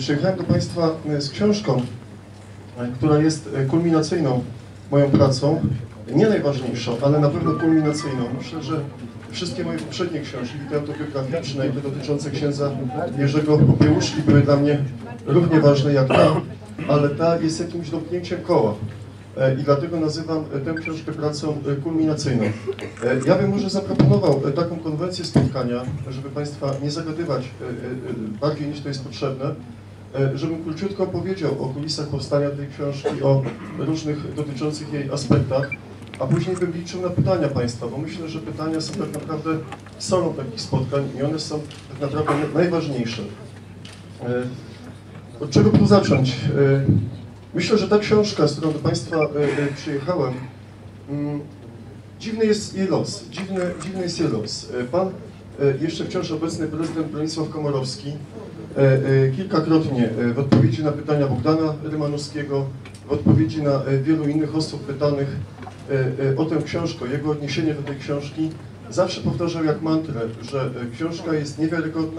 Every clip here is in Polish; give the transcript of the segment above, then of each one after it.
Przyjechałem do Państwa z książką, która jest kulminacyjną moją pracą, nie najważniejszą, ale na pewno kulminacyjną. Myślę, że wszystkie moje poprzednie książki, te autobiograficzne i te dotyczące księdza Jerzego Popiełuszki były dla mnie równie ważne jak ta, ale ta jest jakimś domknięciem koła. I dlatego nazywam tę książkę pracą kulminacyjną. Ja bym może zaproponował taką konwencję spotkania, żeby Państwa nie zagadywać bardziej niż to jest potrzebne, żebym króciutko opowiedział o kulisach powstania tej książki, o różnych dotyczących jej aspektach, a później bym liczył na pytania Państwa, bo myślę, że pytania są tak naprawdę solą takich spotkań i one są tak naprawdę najważniejsze. Od czego tu zacząć? Myślę, że ta książka, z którą do Państwa przyjechałem, dziwny jest jej los. Dziwny jest jej los. Pan, jeszcze wciąż obecny prezydent Bronisław Komorowski, kilkakrotnie w odpowiedzi na pytania Bogdana Rymanowskiego, w odpowiedzi na wielu innych osób pytanych o tę książkę, jego odniesienie do tej książki, zawsze powtarzał jak mantrę, że książka jest niewiarygodna,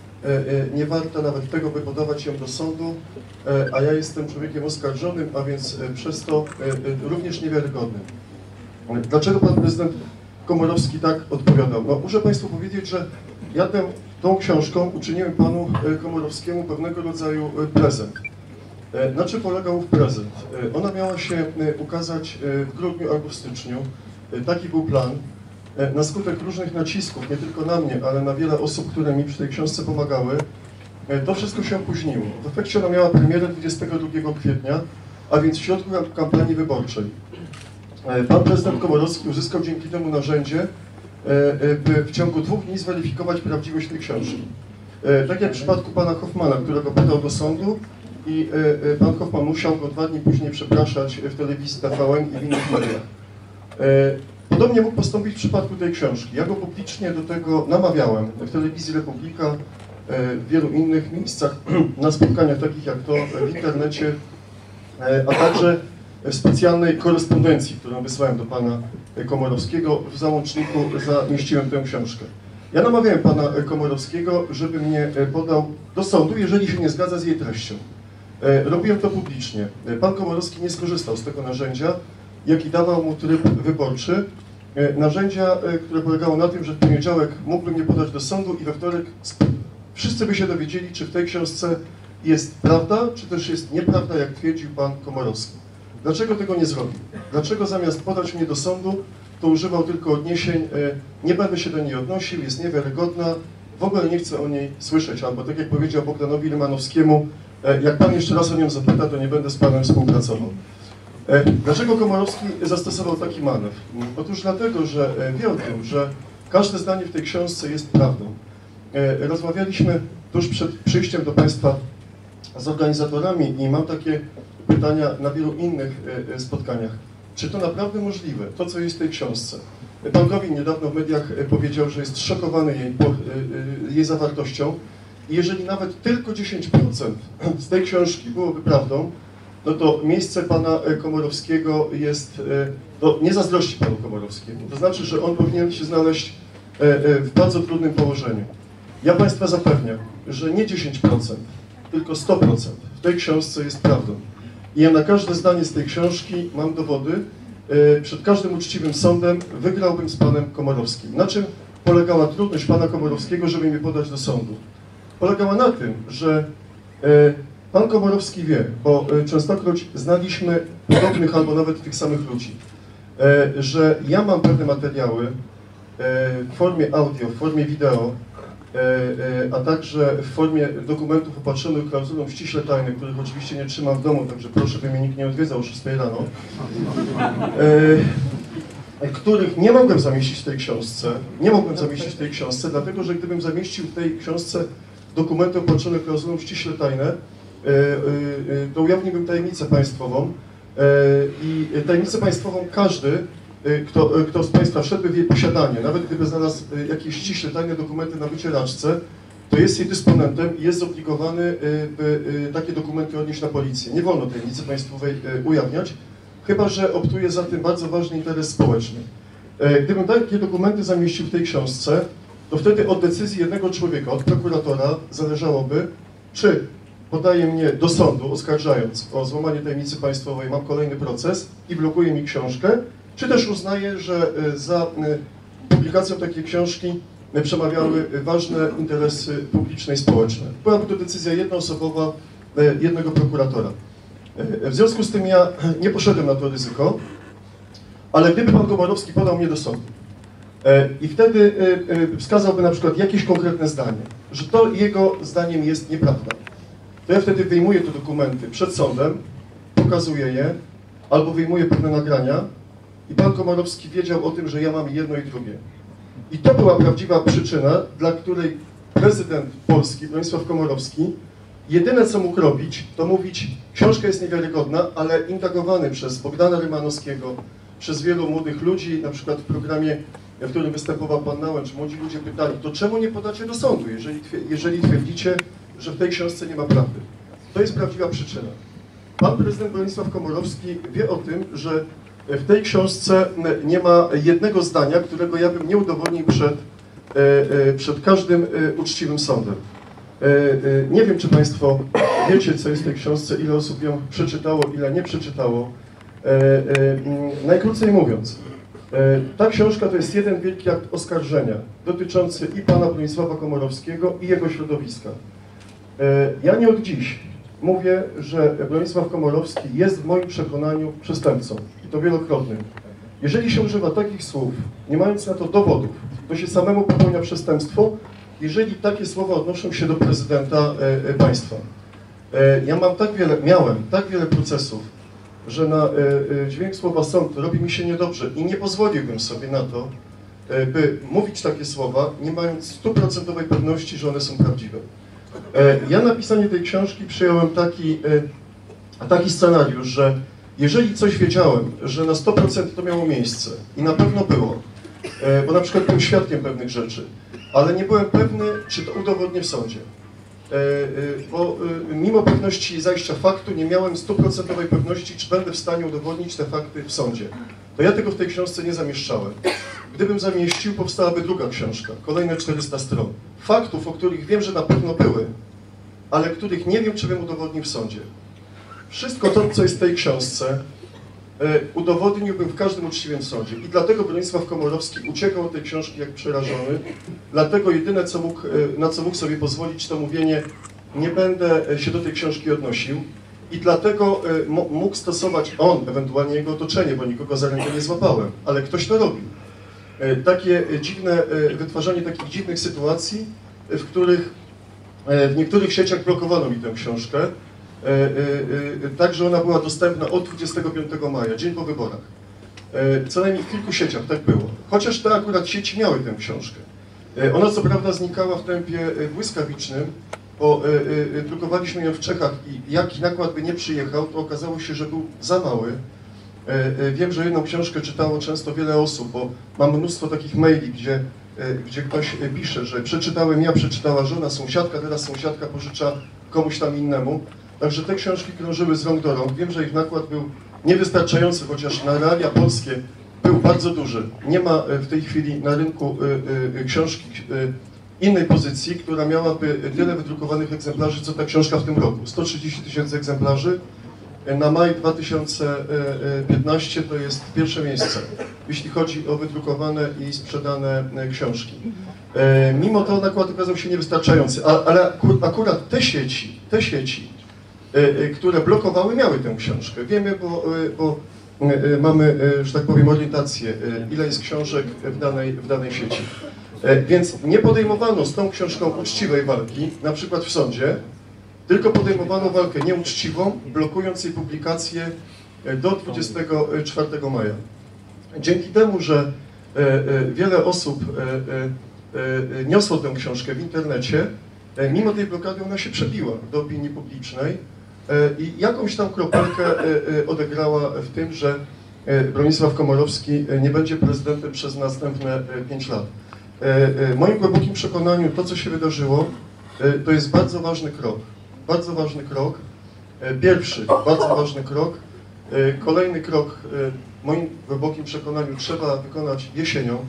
nie warta nawet tego, by podawać ją do sądu, a ja jestem człowiekiem oskarżonym, a więc przez to również niewiarygodnym. Dlaczego pan prezydent Komorowski tak odpowiadał? No, muszę Państwu powiedzieć, że ja tą książką uczyniłem panu Komorowskiemu pewnego rodzaju prezent. Na czym polegał ów prezent? Ona miała się ukazać w grudniu albo w styczniu. Taki był plan. Na skutek różnych nacisków, nie tylko na mnie, ale na wiele osób, które mi przy tej książce pomagały, to wszystko się opóźniło. W efekcie ona miała premierę 22 kwietnia, a więc w środku kampanii wyborczej. Pan prezydent Komorowski uzyskał dzięki temu narzędzie, by w ciągu 2 dni zweryfikować prawdziwość tej książki. Tak jak w przypadku pana Hoffmana, którego podał do sądu i pan Hoffman musiał go 2 dni później przepraszać w telewizji TVN i w innych mediach. Podobnie mógł postąpić w przypadku tej książki. Ja go publicznie do tego namawiałem w telewizji Republika, w wielu innych miejscach, na spotkaniach takich jak to, w internecie, a także w specjalnej korespondencji, którą wysłałem do pana Komorowskiego. W załączniku zamieściłem tę książkę. Ja namawiałem pana Komorowskiego, żeby mnie podał do sądu, jeżeli się nie zgadza z jej treścią. Robiłem to publicznie. Pan Komorowski nie skorzystał z tego narzędzia, jaki dawał mu tryb wyborczy. Narzędzia, które polegało na tym, że w poniedziałek mógłbym mnie podać do sądu i we wtorek wszyscy by się dowiedzieli, czy w tej książce jest prawda, czy też jest nieprawda, jak twierdził pan Komorowski. Dlaczego tego nie zrobił? Dlaczego zamiast podać mnie do sądu, to używał tylko odniesień, nie będę się do niej odnosił, jest niewiarygodna, w ogóle nie chcę o niej słyszeć, albo tak jak powiedział Bogdanowi Rymanowskiemu, jak pan jeszcze raz o nią zapyta, to nie będę z panem współpracował. Dlaczego Komorowski zastosował taki manewr? Otóż dlatego, że wie o tym, że każde zdanie w tej książce jest prawdą. Rozmawialiśmy tuż przed przyjściem do Państwa z organizatorami i mam takie pytania na wielu innych spotkaniach. Czy to naprawdę możliwe, to co jest w tej książce? Pan Gowin niedawno w mediach powiedział, że jest szokowany jej zawartością i jeżeli nawet tylko 10% z tej książki byłoby prawdą, no to miejsce pana Komorowskiego jest, nie zazdrości panu Komorowskiemu. To znaczy, że on powinien się znaleźć w bardzo trudnym położeniu. Ja Państwa zapewniam, że nie 10%, tylko 100% w tej książce jest prawdą. I ja na każde zdanie z tej książki mam dowody. Przed każdym uczciwym sądem wygrałbym z panem Komorowskim. Na czym polegała trudność pana Komorowskiego, żeby mnie podać do sądu? Polegała na tym, że pan Komorowski wie, bo częstokroć znaliśmy podobnych albo nawet tych samych ludzi, że ja mam pewne materiały w formie audio, w formie wideo, a także w formie dokumentów opatrzonych klauzulą ściśle tajnych, których oczywiście nie trzymam w domu, także proszę, by mnie nikt nie odwiedzał o 6 rano, których nie mogłem zamieścić w tej książce. Nie mogłem zamieścić w tej książce, dlatego że gdybym zamieścił w tej książce dokumenty opatrzone klauzulą ściśle tajne, to ujawniłbym tajemnicę państwową i tajemnicę państwową każdy, kto z Państwa wszedłby w jej posiadanie, nawet gdyby znalazł jakieś ściśle tajne dokumenty na wycieraczce, to jest jej dysponentem i jest zobligowany, by takie dokumenty odnieść na policję. Nie wolno tajemnicy państwowej ujawniać, chyba że optuje za tym bardzo ważny interes społeczny. Gdybym takie dokumenty zamieścił w tej książce, to wtedy od decyzji jednego człowieka, od prokuratora, zależałoby, czy podaje mnie do sądu, oskarżając o złamanie tajemnicy państwowej, mam kolejny proces i blokuje mi książkę, czy też uznaje, że za publikacją takiej książki przemawiały ważne interesy publiczne i społeczne. Byłaby to decyzja jednoosobowa jednego prokuratora. W związku z tym ja nie poszedłem na to ryzyko, ale gdyby pan Komorowski podał mnie do sądu i wtedy wskazałby na przykład jakieś konkretne zdanie, że to jego zdaniem jest nieprawda, to ja wtedy wyjmuję te dokumenty przed sądem, pokazuję je, albo wyjmuję pewne nagrania i pan Komorowski wiedział o tym, że ja mam jedno i drugie. I to była prawdziwa przyczyna, dla której prezydent Polski, Bronisław Komorowski, jedyne co mógł robić, to mówić, książka jest niewiarygodna, ale indagowany przez Bogdana Rymanowskiego, przez wielu młodych ludzi, na przykład w programie, w którym występował pan Nałęcz, młodzi ludzie pytali, to czemu nie podacie do sądu, jeżeli twierdzicie, że w tej książce nie ma prawdy? To jest prawdziwa przyczyna. Pan prezydent Bronisław Komorowski wie o tym, że w tej książce nie ma jednego zdania, którego ja bym nie udowodnił przed każdym uczciwym sądem. Nie wiem, czy państwo wiecie, co jest w tej książce, ile osób ją przeczytało, ile nie przeczytało. Najkrócej mówiąc, ta książka to jest jeden wielki akt oskarżenia dotyczący i pana Bronisława Komorowskiego, i jego środowiska. Ja nie od dziś mówię, że Bronisław Komorowski jest w moim przekonaniu przestępcą, i to wielokrotnym. Jeżeli się używa takich słów, nie mając na to dowodów, to się samemu popełnia przestępstwo, jeżeli takie słowa odnoszą się do prezydenta państwa. Ja miałem tak wiele procesów, że na dźwięk słowa sąd robi mi się niedobrze i nie pozwoliłbym sobie na to, by mówić takie słowa, nie mając 100% pewności, że one są prawdziwe. Ja na pisanie tej książki przyjąłem taki scenariusz, że jeżeli coś wiedziałem, że na 100% to miało miejsce i na pewno było, bo na przykład byłem świadkiem pewnych rzeczy, ale nie byłem pewny, czy to udowodnię w sądzie. Bo mimo pewności zajścia faktu nie miałem 100% pewności, czy będę w stanie udowodnić te fakty w sądzie. To ja tego w tej książce nie zamieszczałem. Gdybym zamieścił, powstałaby druga książka, kolejne 400 stron. Faktów, o których wiem, że na pewno były, ale których nie wiem, czy bym udowodnił w sądzie. Wszystko to, co jest w tej książce, udowodniłbym w każdym uczciwym sądzie. I dlatego Bronisław Komorowski uciekał od tej książki jak przerażony. Dlatego jedyne, na co mógł sobie pozwolić, to mówienie, nie będę się do tej książki odnosił. I dlatego mógł stosować on, ewentualnie jego otoczenie, bo nikogo za rękę nie złapałem, ale ktoś to robił. Takie dziwne, wytwarzanie takich dziwnych sytuacji, w których w niektórych sieciach blokowano mi tę książkę, tak, że ona była dostępna od 25 maja, dzień po wyborach. Co najmniej w kilku sieciach tak było. Chociaż te akurat sieci miały tę książkę. Ona co prawda znikała w tempie błyskawicznym, bo drukowaliśmy ją w Czechach i jaki nakład by nie przyjechał, to okazało się, że był za mały. Wiem, że jedną książkę czytało często wiele osób, bo mam mnóstwo takich maili, gdzie ktoś pisze, że przeczytałem ja, przeczytała żona, sąsiadka, teraz sąsiadka pożycza komuś tam innemu. Także te książki krążyły z rąk do rąk. Wiem, że ich nakład był niewystarczający, chociaż na realia polskie był bardzo duży. Nie ma w tej chwili na rynku książki innej pozycji, która miałaby tyle wydrukowanych egzemplarzy, co ta książka w tym roku. 130 000 egzemplarzy. Na maj 2015 to jest pierwsze miejsce, jeśli chodzi o wydrukowane i sprzedane książki. Mimo to nakład okazał się niewystarczający, ale akurat te sieci, które blokowały, miały tę książkę. Wiemy, bo mamy, że tak powiem, orientację, ile jest książek w danej sieci. Więc nie podejmowano z tą książką uczciwej walki, na przykład w sądzie, tylko podejmowano walkę nieuczciwą, blokując jej publikację do 24 maja. Dzięki temu, że wiele osób niosło tę książkę w internecie, mimo tej blokady ona się przebiła do opinii publicznej i jakąś tam kropelkę odegrała w tym, że Bronisław Komorowski nie będzie prezydentem przez następne 5 lat. W moim głębokim przekonaniu to, co się wydarzyło, to jest bardzo ważny krok. Bardzo ważny krok. Pierwszy bardzo ważny krok. Kolejny krok, w moim głębokim przekonaniu, trzeba wykonać jesienią,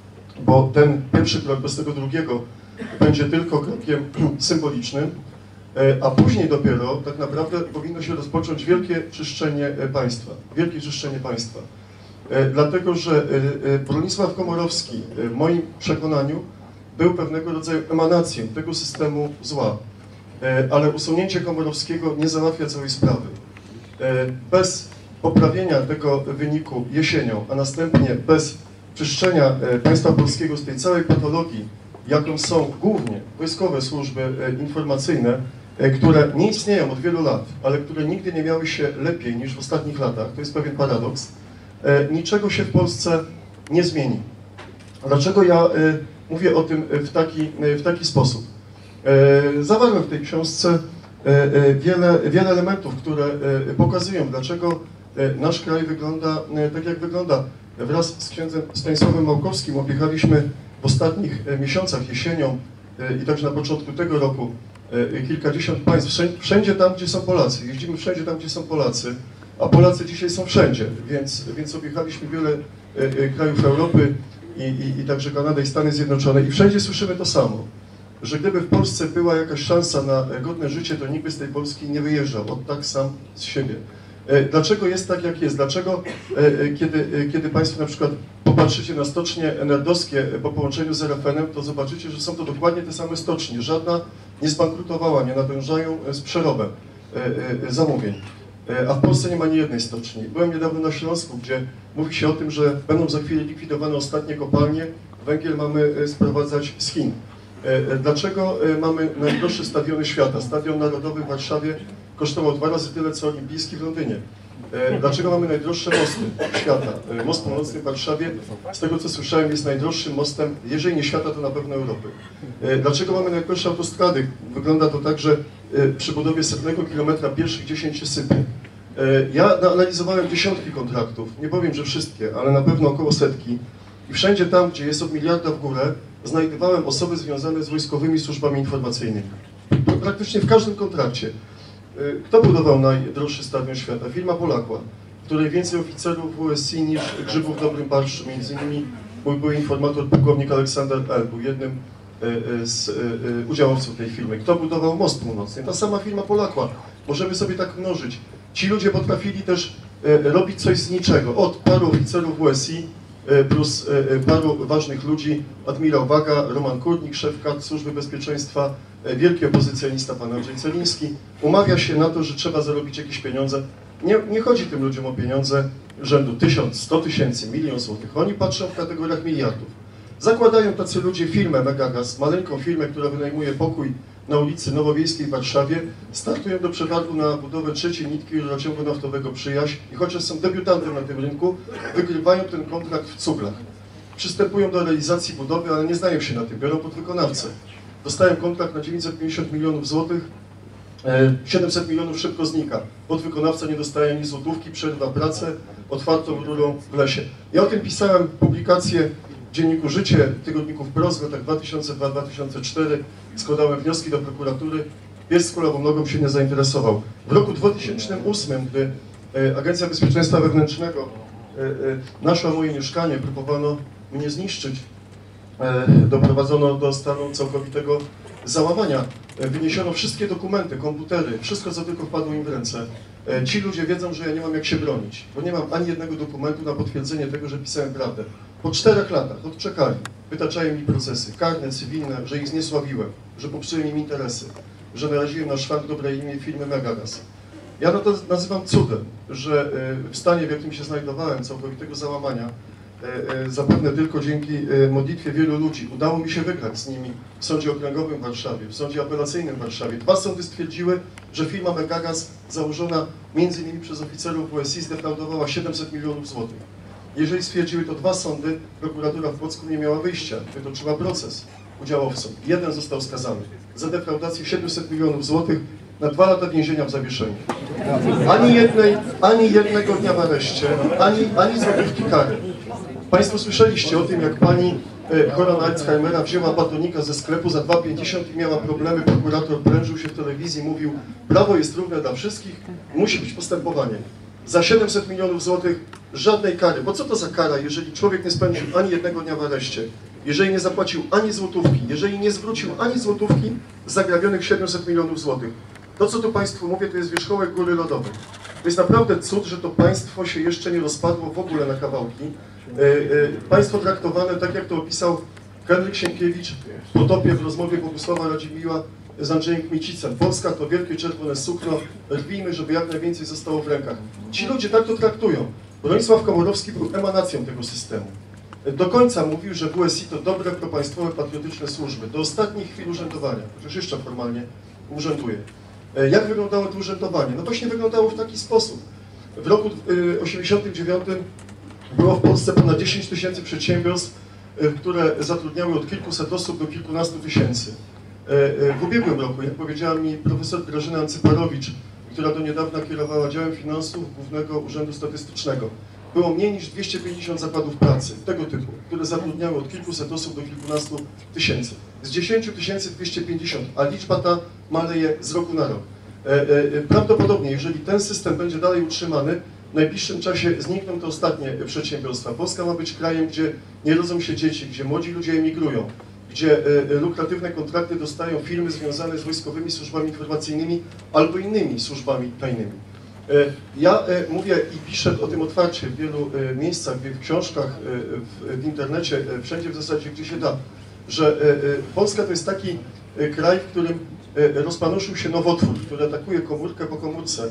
bo ten pierwszy krok bez tego drugiego będzie tylko krokiem symbolicznym. A później dopiero tak naprawdę powinno się rozpocząć wielkie czyszczenie państwa. Wielkie czyszczenie państwa. Dlatego, że Bronisław Komorowski w moim przekonaniu był pewnego rodzaju emanacją tego systemu zła. Ale usunięcie Komorowskiego nie załatwia całej sprawy. Bez poprawienia tego wyniku jesienią, a następnie bez czyszczenia państwa polskiego z tej całej patologii, jaką są głównie wojskowe służby informacyjne, które nie istnieją od wielu lat, ale które nigdy nie miały się lepiej niż w ostatnich latach, to jest pewien paradoks, niczego się w Polsce nie zmieni. Dlaczego ja mówię o tym w taki sposób? Zawarłem w tej książce wiele elementów, które pokazują, dlaczego nasz kraj wygląda tak, jak wygląda. Wraz z księdzem Stanisławem Małkowskim objechaliśmy w ostatnich miesiącach, jesienią i także na początku tego roku kilkadziesiąt państw, wszędzie tam, gdzie są Polacy. Jeździmy wszędzie tam, gdzie są Polacy, a Polacy dzisiaj są wszędzie, więc objechaliśmy wiele krajów Europy i także Kanadę i Stany Zjednoczone i wszędzie słyszymy to samo, że gdyby w Polsce była jakaś szansa na godne życie, to nikt by z tej Polski nie wyjeżdżał, od tak sam z siebie. Dlaczego jest tak, jak jest? Dlaczego, kiedy Państwo na przykład popatrzycie na stocznie nerdowskie po połączeniu z RFN-em, to zobaczycie, że są to dokładnie te same stocznie. Żadna nie zbankrutowała, nie nadążają z przerobem zamówień. A w Polsce nie ma ani jednej stoczni. Byłem niedawno na Śląsku, gdzie mówi się o tym, że będą za chwilę likwidowane ostatnie kopalnie, węgiel mamy sprowadzać z Chin. Dlaczego mamy najdroższe stadiony świata? Stadion Narodowy w Warszawie kosztował 2 razy tyle, co Olimpijski w Londynie. Dlaczego mamy najdroższe mosty świata? Most północny w Warszawie, z tego co słyszałem, jest najdroższym mostem, jeżeli nie świata, to na pewno Europy. Dlaczego mamy najdroższe autostrady? Wygląda to tak, że przy budowie 100 kilometra pierwszych 10 się sypie. Ja analizowałem dziesiątki kontraktów, nie powiem, że wszystkie, ale na pewno około setki. I wszędzie tam, gdzie jest od miliarda w górę, znajdowałem osoby związane z wojskowymi służbami informacyjnymi. Praktycznie w każdym kontrakcie. Kto budował najdroższy stadion świata? Firma Polakła, w której więcej oficerów WSC niż grzybów w dobrym barszczu. Między innymi mój były informator pułkownik Aleksander L. był jednym z udziałowców tej firmy. Kto budował most północny? Ta sama firma Polakła. Możemy sobie tak mnożyć. Ci ludzie potrafili też robić coś z niczego. Od paru oficerów WSI plus paru ważnych ludzi, admirał Waga, Roman Kurnik, szef KAT Służby Bezpieczeństwa, wielki opozycjonista pan Andrzej Celiński, umawia się na to, że trzeba zarobić jakieś pieniądze. Nie chodzi tym ludziom o pieniądze rzędu 1000, 100 tysięcy, 1 000 000 złotych. Oni patrzą w kategoriach miliardów. Zakładają tacy ludzie firmę Megagas, maleńką firmę, która wynajmuje pokój na ulicy Nowowiejskiej w Warszawie, startują do przetargu na budowę trzeciej nitki rurociągu naftowego Przyjaźń i chociaż są debiutantem na tym rynku, wygrywają ten kontrakt w cuglach. Przystępują do realizacji budowy, ale nie znają się na tym, biorą podwykonawcę. Dostają kontrakt na 950 milionów złotych, 700 milionów szybko znika. Podwykonawca nie dostaje ani złotówki, przerywa pracę otwartą rurą w lesie. Ja o tym pisałem publikację w dzienniku Życie, tygodniku Wprost w latach 2002-2004. Składałem wnioski do prokuratury. Pies z kulawą nogą się nie zainteresował. W roku 2008, gdy Agencja Bezpieczeństwa Wewnętrznego naszła moje mieszkanie, próbowano mnie zniszczyć, doprowadzono do stanu całkowitego załamania. Wyniesiono wszystkie dokumenty, komputery, wszystko co tylko wpadło im w ręce. Ci ludzie wiedzą, że ja nie mam jak się bronić, bo nie mam ani jednego dokumentu na potwierdzenie tego, że pisałem prawdę. Po 4 latach odczekali, wytaczają mi procesy karne, cywilne, że ich zniesławiłem, że popsułem im interesy, że naraziłem na szwank dobre imię firmy Megagas. Ja to nazywam cudem, że w stanie, w jakim się znajdowałem, całkowitego załamania, zapewne tylko dzięki modlitwie wielu ludzi udało mi się wygrać z nimi w Sądzie Okręgowym w Warszawie, w Sądzie Apelacyjnym w Warszawie. 2 sądy stwierdziły, że firma Megagas założona m.in. przez oficerów WSI zdefraudowała 700 milionów złotych. Jeżeli stwierdziły to 2 sądy, prokuratura w Płocku nie miała wyjścia, wytoczyła proces udziałowcom. 1 został skazany za defraudację 700 milionów złotych na 2 lata więzienia w zawieszeniu. Ani jednego dnia w areszcie, ani złotówki kary. Państwo słyszeliście o tym, jak pani chora na Alzheimera wzięła batonika ze sklepu za 2,50 i miała problemy. Prokurator prężył się w telewizji, mówił: prawo jest równe dla wszystkich, musi być postępowanie. Za 700 milionów złotych żadnej kary. Bo co to za kara, jeżeli człowiek nie spędził ani jednego dnia w areszcie? jeżeli nie zapłacił ani złotówki, jeżeli nie zwrócił ani złotówki z zagrabionych 700 milionów złotych. To, co tu Państwu mówię, to jest wierzchołek góry lodowej. To jest naprawdę cud, że to państwo się jeszcze nie rozpadło w ogóle na kawałki. Państwo traktowane, tak jak to opisał Henryk Sienkiewicz w Potopie w rozmowie Bogusława Radziwiłła z Andrzejem Kmicicem. Polska to wielkie czerwone sukno, rwijmy, żeby jak najwięcej zostało w rękach. Ci ludzie tak to traktują. Bronisław Komorowski był emanacją tego systemu. Do końca mówił, że WSI to dobre, propaństwowe, patriotyczne służby. Do ostatnich chwil urzędowania, chociaż jeszcze formalnie urzęduje. Jak wyglądało to urzędowanie? No właśnie wyglądało w taki sposób. W roku 1989 było w Polsce ponad 10 000 przedsiębiorstw, które zatrudniały od kilkuset osób do kilkunastu tysięcy. W ubiegłym roku, jak powiedziała mi profesor Grażyna Ancyparowicz, która do niedawna kierowała działem finansów Głównego Urzędu Statystycznego, było mniej niż 250 zakładów pracy tego typu, które zatrudniały od kilkuset osób do kilkunastu tysięcy. Z 10 250, a liczba ta maleje z roku na rok. Prawdopodobnie, jeżeli ten system będzie dalej utrzymany, w najbliższym czasie znikną te ostatnie przedsiębiorstwa. Polska ma być krajem, gdzie nie rodzą się dzieci, gdzie młodzi ludzie emigrują, gdzie lukratywne kontrakty dostają firmy związane z wojskowymi służbami informacyjnymi albo innymi służbami tajnymi. Ja mówię i piszę o tym otwarcie w wielu miejscach, w książkach, w internecie, wszędzie w zasadzie, gdzie się da, że Polska to jest taki kraj, w którym rozpanoszył się nowotwór, który atakuje komórkę po komórce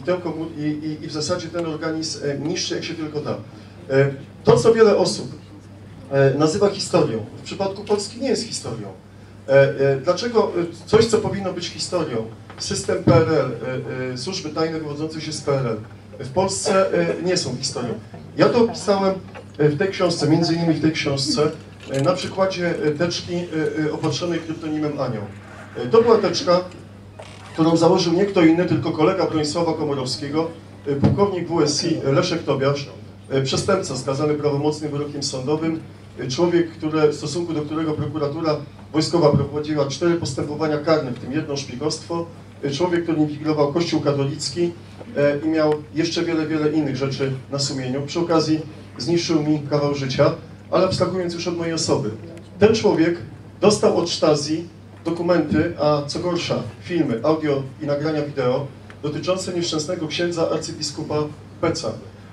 i w zasadzie ten organizm niszczy jak się tylko da. To, co wiele osób nazywa historią, w przypadku Polski nie jest historią. Dlaczego coś, co powinno być historią, system PRL, służby tajne wywodzące się z PRL, w Polsce nie są historią. Ja to opisałem w tej książce, między innymi w tej książce, na przykładzie teczki opatrzonej kryptonimem Anioł. To była teczka, którą założył nie kto inny, tylko kolega Bronisława Komorowskiego, pułkownik WSI Leszek Tobiasz, przestępca skazany prawomocnym wyrokiem sądowym, człowiek, w stosunku do którego prokuratura wojskowa prowadziła 4 postępowania karne, w tym jedno szpiegostwo, człowiek, który inwigilował Kościół katolicki i miał jeszcze wiele innych rzeczy na sumieniu. Przy okazji zniszczył mi kawał życia, ale abstrahując już od mojej osoby. Ten człowiek dostał od Stasi dokumenty, a co gorsza, filmy, audio i nagrania wideo dotyczące nieszczęsnego księdza arcybiskupa Peca.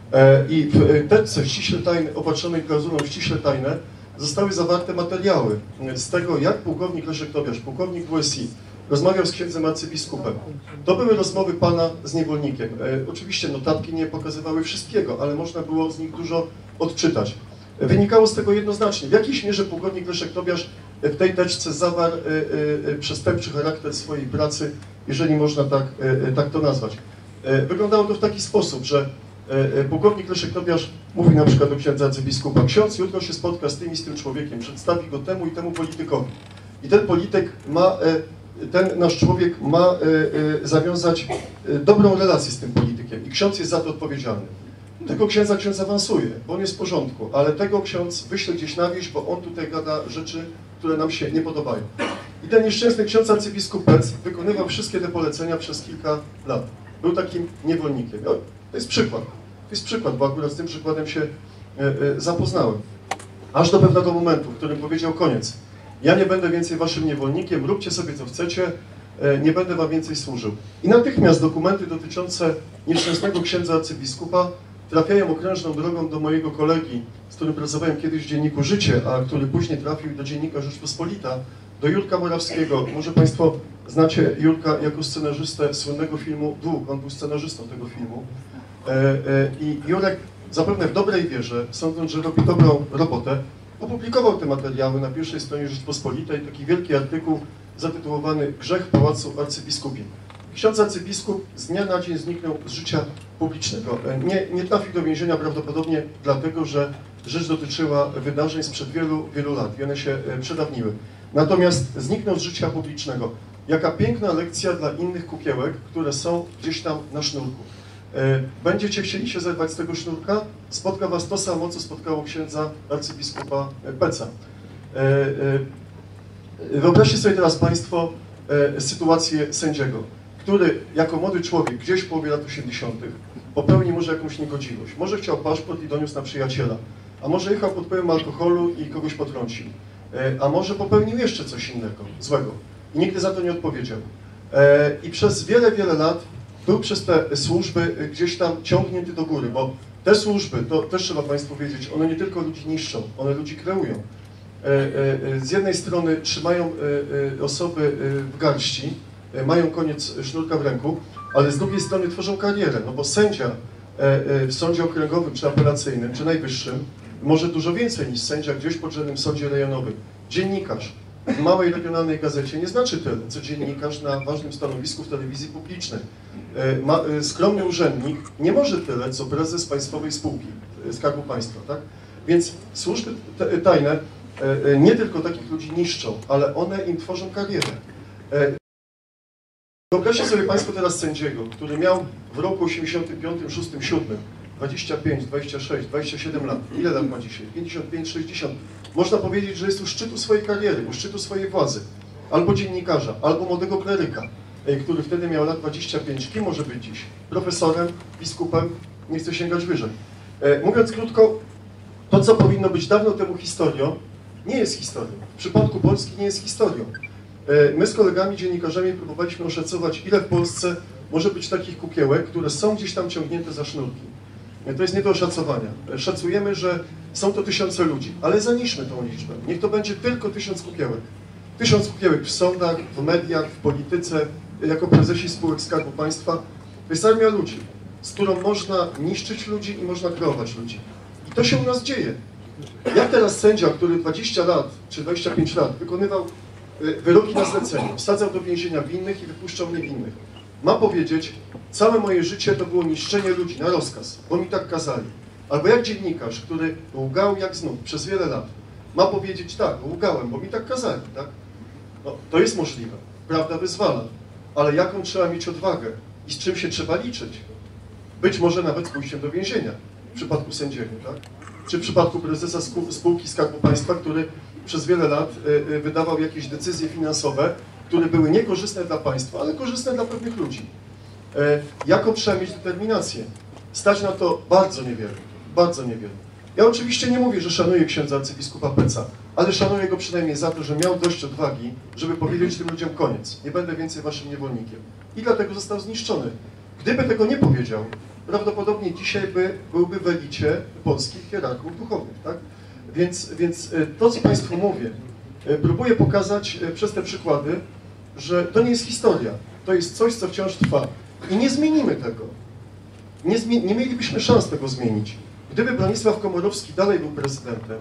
I w teczce ściśle tajnej, opatrzonej klauzulą ściśle tajne, zostały zawarte materiały z tego, jak pułkownik Leszek Tobiasz, pułkownik WSI, rozmawiał z księdzem arcybiskupem. To były rozmowy pana z niewolnikiem. Oczywiście notatki nie pokazywały wszystkiego, ale można było z nich dużo odczytać. Wynikało z tego jednoznacznie, w jakiejś mierze pułkownik Leszek Tobiasz w tej teczce zawarł przestępczy charakter swojej pracy, jeżeli można tak to nazwać. Wyglądało to w taki sposób, że pułkownik Leszek Tobiasz mówi na przykład do księdza arcybiskupa: ksiądz jutro się spotka z tym i z tym człowiekiem, przedstawi go temu i temu politykowi. I ten polityk ma, ten nasz człowiek ma zawiązać dobrą relację z tym politykiem i ksiądz jest za to odpowiedzialny. Tego księdza ksiądz awansuje, bo on jest w porządku, ale tego ksiądz wyśle gdzieś na wieś, bo on tutaj gada rzeczy, które nam się nie podobają. I ten nieszczęsny ksiądz arcybiskup Pec wykonywał wszystkie te polecenia przez kilka lat. Był takim niewolnikiem. To jest przykład, bo akurat z tym przykładem się zapoznałem. Aż do pewnego momentu, w którym powiedział: koniec. Ja nie będę więcej waszym niewolnikiem, róbcie sobie co chcecie, nie będę wam więcej służył. I natychmiast dokumenty dotyczące nieszczęsnego księdza arcybiskupa trafiają okrężną drogą do mojego kolegi, z którym pracowałem kiedyś w dzienniku Życie, a który później trafił do dziennika Rzeczpospolita, do Jurka Morawskiego. Może państwo znacie Jurka jako scenarzystę słynnego filmu Dług. On był scenarzystą tego filmu. I Jurek, zapewne w dobrej wierze, sądząc, że robi dobrą robotę, opublikował te materiały na pierwszej stronie Rzeczpospolitej, taki wielki artykuł zatytułowany Grzech w Pałacu Arcybiskupim. Ksiądz arcybiskup z dnia na dzień zniknął z życia publicznego. Nie trafił do więzienia prawdopodobnie dlatego, że rzecz dotyczyła wydarzeń sprzed wielu lat i one się przedawniły. Natomiast zniknął z życia publicznego. Jaka piękna lekcja dla innych kukiełek, które są gdzieś tam na sznurku. Będziecie chcieli się zerwać z tego sznurka? Spotka was to samo, co spotkało księdza arcybiskupa Peca. Wyobraźcie sobie teraz państwo sytuację sędziego, który jako młody człowiek gdzieś w połowie lat 80. popełni może jakąś niegodziwość. Może chciał paszport i doniósł na przyjaciela, a może jechał pod wpływem alkoholu i kogoś potrącił. a może popełnił jeszcze coś innego, złego i nigdy za to nie odpowiedział. I przez wiele, wiele lat był przez te służby gdzieś tam ciągnięty do góry, bo te służby, to też trzeba Państwu wiedzieć, one nie tylko ludzi niszczą, one ludzi kreują. Z jednej strony trzymają osoby w garści, mają koniec sznurka w ręku, ale z drugiej strony tworzą karierę, no bo sędzia w sądzie okręgowym, czy apelacyjnym, czy najwyższym może dużo więcej niż sędzia gdzieś w podrzędnym sądzie rejonowym. Dziennikarz w małej regionalnej gazecie nie znaczy tyle, co dziennikarz na ważnym stanowisku w telewizji publicznej. Skromny urzędnik nie może tyle, co prezes państwowej spółki Skarbu Państwa, tak? Więc służby tajne nie tylko takich ludzi niszczą, ale one im tworzą karierę. Wyobraźcie sobie Państwo teraz sędziego, który miał w roku 85, 6, 7 25, 26, 27 lat. Ile lat ma dzisiaj? 55, 60. Można powiedzieć, że jest u szczytu swojej kariery, u szczytu swojej władzy. Albo dziennikarza, albo młodego kleryka, który wtedy miał lat 25. Kim może być dziś? Profesorem, biskupem, nie chcę sięgać wyżej. Mówiąc krótko, to co powinno być dawno temu historią, nie jest historią. W przypadku Polski nie jest historią. My z kolegami dziennikarzami próbowaliśmy oszacować, ile w Polsce może być takich kukiełek, które są gdzieś tam ciągnięte za sznurki. To jest nie do oszacowania. Szacujemy, że są to tysiące ludzi, ale zaniżmy tą liczbę. Niech to będzie tylko 1000 kukiełek. 1000 kukiełek w sądach, w mediach, w polityce, jako prezesi spółek Skarbu Państwa. To jest armia ludzi, z którą można niszczyć ludzi i można kreować ludzi. I to się u nas dzieje. Jak teraz sędzia, który 20 lat czy 25 lat wykonywał wyroki na zlecenie, wsadzał do więzienia winnych i wypuszczał niewinnych, ma powiedzieć, całe moje życie to było niszczenie ludzi na rozkaz, bo mi tak kazali. Albo jak dziennikarz, który łgał jak znów przez wiele lat, ma powiedzieć, tak, łgałem, bo mi tak kazali, tak? No, to jest możliwe, prawda wyzwala, ale jaką trzeba mieć odwagę i z czym się trzeba liczyć? Być może nawet z pójściem do więzienia, w przypadku sędziego, tak? Czy w przypadku prezesa spółki Skarbu Państwa, który przez wiele lat wydawał jakieś decyzje finansowe, które były niekorzystne dla państwa, ale korzystne dla pewnych ludzi. Jaką trzeba mieć determinację? Stać na to bardzo niewiele, bardzo niewiele. Ja oczywiście nie mówię, że szanuję księdza arcybiskupa Peca, ale szanuję go przynajmniej za to, że miał dość odwagi, żeby powiedzieć tym ludziom koniec, nie będę więcej waszym niewolnikiem. I dlatego został zniszczony. Gdyby tego nie powiedział, prawdopodobnie dzisiaj byłby w elicie polskich hierarchów duchowych, tak? Więc to, co Państwu mówię, próbuję pokazać przez te przykłady, że to nie jest historia, to jest coś, co wciąż trwa. I nie zmienimy tego. Nie mielibyśmy szans tego zmienić. Gdyby Bronisław Komorowski dalej był prezydentem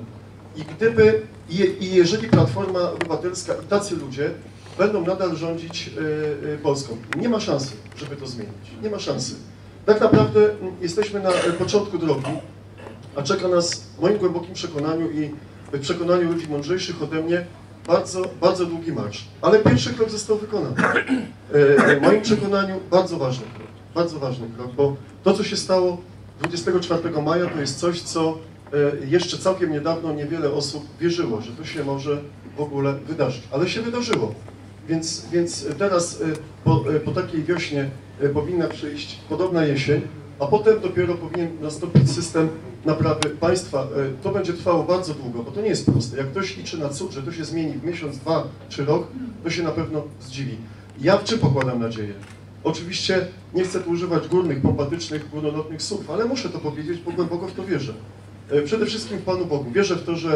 i jeżeli Platforma Obywatelska i tacy ludzie będą nadal rządzić Polską, nie ma szansy, żeby to zmienić. Nie ma szansy. Tak naprawdę jesteśmy na początku drogi, a czeka nas w moim głębokim przekonaniu i w przekonaniu ludzi mądrzejszych ode mnie bardzo, bardzo długi marsz. Ale pierwszy krok został wykonany. W moim przekonaniu bardzo ważny krok, bo to, co się stało 24 maja, to jest coś, co jeszcze całkiem niedawno niewiele osób wierzyło, że to się może w ogóle wydarzyć. Ale się wydarzyło. Więc teraz po takiej wiośnie powinna przyjść podobna jesień, a potem dopiero powinien nastąpić system naprawy państwa. To będzie trwało bardzo długo, bo to nie jest proste. Jak ktoś liczy na cud, że to się zmieni w miesiąc, 2 czy rok, to się na pewno zdziwi. Ja w czym pokładam nadzieję? Oczywiście nie chcę tu używać górnych, pompatycznych, górnolotnych słów, ale muszę to powiedzieć, bo głęboko w to wierzę. Przede wszystkim w Panu Bogu. Wierzę w to, że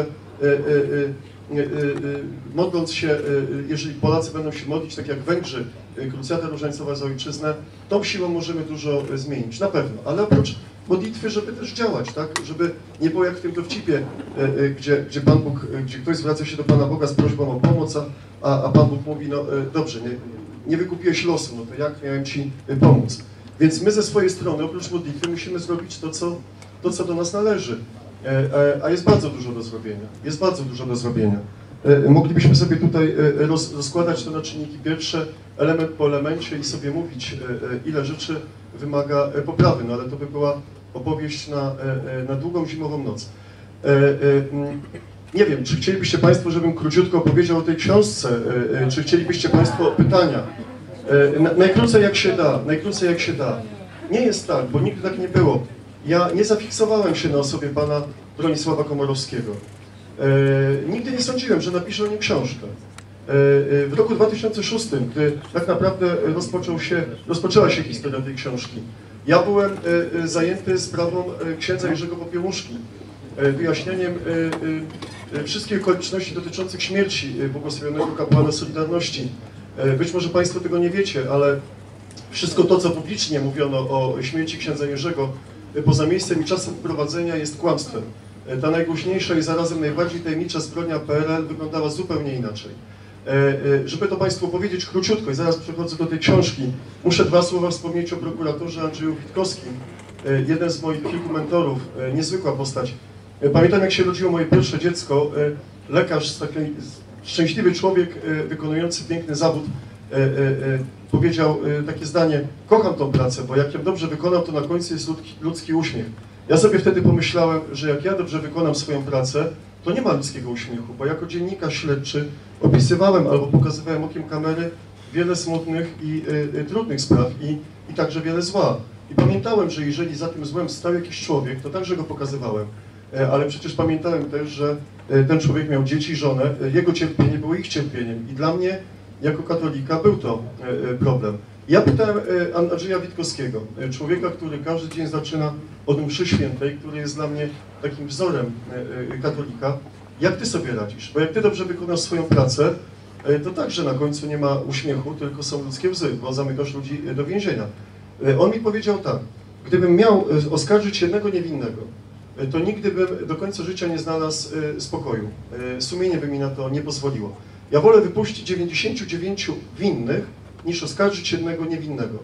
modląc się, jeżeli Polacy będą się modlić, tak jak Węgrzy, krucjata różańcowa za ojczyznę, tą siłą możemy dużo zmienić, na pewno. Ale oprócz modlitwy, żeby też działać, tak? Żeby nie było jak w tym dowcipie, gdzie Pan Bóg, gdzie ktoś zwraca się do Pana Boga z prośbą o pomoc, a Pan Bóg mówi, no dobrze, nie wykupiłeś losu, no to jak miałem Ci pomóc? Więc my ze swojej strony, oprócz modlitwy, musimy zrobić to, co do nas należy. A jest bardzo dużo do zrobienia. Jest bardzo dużo do zrobienia. Moglibyśmy sobie tutaj rozkładać to na czynniki pierwsze, element po elemencie i sobie mówić, ile rzeczy wymaga poprawy, no ale to by była opowieść na długą zimową noc. Nie wiem, czy chcielibyście Państwo, żebym króciutko opowiedział o tej książce, czy chcielibyście Państwo pytania? Najkrócej jak się da, najkrócej jak się da. Nie jest tak, bo nigdy tak nie było. Ja nie zafiksowałem się na osobie pana Bronisława Komorowskiego. Nigdy nie sądziłem, że napiszę o nim książkę. W roku 2006, gdy tak naprawdę rozpoczęła się historia tej książki, ja byłem zajęty sprawą księdza Jerzego Popiełuszki, wyjaśnieniem wszystkich okoliczności dotyczących śmierci błogosławionego kapłana Solidarności. Być może Państwo tego nie wiecie, ale wszystko to, co publicznie mówiono o śmierci księdza Jerzego, poza miejscem i czasem wprowadzenia, jest kłamstwem. Ta najgłośniejsza i zarazem najbardziej tajemnicza zbrodnia PRL wyglądała zupełnie inaczej. Żeby to Państwu powiedzieć króciutko i zaraz przechodzę do tej książki, muszę dwa słowa wspomnieć o prokuratorze Andrzeju Witkowskim, jeden z moich kilku mentorów, niezwykła postać. Pamiętam, jak się rodziło moje pierwsze dziecko, lekarz, taki szczęśliwy człowiek wykonujący piękny zawód, powiedział takie zdanie: kocham tą pracę, bo jak ją dobrze wykonam, to na końcu jest ludzki uśmiech. Ja sobie wtedy pomyślałem, że jak ja dobrze wykonam swoją pracę, to nie ma ludzkiego uśmiechu, bo jako dziennikarz śledczy opisywałem albo pokazywałem okiem kamery wiele smutnych i trudnych spraw i także wiele zła. I pamiętałem, że jeżeli za tym złem stał jakiś człowiek, to także go pokazywałem. Ale przecież pamiętałem też, że ten człowiek miał dzieci, żonę, jego cierpienie było ich cierpieniem. I dla mnie, jako katolika, był to problem. Ja pytałem Andrzeja Witkowskiego, człowieka, który każdy dzień zaczyna od mszy świętej, który jest dla mnie takim wzorem katolika, jak ty sobie radzisz? Bo jak ty dobrze wykonasz swoją pracę, to także na końcu nie ma uśmiechu, tylko są ludzkie łzy, bo zamykasz ludzi do więzienia. On mi powiedział tak: gdybym miał oskarżyć jednego niewinnego, to nigdy bym do końca życia nie znalazł spokoju. Sumienie by mi na to nie pozwoliło. Ja wolę wypuścić 99 winnych, niż oskarżyć jednego niewinnego.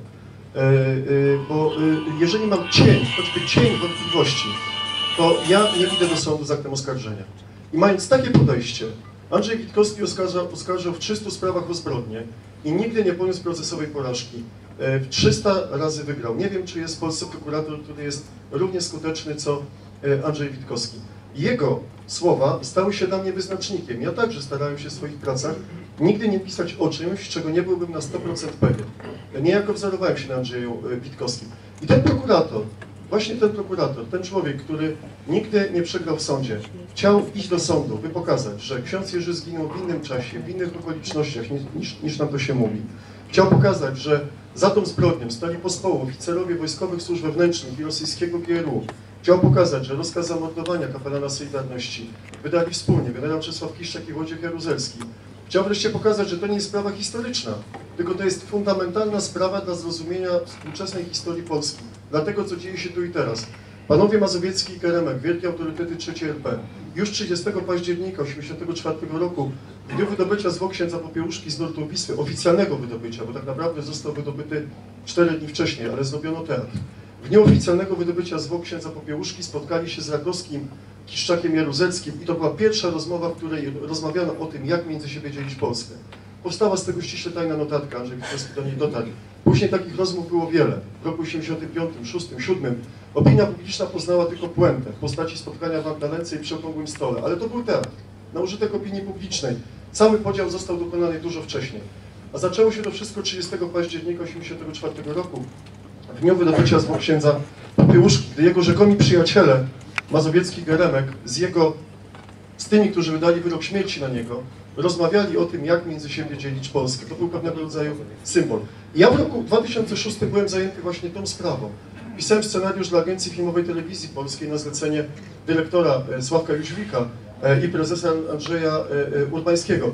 Bo jeżeli mam cień, choćby cień wątpliwości, to ja nie idę do sądu z aktem oskarżenia. I mając takie podejście, Andrzej Witkowski oskarżał w 300 sprawach o zbrodnie i nigdy nie poniósł procesowej porażki. 300 razy wygrał. Nie wiem, czy jest w Polsce prokurator, który jest równie skuteczny co Andrzej Witkowski. Jego słowa stały się dla mnie wyznacznikiem. Ja także starałem się w swoich pracach nigdy nie pisać o czymś, czego nie byłbym na 100% pewien. Niejako wzorowałem się na Andrzeju Witkowskim. I ten prokurator, właśnie ten prokurator, ten człowiek, który nigdy nie przegrał w sądzie, chciał iść do sądu, by pokazać, że ksiądz Jerzy zginął w innym czasie, w innych okolicznościach niż nam to się mówi. Chciał pokazać, że za tą zbrodnią stali pospołu, oficerowie wojskowych służb wewnętrznych i rosyjskiego GRU. Chciał pokazać, że rozkaz zamordowania kapelana Solidarności wydali wspólnie generał Czesław Kiszczak i Wojciech Jaruzelski. Chciał wreszcie pokazać, że to nie jest sprawa historyczna, tylko to jest fundamentalna sprawa dla zrozumienia współczesnej historii Polski, dla tego, co dzieje się tu i teraz. Panowie Mazowiecki i Geremek, wielkie autorytety III RP, już 30 października 1984 roku, w dniu wydobycia zwłok księdza Popiełuszki z nurtu Wisły, oficjalnego wydobycia, bo tak naprawdę został wydobyty 4 dni wcześniej, ale zrobiono teatr. W dniu oficjalnego wydobycia zwłok księdza Popiełuszki spotkali się z Ragowskim, Kiszczakiem, Jaruzelskim i to była pierwsza rozmowa, w której rozmawiano o tym, jak między siebie dzielić Polskę. Powstała z tego ściśle tajna notatka, Andrzej Witkowski do niej dotarł. Później takich rozmów było wiele. W roku 85, 6, 7 opinia publiczna poznała tylko puentę w postaci spotkania w Magdalence i przy okrągłym stole, ale to był teatr, na użytek opinii publicznej. Cały podział został dokonany dużo wcześniej. A zaczęło się to wszystko 30 października 1984 roku, w dniu wydobycia zwłok księdza Popiełuszki, gdy jego rzekomi przyjaciele, Mazowiecki i Geremek, z tymi, którzy wydali wyrok śmierci na niego, rozmawiali o tym, jak między siebie dzielić Polskę. To był pewnego rodzaju symbol. I ja w roku 2006 byłem zajęty właśnie tą sprawą. Pisałem scenariusz dla Agencji Filmowej Telewizji Polskiej na zlecenie dyrektora Sławka Jóźwika i prezesa Andrzeja Urbańskiego.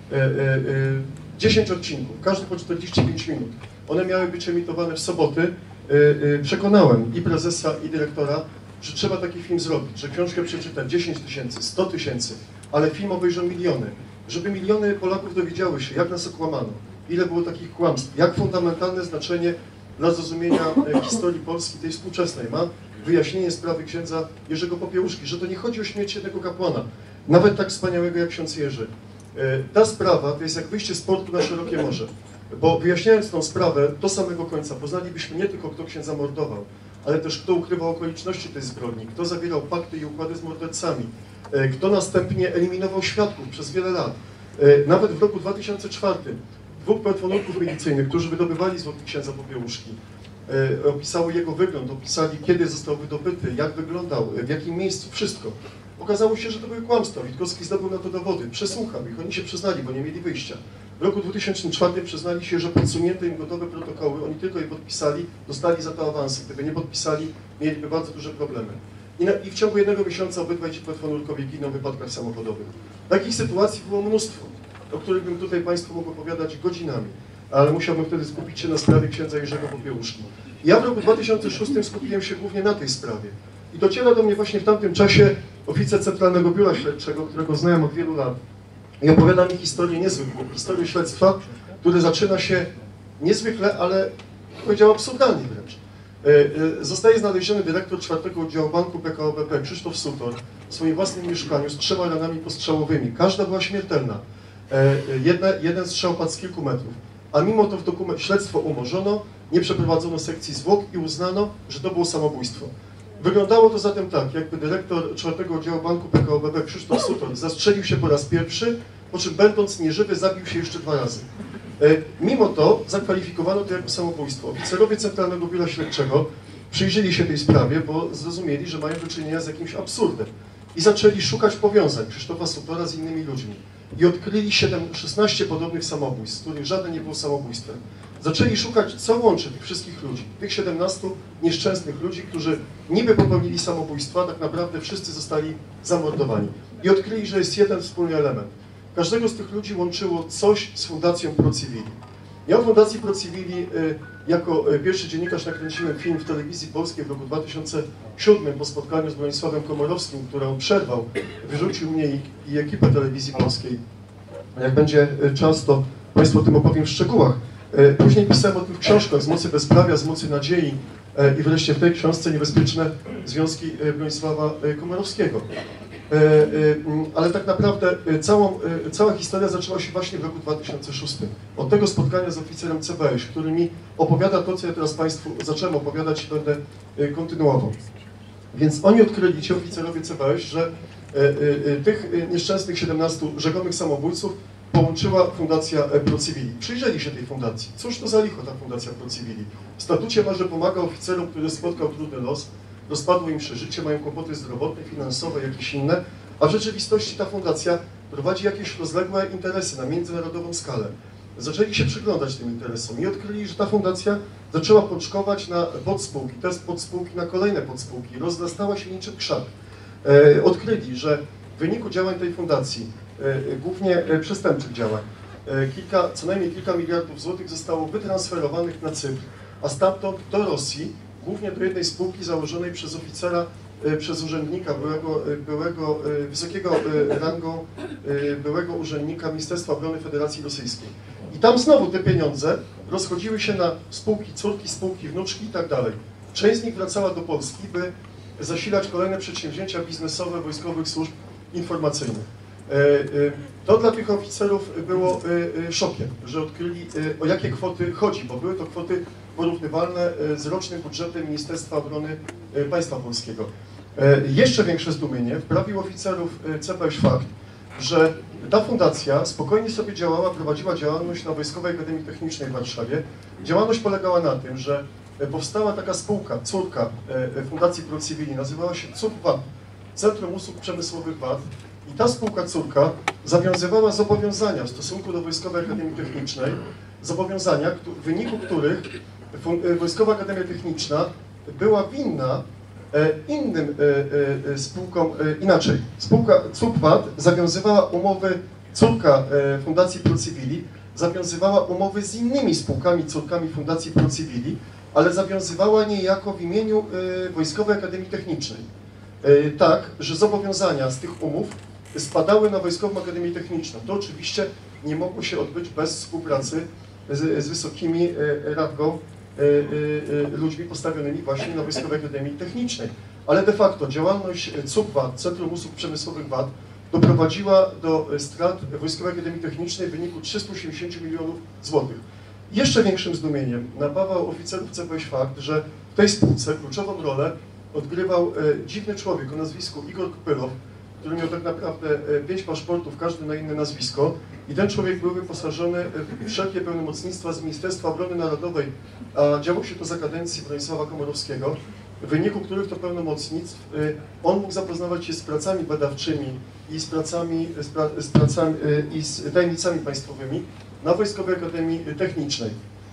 10 odcinków, każdy po 45 minut. One miały być emitowane w soboty. Przekonałem i prezesa, i dyrektora, że trzeba taki film zrobić, że książkę przeczyta 10 000, 100 000, ale film obejrzą miliony. Żeby miliony Polaków dowiedziały się, jak nas okłamano, ile było takich kłamstw, jak fundamentalne znaczenie dla zrozumienia historii Polski, tej współczesnej, ma wyjaśnienie sprawy księdza Jerzego Popiełuszki, że to nie chodzi o śmierć jednego kapłana, nawet tak wspaniałego jak ksiądz Jerzy. Ta sprawa to jest jak wyjście z portu na szerokie morze, bo wyjaśniając tą sprawę do samego końca poznalibyśmy nie tylko, kto księdza mordował, ale też kto ukrywał okoliczności tej zbrodni, kto zawierał pakty i układy z mordercami, kto następnie eliminował świadków przez wiele lat. Nawet w roku 2004 dwóch pełnomocników milicyjnych, którzy wydobywali zwłoki księdza Popiełuszki, opisały jego wygląd, opisali, kiedy został wydobyty, jak wyglądał, w jakim miejscu, wszystko. Okazało się, że to były kłamstwa. Witkowski zdobył na to dowody, przesłuchał ich, oni się przyznali, bo nie mieli wyjścia. W roku 2004 przyznali się, że podsunięte im gotowe protokoły, oni tylko je podpisali, dostali za to awansy. Gdyby nie podpisali, mieliby bardzo duże problemy. I w ciągu jednego miesiąca obydwaj ci płetwonurkowie giną w wypadkach samochodowych. Takich sytuacji było mnóstwo, o których bym tutaj Państwu mógł opowiadać godzinami, ale musiałbym wtedy skupić się na sprawie księdza Jerzego Popiełuszki. Ja w roku 2006 skupiłem się głównie na tej sprawie. I dociera do mnie właśnie w tamtym czasie oficer Centralnego Biura Śledczego, którego znałem od wielu lat. I opowiada mi historię niezwykłą, historię śledztwa, które zaczyna się niezwykle, ale powiedział absurdalnie wręcz. Zostaje znaleziony dyrektor 4. oddziału banku PKO BP, Krzysztof Sutor, w swoim własnym mieszkaniu z 3 ranami postrzałowymi. Każda była śmiertelna. Jeden strzał padł z kilku metrów. A mimo to w śledztwo umorzono, nie przeprowadzono sekcji zwłok i uznano, że to było samobójstwo. Wyglądało to zatem tak, jakby dyrektor 4. oddziału banku PKO BP Krzysztof Sutor zastrzelił się po raz pierwszy, po czym będąc nieżywy zabił się jeszcze 2 razy. Mimo to zakwalifikowano to jako samobójstwo. Oficerowie Centralnego Biura Śledczego przyjrzeli się tej sprawie, bo zrozumieli, że mają do czynienia z jakimś absurdem. I zaczęli szukać powiązań Krzysztofa Sutora z innymi ludźmi. I odkryli 16 podobnych samobójstw, z których żaden nie był samobójstwem. Zaczęli szukać, co łączy tych wszystkich ludzi, tych 17 nieszczęsnych ludzi, którzy niby popełnili samobójstwa, tak naprawdę wszyscy zostali zamordowani. I odkryli, że jest jeden wspólny element. Każdego z tych ludzi łączyło coś z Fundacją Pro Civili. Ja o Fundacji Pro Civili jako pierwszy dziennikarz nakręciłem film w telewizji polskiej w roku 2007 po spotkaniu z Bronisławem Komorowskim, który on przerwał, wyrzucił mnie i ekipę telewizji polskiej. Jak będzie czas, to Państwu o tym opowiem w szczegółach. Później pisałem o tym w książkach z mocy bezprawia, z mocy nadziei i wreszcie w tej książce Niebezpieczne związki Bronisława Komorowskiego. Ale tak naprawdę cała historia zaczęła się właśnie w roku 2006. Od tego spotkania z oficerem CBŚ, który mi opowiada to, co ja teraz Państwu zacząłem opowiadać i będę kontynuował. Więc oni odkryli, ci oficerowie CBŚ, że tych nieszczęsnych 17 rzekomych samobójców połączyła Fundacja Pro Civili. Przyjrzeli się tej fundacji. Cóż to za licho ta Fundacja Pro Civili? W statucie ma, że pomaga oficerom, który spotkał trudny los, rozpadło im się życie, mają kłopoty zdrowotne, finansowe, jakieś inne, a w rzeczywistości ta fundacja prowadzi jakieś rozległe interesy na międzynarodową skalę. Zaczęli się przyglądać tym interesom i odkryli, że ta fundacja zaczęła poczkować na podspółki, te podspółki na kolejne podspółki, rozrastała się niczym krzak. Odkryli, że w wyniku działań tej fundacji, głównie przestępczych działań, co najmniej kilka miliardów złotych zostało wytransferowanych na Cypr, a stamtąd do Rosji, głównie do jednej spółki założonej przez oficera, przez urzędnika, byłego wysokiego rangą, byłego urzędnika Ministerstwa Obrony Federacji Rosyjskiej. I tam znowu te pieniądze rozchodziły się na spółki córki, spółki wnuczki i tak dalej. Część z nich wracała do Polski, by zasilać kolejne przedsięwzięcia biznesowe wojskowych służb informacyjnych. To dla tych oficerów było szokiem, że odkryli, o jakie kwoty chodzi, bo były to kwoty porównywalne z rocznym budżetem Ministerstwa Obrony Państwa Polskiego. Jeszcze większe zdumienie wprawił oficerów CBŚ fakt, że ta fundacja spokojnie sobie działała, prowadziła działalność na Wojskowej Akademii Technicznej w Warszawie. Działalność polegała na tym, że powstała taka spółka, córka Fundacji Pro Civili, nazywała się CUPWAT, Centrum Usług Przemysłowych VAT. I ta spółka córka zawiązywała zobowiązania w stosunku do Wojskowej Akademii Technicznej, zobowiązania, w wyniku których Wojskowa Akademia Techniczna była winna innym spółkom inaczej. Spółka CUPWAT zawiązywała umowy, córka Fundacji Pro Civili zawiązywała umowy z innymi spółkami, córkami Fundacji Pro Civili, ale zawiązywała niejako w imieniu Wojskowej Akademii Technicznej. Tak, że zobowiązania z tych umów spadały na Wojskową Akademię Techniczną. To oczywiście nie mogło się odbyć bez współpracy z wysokimi rangą ludźmi postawionymi właśnie na Wojskowej Akademii Technicznej. Ale de facto działalność CUPWAT, Centrum Usług Przemysłowych VAT, doprowadziła do strat Wojskowej Akademii Technicznej w wyniku 380 milionów złotych. Jeszcze większym zdumieniem napawał oficerów CBŚ fakt, że w tej spółce kluczową rolę odgrywał dziwny człowiek o nazwisku Igor Kopylow, który miał tak naprawdę 5 paszportów, każdy na inne nazwisko. I ten człowiek był wyposażony w wszelkie pełnomocnictwa z Ministerstwa Obrony Narodowej, a działo się to za kadencji Bronisława Komorowskiego. w wyniku których to pełnomocnictw on mógł zapoznawać się z pracami badawczymi i z tajemnicami państwowymi na Wojskowej Akademii Technicznej.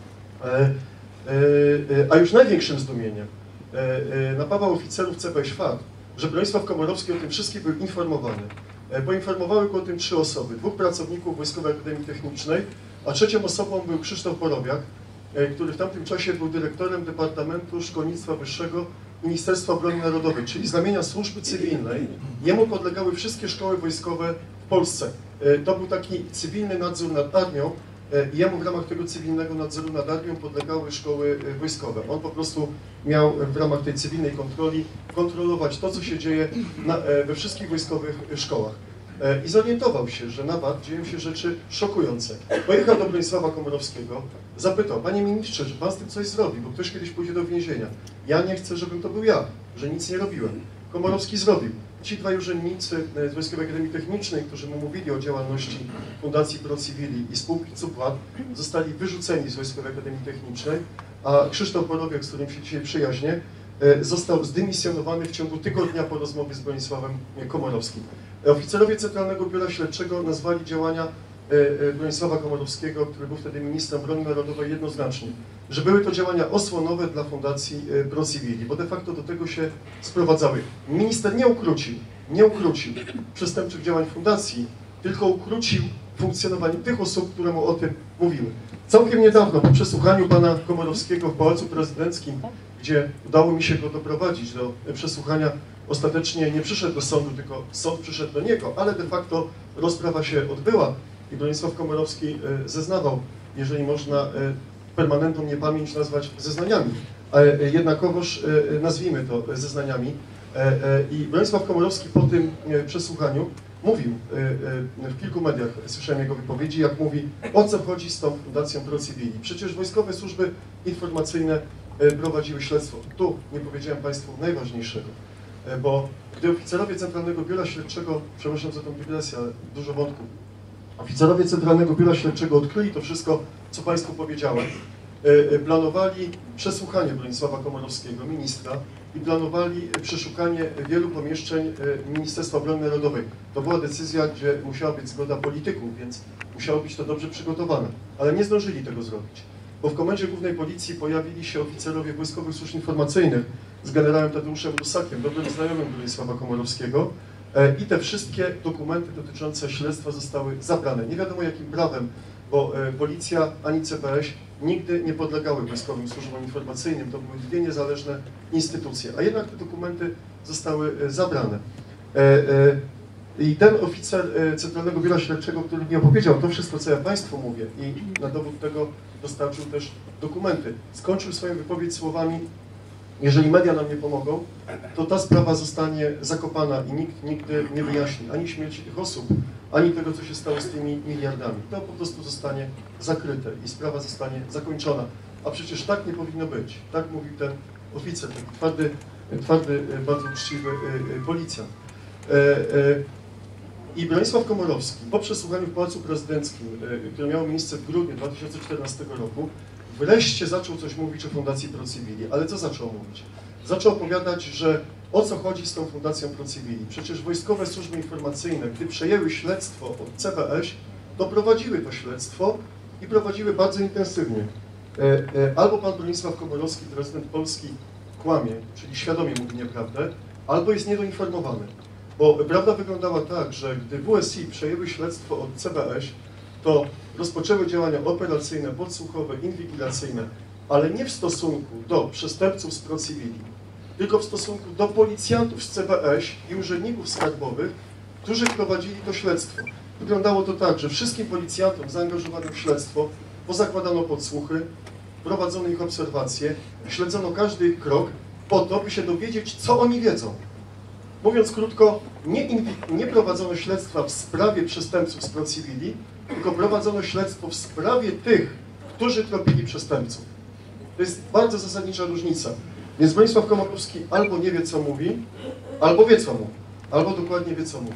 A już największym zdumieniem napawał oficerów CBŚ fakt, że Bronisław Komorowski o tym wszystkim był informowany. Poinformowały go o tym 3 osoby, 2 pracowników Wojskowej Akademii Technicznej, a 3. osobą był Krzysztof Borowiak, który w tamtym czasie był dyrektorem Departamentu Szkolnictwa Wyższego Ministerstwa Obrony Narodowej, czyli z ramienia służby cywilnej. Jemu podlegały wszystkie szkoły wojskowe w Polsce. To był taki cywilny nadzór nad armią i jemu w ramach tego cywilnego nadzoru nad armią podlegały szkoły wojskowe. On po prostu miał w ramach tej cywilnej kontroli kontrolować to, co się dzieje we wszystkich wojskowych szkołach. I zorientował się, że na VAT dzieją się rzeczy szokujące. Pojechał do Bronisława Komorowskiego, zapytał: panie ministrze, czy pan z tym coś zrobi, bo ktoś kiedyś pójdzie do więzienia. Ja nie chcę, żebym to był ja, że nic nie robiłem. Komorowski zrobił. Ci 2 urzędnicy z Wojskowej Akademii Technicznej, którzy mu mówili o działalności Fundacji Pro Civili i spółki CUPWAT, zostali wyrzuceni z Wojskowej Akademii Technicznej, a Krzysztof Borowiak, z którym się dzisiaj przyjaźnię, został zdymisjonowany w ciągu tygodnia po rozmowie z Bronisławem Komorowskim. Oficerowie Centralnego Biura Śledczego nazwali działania Bronisława Komorowskiego, który był wtedy ministrem obrony narodowej, jednoznacznie, że były to działania osłonowe dla Fundacji Pro Civili, bo de facto do tego się sprowadzały. Minister nie ukrócił przestępczych działań fundacji, tylko ukrócił funkcjonowanie tych osób, które mu o tym mówiły. Całkiem niedawno, po przesłuchaniu pana Komorowskiego w Pałacu Prezydenckim, gdzie udało mi się go doprowadzić do przesłuchania, ostatecznie nie przyszedł do sądu, tylko sąd przyszedł do niego, ale de facto rozprawa się odbyła i Bronisław Komorowski zeznawał, jeżeli można permanentną niepamięć nazwać zeznaniami, ale jednakowoż nazwijmy to zeznaniami. I Bronisław Komorowski po tym przesłuchaniu mówił w kilku mediach, słyszałem jego wypowiedzi, jak mówi, o co chodzi z tą Fundacją Pro Civili. Przecież wojskowe służby informacyjne prowadziły śledztwo. Tu nie powiedziałem państwu najważniejszego, bo gdy oficerowie Centralnego Biura Śledczego, przepraszam za tą dygresję, ale dużo wątków, oficerowie Centralnego Biura Śledczego odkryli to wszystko, co państwu powiedziałem, planowali przesłuchanie Bronisława Komorowskiego, ministra, i planowali przeszukanie wielu pomieszczeń Ministerstwa Obrony Narodowej. To była decyzja, gdzie musiała być zgoda polityków, więc musiało być to dobrze przygotowane. Ale nie zdążyli tego zrobić, bo w Komendzie Głównej Policji pojawili się oficerowie Wojskowych Służb Informacyjnych z generałem Tadeuszem Rusakiem, dobrym znajomym Bronisława Komorowskiego, i te wszystkie dokumenty dotyczące śledztwa zostały zabrane. Nie wiadomo jakim prawem, bo policja ani CBŚ nigdy nie podlegały Wojskowym Służbom Informacyjnym. To były 2 niezależne instytucje, a jednak te dokumenty zostały zabrane. I ten oficer Centralnego Biura Śledczego, który mi opowiedział to wszystko, co ja państwu mówię, i na dowód tego dostarczył też dokumenty, skończył swoją wypowiedź słowami: jeżeli media nam nie pomogą, to ta sprawa zostanie zakopana i nikt nigdy nie wyjaśni ani śmierci tych osób, ani tego, co się stało z tymi miliardami. To po prostu zostanie zakryte i sprawa zostanie zakończona. A przecież tak nie powinno być. Tak mówił ten oficer, taki twardy, bardzo uczciwy policjant. I Bronisław Komorowski po przesłuchaniu w Pałacu Prezydenckim, które miało miejsce w grudniu 2014 roku, wreszcie zaczął coś mówić o Fundacji Pro Civili. Ale co zaczął mówić? Zaczął opowiadać, że o co chodzi z tą Fundacją Pro Civili. Przecież wojskowe służby informacyjne, gdy przejęły śledztwo od CBŚ, to prowadziły to śledztwo i prowadziły bardzo intensywnie. Albo pan Bronisław Komorowski, prezydent Polski, kłamie, czyli świadomie mówi nieprawdę, albo jest niedoinformowany. Bo prawda wyglądała tak, że gdy WSI przejęły śledztwo od CBŚ, to rozpoczęły działania operacyjne, podsłuchowe, inwigilacyjne, ale nie w stosunku do przestępców z Pro Civili, tylko w stosunku do policjantów z CBŚ i urzędników skarbowych, którzy prowadzili to śledztwo. Wyglądało to tak, że wszystkim policjantom zaangażowanym w śledztwo pozakładano podsłuchy, prowadzono ich obserwacje, śledzono każdy ich krok po to, by się dowiedzieć, co oni wiedzą. Mówiąc krótko, nie prowadzono śledztwa w sprawie przestępców z Pro Civili, tylko prowadzono śledztwo w sprawie tych, którzy tropili przestępców. To jest bardzo zasadnicza różnica. Więc Bronisław Komorowski albo nie wie, co mówi, albo wie, co mówi. Albo dokładnie wie, co mówi.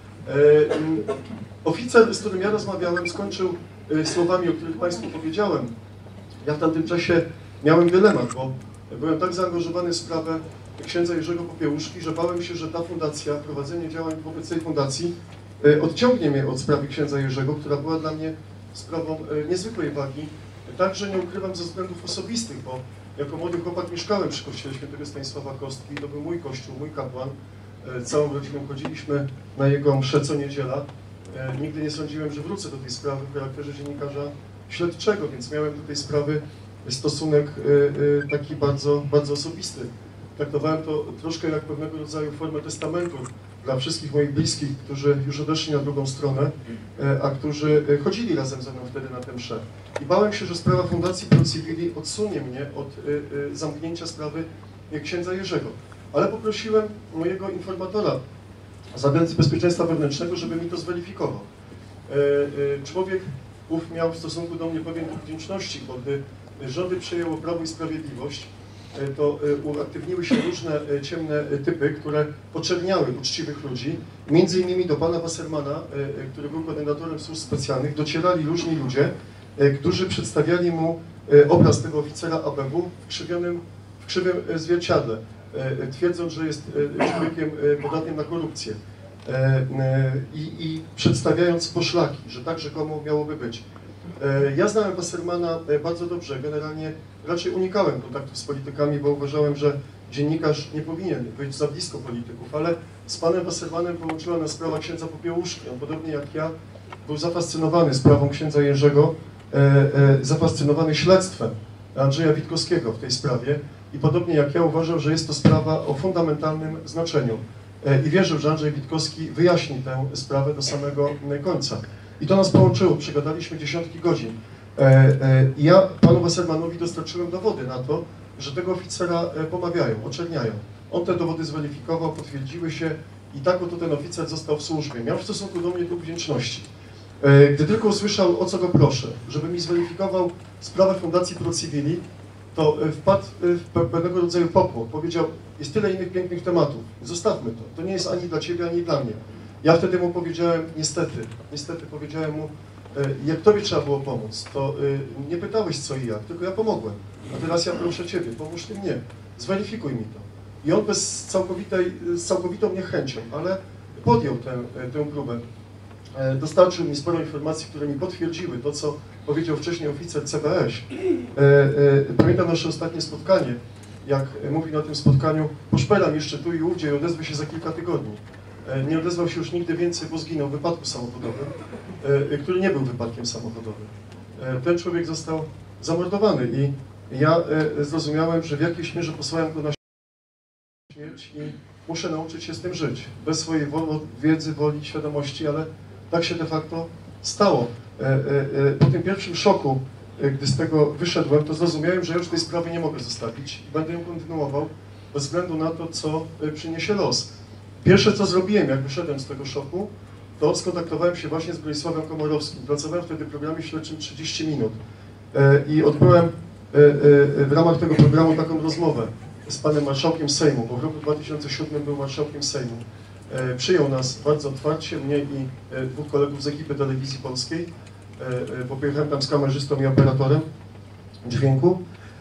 Oficer, z którym ja rozmawiałem, skończył słowami, o których państwu powiedziałem. Ja w tamtym czasie miałem dylemat, bo Byłem tak zaangażowany w sprawę księdza Jerzego Popiełuszki, że bałem się, że ta fundacja, prowadzenie działań wobec tej fundacji odciągnie mnie od sprawy księdza Jerzego, która była dla mnie sprawą niezwykłej wagi. Także nie ukrywam ze względów osobistych, bo jako młody chłopak mieszkałem przy kościele świętego Stanisława Kostki, to był mój kościół, mój kapłan. Całą rodziną chodziliśmy na jego mszę co niedziela. Nigdy nie sądziłem, że wrócę do tej sprawy w charakterze dziennikarza śledczego, więc miałem do tej sprawy stosunek taki bardzo, bardzo osobisty. Traktowałem to troszkę jak pewnego rodzaju formę testamentu dla wszystkich moich bliskich, którzy już odeszli na drugą stronę, a którzy chodzili razem ze mną wtedy na tę mszę. I bałem się, że sprawa Fundacji Pro Civili odsunie mnie od zamknięcia sprawy księdza Jerzego. Ale poprosiłem mojego informatora z Agencji Bezpieczeństwa Wewnętrznego, żeby mi to zweryfikował. Człowiek ów miał w stosunku do mnie pewien dług wdzięczności, bo gdy rządy przejęło Prawo i Sprawiedliwość, to uaktywniły się różne ciemne typy, które poczerniały uczciwych ludzi. Między innymi do pana Wassermana, który był koordynatorem służb specjalnych, docierali różni ludzie, którzy przedstawiali mu obraz tego oficera ABW w krzywym zwierciadle, twierdząc, że jest człowiekiem podatnym na korupcję i przedstawiając poszlaki, że tak rzekomo miałoby być. Ja znałem Wassermana bardzo dobrze, generalnie raczej unikałem kontaktów z politykami, bo uważałem, że dziennikarz nie powinien być za blisko polityków, ale z panem Wassermanem połączyła nas sprawa księdza Popiełuszki. On podobnie jak ja był zafascynowany sprawą księdza Jerzego, zafascynowany śledztwem Andrzeja Witkowskiego w tej sprawie i podobnie jak ja uważał, że jest to sprawa o fundamentalnym znaczeniu i wierzył, że Andrzej Witkowski wyjaśni tę sprawę do samego końca. I to nas połączyło, przegadaliśmy dziesiątki godzin. I ja panu Wassermanowi dostarczyłem dowody na to, że tego oficera pomawiają, oczerniają. On te dowody zweryfikował, potwierdziły się i tak oto ten oficer został w służbie. Miał w stosunku do mnie dług wdzięczności. Gdy tylko usłyszał, o co go proszę, żeby mi zweryfikował sprawę Fundacji Pro Civili, to wpadł w pewnego rodzaju popłoch. Powiedział, jest tyle innych pięknych tematów, zostawmy to. To nie jest ani dla ciebie, ani dla mnie. Ja wtedy mu powiedziałem, niestety powiedziałem mu, jak tobie trzeba było pomóc, to nie pytałeś co i jak, tylko ja pomogłem. A teraz ja proszę ciebie, pomóż ty mnie, zweryfikuj mi to. I on z całkowitą niechęcią, ale podjął tę próbę. Dostarczył mi sporo informacji, które mi potwierdziły to, co powiedział wcześniej oficer CBŚ. Pamiętam nasze ostatnie spotkanie, jak mówi na tym spotkaniu, poszperam jeszcze tu i ówdzie i odezwę się za kilka tygodni. Nie odezwał się już nigdy więcej, bo zginął w wypadku samochodowym, który nie był wypadkiem samochodowym. Ten człowiek został zamordowany i ja zrozumiałem, że w jakiejś mierze posłałem go na śmierć i muszę nauczyć się z tym żyć. Bez swojej wiedzy, woli, świadomości, ale tak się de facto stało. Po tym pierwszym szoku, gdy z tego wyszedłem, to zrozumiałem, że już tej sprawy nie mogę zostawić i będę ją kontynuował bez względu na to, co przyniesie los. Pierwsze, co zrobiłem, jak wyszedłem z tego szoku, to skontaktowałem się właśnie z Bronisławem Komorowskim. Pracowałem wtedy w programie śledczym 30 minut i odbyłem w ramach tego programu taką rozmowę z panem marszałkiem Sejmu, bo w roku 2007 był marszałkiem Sejmu. Przyjął nas bardzo otwarcie, mnie i dwóch kolegów z ekipy Telewizji Polskiej, bo pojechałem tam z kamerzystą i operatorem dźwięku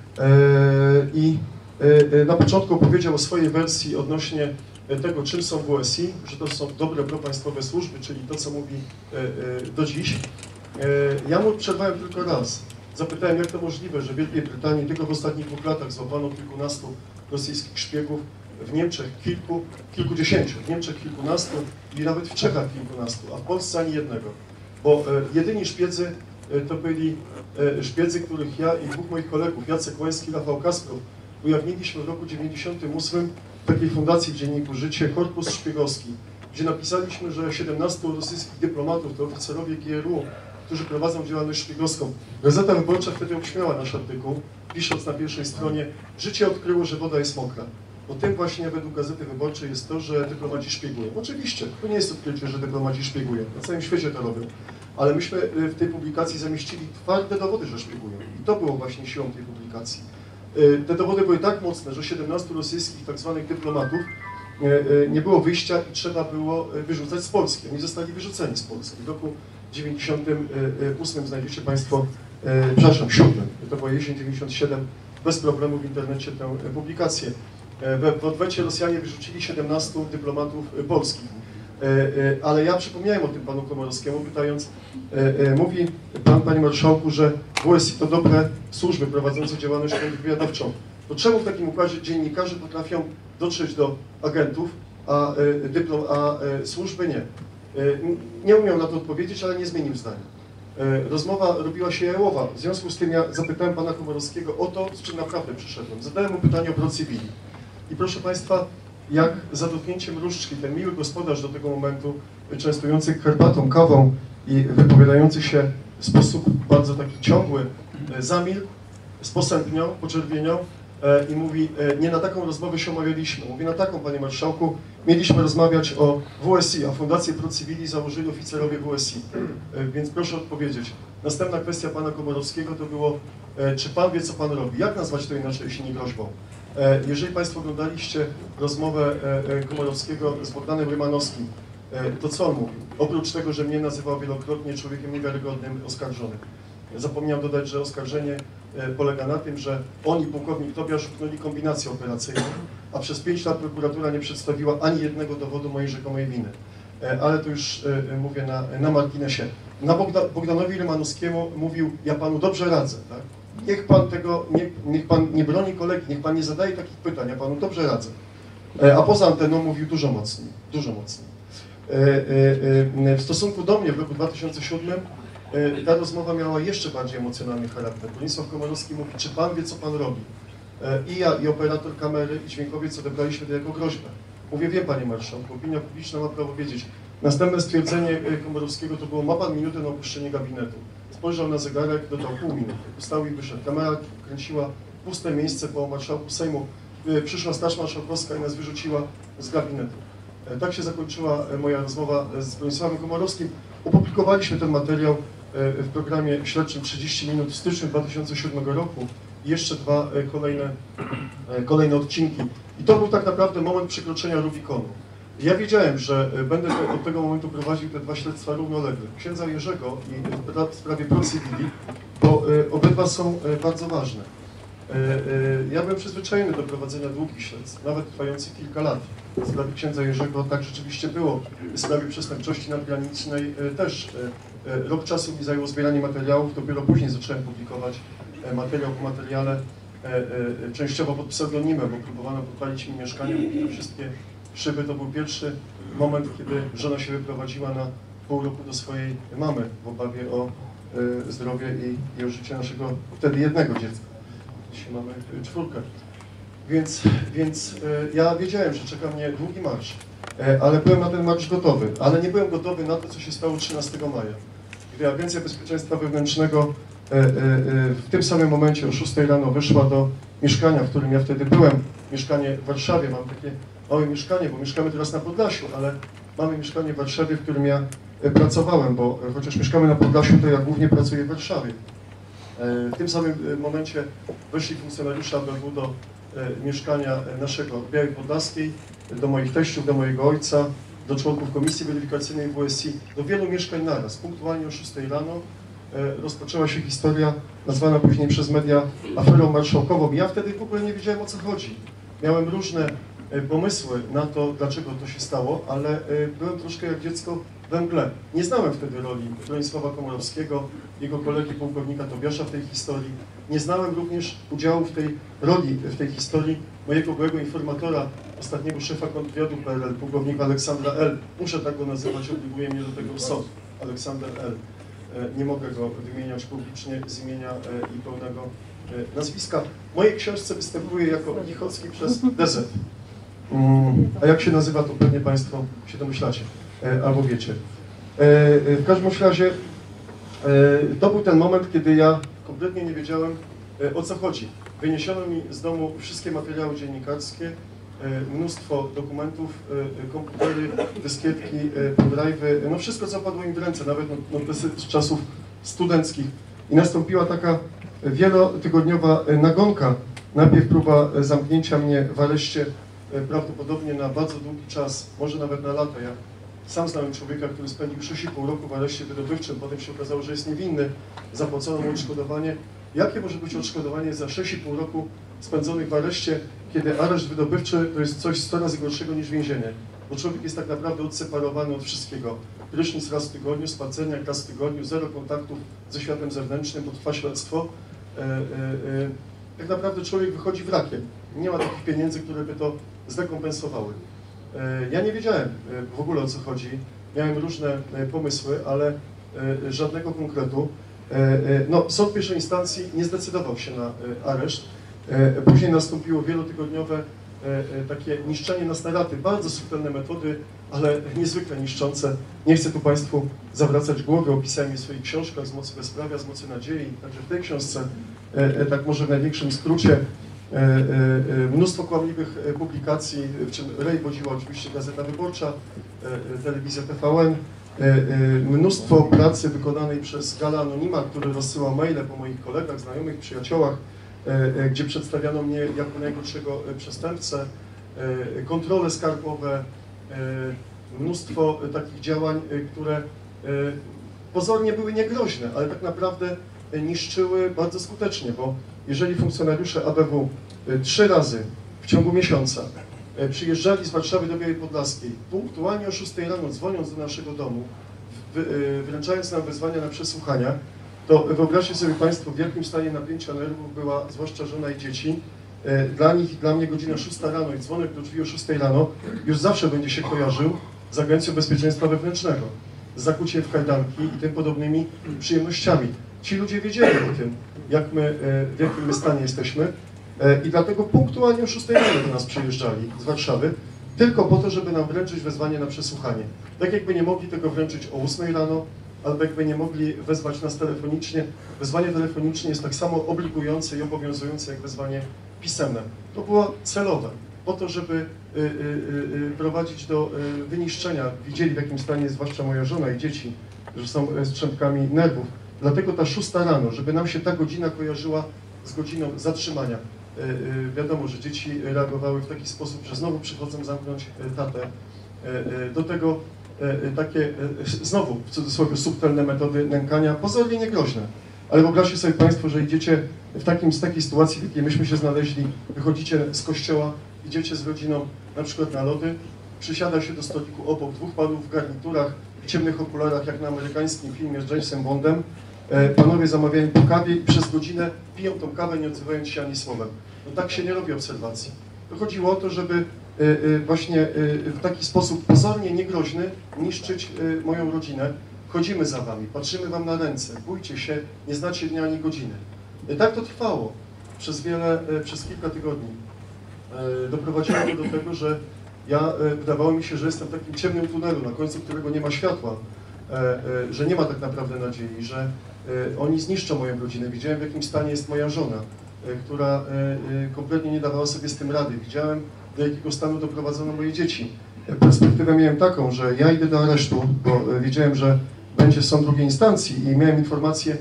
i na początku opowiedział o swojej wersji odnośnie tego, czym są WSI, że to są dobre propaństwowe służby, czyli to, co mówi do dziś. Ja mu przerwałem tylko raz. Zapytałem, jak to możliwe, że w Wielkiej Brytanii tylko w ostatnich 2 latach złapano kilkunastu rosyjskich szpiegów, w Niemczech kilkudziesięciu, w Niemczech kilkunastu i nawet w Czechach kilkunastu, a w Polsce ani jednego. Bo jedyni szpiedzy to byli szpiedzy, których ja i dwóch moich kolegów, Jacek Łęski i Rafał Kasprow, ujawniliśmy w roku 1998 w takiej fundacji w dzienniku Życie, Korpus Szpiegowski, gdzie napisaliśmy, że 17 rosyjskich dyplomatów to oficerowie GRU, którzy prowadzą działalność szpiegowską. Gazeta Wyborcza wtedy obśmiała nasz artykuł, pisząc na pierwszej stronie, życie odkryło, że woda jest mokra. Bo tym właśnie według Gazety Wyborczej jest to, że dyplomaci szpiegują. Oczywiście, to nie jest odkrycie, że dyplomaci szpiegują. Na całym świecie to robią. Ale myśmy w tej publikacji zamieścili twarde dowody, że szpiegują. I to było właśnie siłą tej publikacji. Te dowody były tak mocne, że 17 rosyjskich tak zwanych dyplomatów nie było wyjścia i trzeba było wyrzucać z Polski. Oni zostali wyrzuceni z Polski. W roku 98 znajdziecie Państwo, przepraszam, 7, to była jesień 97, bez problemu w internecie tę publikację. W odwecie Rosjanie wyrzucili 17 dyplomatów polskich. Ale ja przypomniałem o tym panu Komorowskiemu, pytając, mówi pan, panie marszałku, że WSI to dobre służby prowadzące działalność wywiadowczą. To czemu w takim układzie dziennikarze potrafią dotrzeć do agentów, a służby nie? Nie umiał na to odpowiedzieć, ale nie zmienił zdania. Rozmowa robiła się jałowa. W związku z tym ja zapytałem pana Komorowskiego o to, z czym naprawdę przyszedłem. Zadałem mu pytanie o pro civili. I proszę państwa, jak za dotknięciem różdżki ten miły gospodarz do tego momentu, częstujący herbatą, kawą i wypowiadający się w sposób bardzo taki ciągły, zamilkł, sposępniał, poczerwieniał i mówi, nie na taką rozmowę się umawialiśmy. Mówi, na taką, panie marszałku, mieliśmy rozmawiać o WSI, a Fundację Pro Civili założyli oficerowie WSI. Więc proszę odpowiedzieć. Następna kwestia pana Komorowskiego to było, czy pan wie, co pan robi? Jak nazwać to inaczej, jeśli nie groźbą? Jeżeli państwo oglądaliście rozmowę Komorowskiego z Bogdanem Rymanowskim, to co on mówił? Oprócz tego, że mnie nazywał wielokrotnie człowiekiem niewiarygodnym, oskarżonym. Zapomniał dodać, że oskarżenie polega na tym, że on i pułkownik Tobiasz uknęli kombinację operacyjną, a przez 5 lat prokuratura nie przedstawiła ani jednego dowodu mojej rzekomej winy. Ale to już mówię na marginesie. Bogdanowi Rymanowskiemu mówił, ja panu dobrze radzę, tak? Niech pan nie broni kolegi, niech pan nie zadaje takich pytań, ja panu dobrze radzę. A poza anteną mówił dużo mocniej, dużo mocniej. W stosunku do mnie w roku 2007 ta rozmowa miała jeszcze bardziej emocjonalny charakter. Bronisław Komorowski mówi, czy pan wie, co pan robi? I ja, i operator kamery, i dźwiękowiec odebraliśmy to jako groźbę. Mówię, wiem, panie marszałku, opinia publiczna ma prawo wiedzieć. Następne stwierdzenie Komorowskiego to było, ma pan minutę na opuszczenie gabinetu. Spojrzał na zegarek, dodał pół minuty. Wstał i wyszedł. Kamera kręciła puste miejsce po marszałku Sejmu. Przyszła Straż Marszałkowska i nas wyrzuciła z gabinetu. Tak się zakończyła moja rozmowa z Bronisławem Komorowskim. Opublikowaliśmy ten materiał w programie śledczym 30 minut w styczniu 2007 roku i jeszcze 2 kolejne odcinki. I to był tak naprawdę moment przekroczenia Rubikonu. Ja wiedziałem, że będę od tego momentu prowadził te 2 śledztwa równolegle. Księdza Jerzego i w sprawie pro civili, bo obydwa są bardzo ważne. Ja byłem przyzwyczajony do prowadzenia długich śledztw, nawet trwających kilka lat. W sprawie księdza Jerzego tak rzeczywiście było. W sprawie przestępczości nadgranicznej też rok czasu mi zajęło zbieranie materiałów, dopiero później zacząłem publikować materiał po materiale, częściowo pod pseudonimem, bo próbowano podpalić mi mieszkanie, wszystkie szyby. To był pierwszy moment, kiedy żona się wyprowadziła na pół roku do swojej mamy w obawie o zdrowie i o życie naszego wtedy jednego dziecka. Dzisiaj mamy 4. Więc ja wiedziałem, że czeka mnie długi marsz, ale byłem na ten marsz gotowy, ale nie byłem gotowy na to, co się stało 13 maja, gdy Agencja Bezpieczeństwa Wewnętrznego w tym samym momencie o 6 rano wyszła do mieszkania, w którym ja wtedy byłem, mieszkanie w Warszawie. Mam takie małe mieszkanie, bo mieszkamy teraz na Podlasiu, ale mamy mieszkanie w Warszawie, w którym ja pracowałem, bo chociaż mieszkamy na Podlasiu, to ja głównie pracuję w Warszawie. W tym samym momencie weszli funkcjonariusze ABW do mieszkania naszego w Białej Podlaskiej, do moich teściów, do mojego ojca, do członków Komisji Weryfikacyjnej WSI, do wielu mieszkań naraz. Punktualnie o 6 rano rozpoczęła się historia nazwana później przez media aferą marszałkową. Ja wtedy w ogóle nie wiedziałem, o co chodzi. Miałem różne pomysły na to, dlaczego to się stało, ale byłem troszkę jak dziecko we mgle. Nie znałem wtedy roli Bronisława Komorowskiego, jego kolegi pułkownika Tobiasza w tej historii. Nie znałem również udziału w tej roli, w tej historii mojego byłego informatora, ostatniego szefa kontrwywiadu PRL, pułkownika Aleksandra L. Muszę tak go nazywać, obliguje mnie do tego sąd. Aleksander L. Nie mogę go wymieniać publicznie z imienia i pełnego nazwiska. W mojej książce występuje jako Lichocki przez DZ. A jak się nazywa, to pewnie państwo się domyślacie, albo wiecie. W każdym razie to był ten moment, kiedy ja kompletnie nie wiedziałem, o co chodzi. Wyniesiono mi z domu wszystkie materiały dziennikarskie, mnóstwo dokumentów, komputery, dyskietki, pendrive'y, no wszystko, co padło im w ręce, nawet notesy z czasów studenckich. I nastąpiła taka wielotygodniowa nagonka. Najpierw próba zamknięcia mnie w areszcie, prawdopodobnie na bardzo długi czas, może nawet na lata. Ja sam znałem człowieka, który spędził 6,5 roku w areszcie wydobywczym, potem się okazało, że jest niewinny, zapłacono mu odszkodowanie Jakie może być odszkodowanie za 6,5 roku spędzonych w areszcie, kiedy areszt wydobywczy to jest coś 100 razy gorszego niż więzienie? Bo człowiek jest tak naprawdę odseparowany od wszystkiego. Prysznic raz w tygodniu, spacerniak raz w tygodniu, zero kontaktów ze światem zewnętrznym, bo trwa śledztwo. Tak naprawdę człowiek wychodzi wrakiem. Nie ma takich pieniędzy, które by to zrekompensowały. Ja nie wiedziałem w ogóle, o co chodzi. Miałem różne pomysły, ale żadnego konkretu. No, sąd pierwszej instancji nie zdecydował się na areszt. Później nastąpiło wielotygodniowe takie niszczenie nas na raty. Bardzo subtelne metody, ale niezwykle niszczące. Nie chcę tu Państwu zawracać głowy, opisałem je w swoich książkach z mocy bezprawia, z mocy nadziei. Także w tej książce, tak może w największym skrócie, mnóstwo kłamliwych publikacji, w czym rej wodziła oczywiście Gazeta Wyborcza, telewizja TVN, mnóstwo pracy wykonanej przez Gala Anonima, który rozsyłał maile po moich kolegach, znajomych, przyjaciołach, gdzie przedstawiano mnie jako najgorszego przestępcę, kontrole skarbowe, mnóstwo takich działań, które pozornie były niegroźne, ale tak naprawdę niszczyły bardzo skutecznie, bo jeżeli funkcjonariusze ABW 3 razy w ciągu miesiąca przyjeżdżali z Warszawy do Białej Podlaskiej, punktualnie o 6 rano, dzwoniąc do naszego domu, wręczając nam wezwania na przesłuchania, to wyobraźcie sobie Państwo, w jakim stanie napięcia nerwów była zwłaszcza żona i dzieci. Dla nich i dla mnie godzina 6 rano i dzwonek do drzwi o 6 rano już zawsze będzie się kojarzył z Agencją Bezpieczeństwa Wewnętrznego, z zakuciem w kajdanki i tym podobnymi przyjemnościami. Ci ludzie wiedzieli o tym, w jakim my stanie jesteśmy i dlatego punktualnie o 6 rano do nas przyjeżdżali z Warszawy, tylko po to, żeby nam wręczyć wezwanie na przesłuchanie. Tak jakby nie mogli tego wręczyć o 8 rano, albo jakby nie mogli wezwać nas telefonicznie. Wezwanie telefoniczne jest tak samo obligujące i obowiązujące jak wezwanie pisemne. To było celowe, po to, żeby prowadzić do wyniszczenia. Widzieli, w jakim stanie jest zwłaszcza moja żona i dzieci, że są strzępkami nerwów. Dlatego ta 6 rano, żeby nam się ta godzina kojarzyła z godziną zatrzymania. Wiadomo, że dzieci reagowały w taki sposób, że znowu przychodzą zamknąć tatę. Do tego takie, znowu w cudzysłowie, subtelne metody nękania, pozornie niegroźne. Ale wyobraźcie sobie Państwo, że idziecie z takiej sytuacji, w jakiej myśmy się znaleźli, wychodzicie z kościoła, idziecie z rodziną na przykład na lody, przysiada się do stoliku obok 2 panów w garniturach, w ciemnych okularach, jak na amerykańskim filmie z Jamesem Bondem. Panowie zamawiają po kawie i przez godzinę piją tą kawę, nie odzywając się ani słowem. No tak się nie robi obserwacji. To chodziło o to, żeby właśnie w taki sposób pozornie niegroźny niszczyć moją rodzinę. Chodzimy za wami, patrzymy wam na ręce, bójcie się, nie znacie dnia ani godziny. Tak to trwało przez kilka tygodni. Doprowadziło to do tego, że wydawało mi się, że jestem w takim ciemnym tunelu, na końcu którego nie ma światła, że nie ma tak naprawdę nadziei, że oni zniszczą moją rodzinę. Widziałem, w jakim stanie jest moja żona, która kompletnie nie dawała sobie z tym rady. Widziałem, do jakiego stanu doprowadzono moje dzieci. Perspektywę miałem taką, że ja idę do aresztu, bo wiedziałem, że będzie sąd drugiej instancji i miałem informację,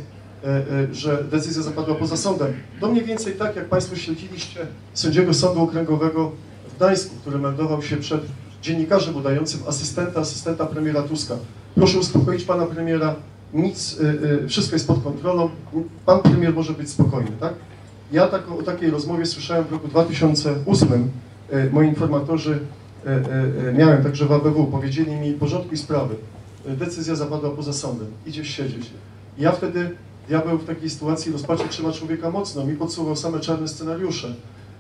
że decyzja zapadła poza sądem. To mniej więcej tak, jak Państwo śledziliście sędziego Sądu Okręgowego w Gdańsku, który meldował się przed dziennikarzem udającym asystenta premiera Tuska. Proszę uspokoić pana premiera, nic, wszystko jest pod kontrolą, pan premier może być spokojny, tak? Ja o takiej rozmowie słyszałem w roku 2008. Moi informatorzy, miałem także w ABW, powiedzieli mi: porządkuj sprawy, decyzja zapadła poza sądem, idziesz siedzieć. I ja wtedy, diabeł w takiej sytuacji rozpaczy trzyma człowieka mocno, mi podsuwał same czarne scenariusze.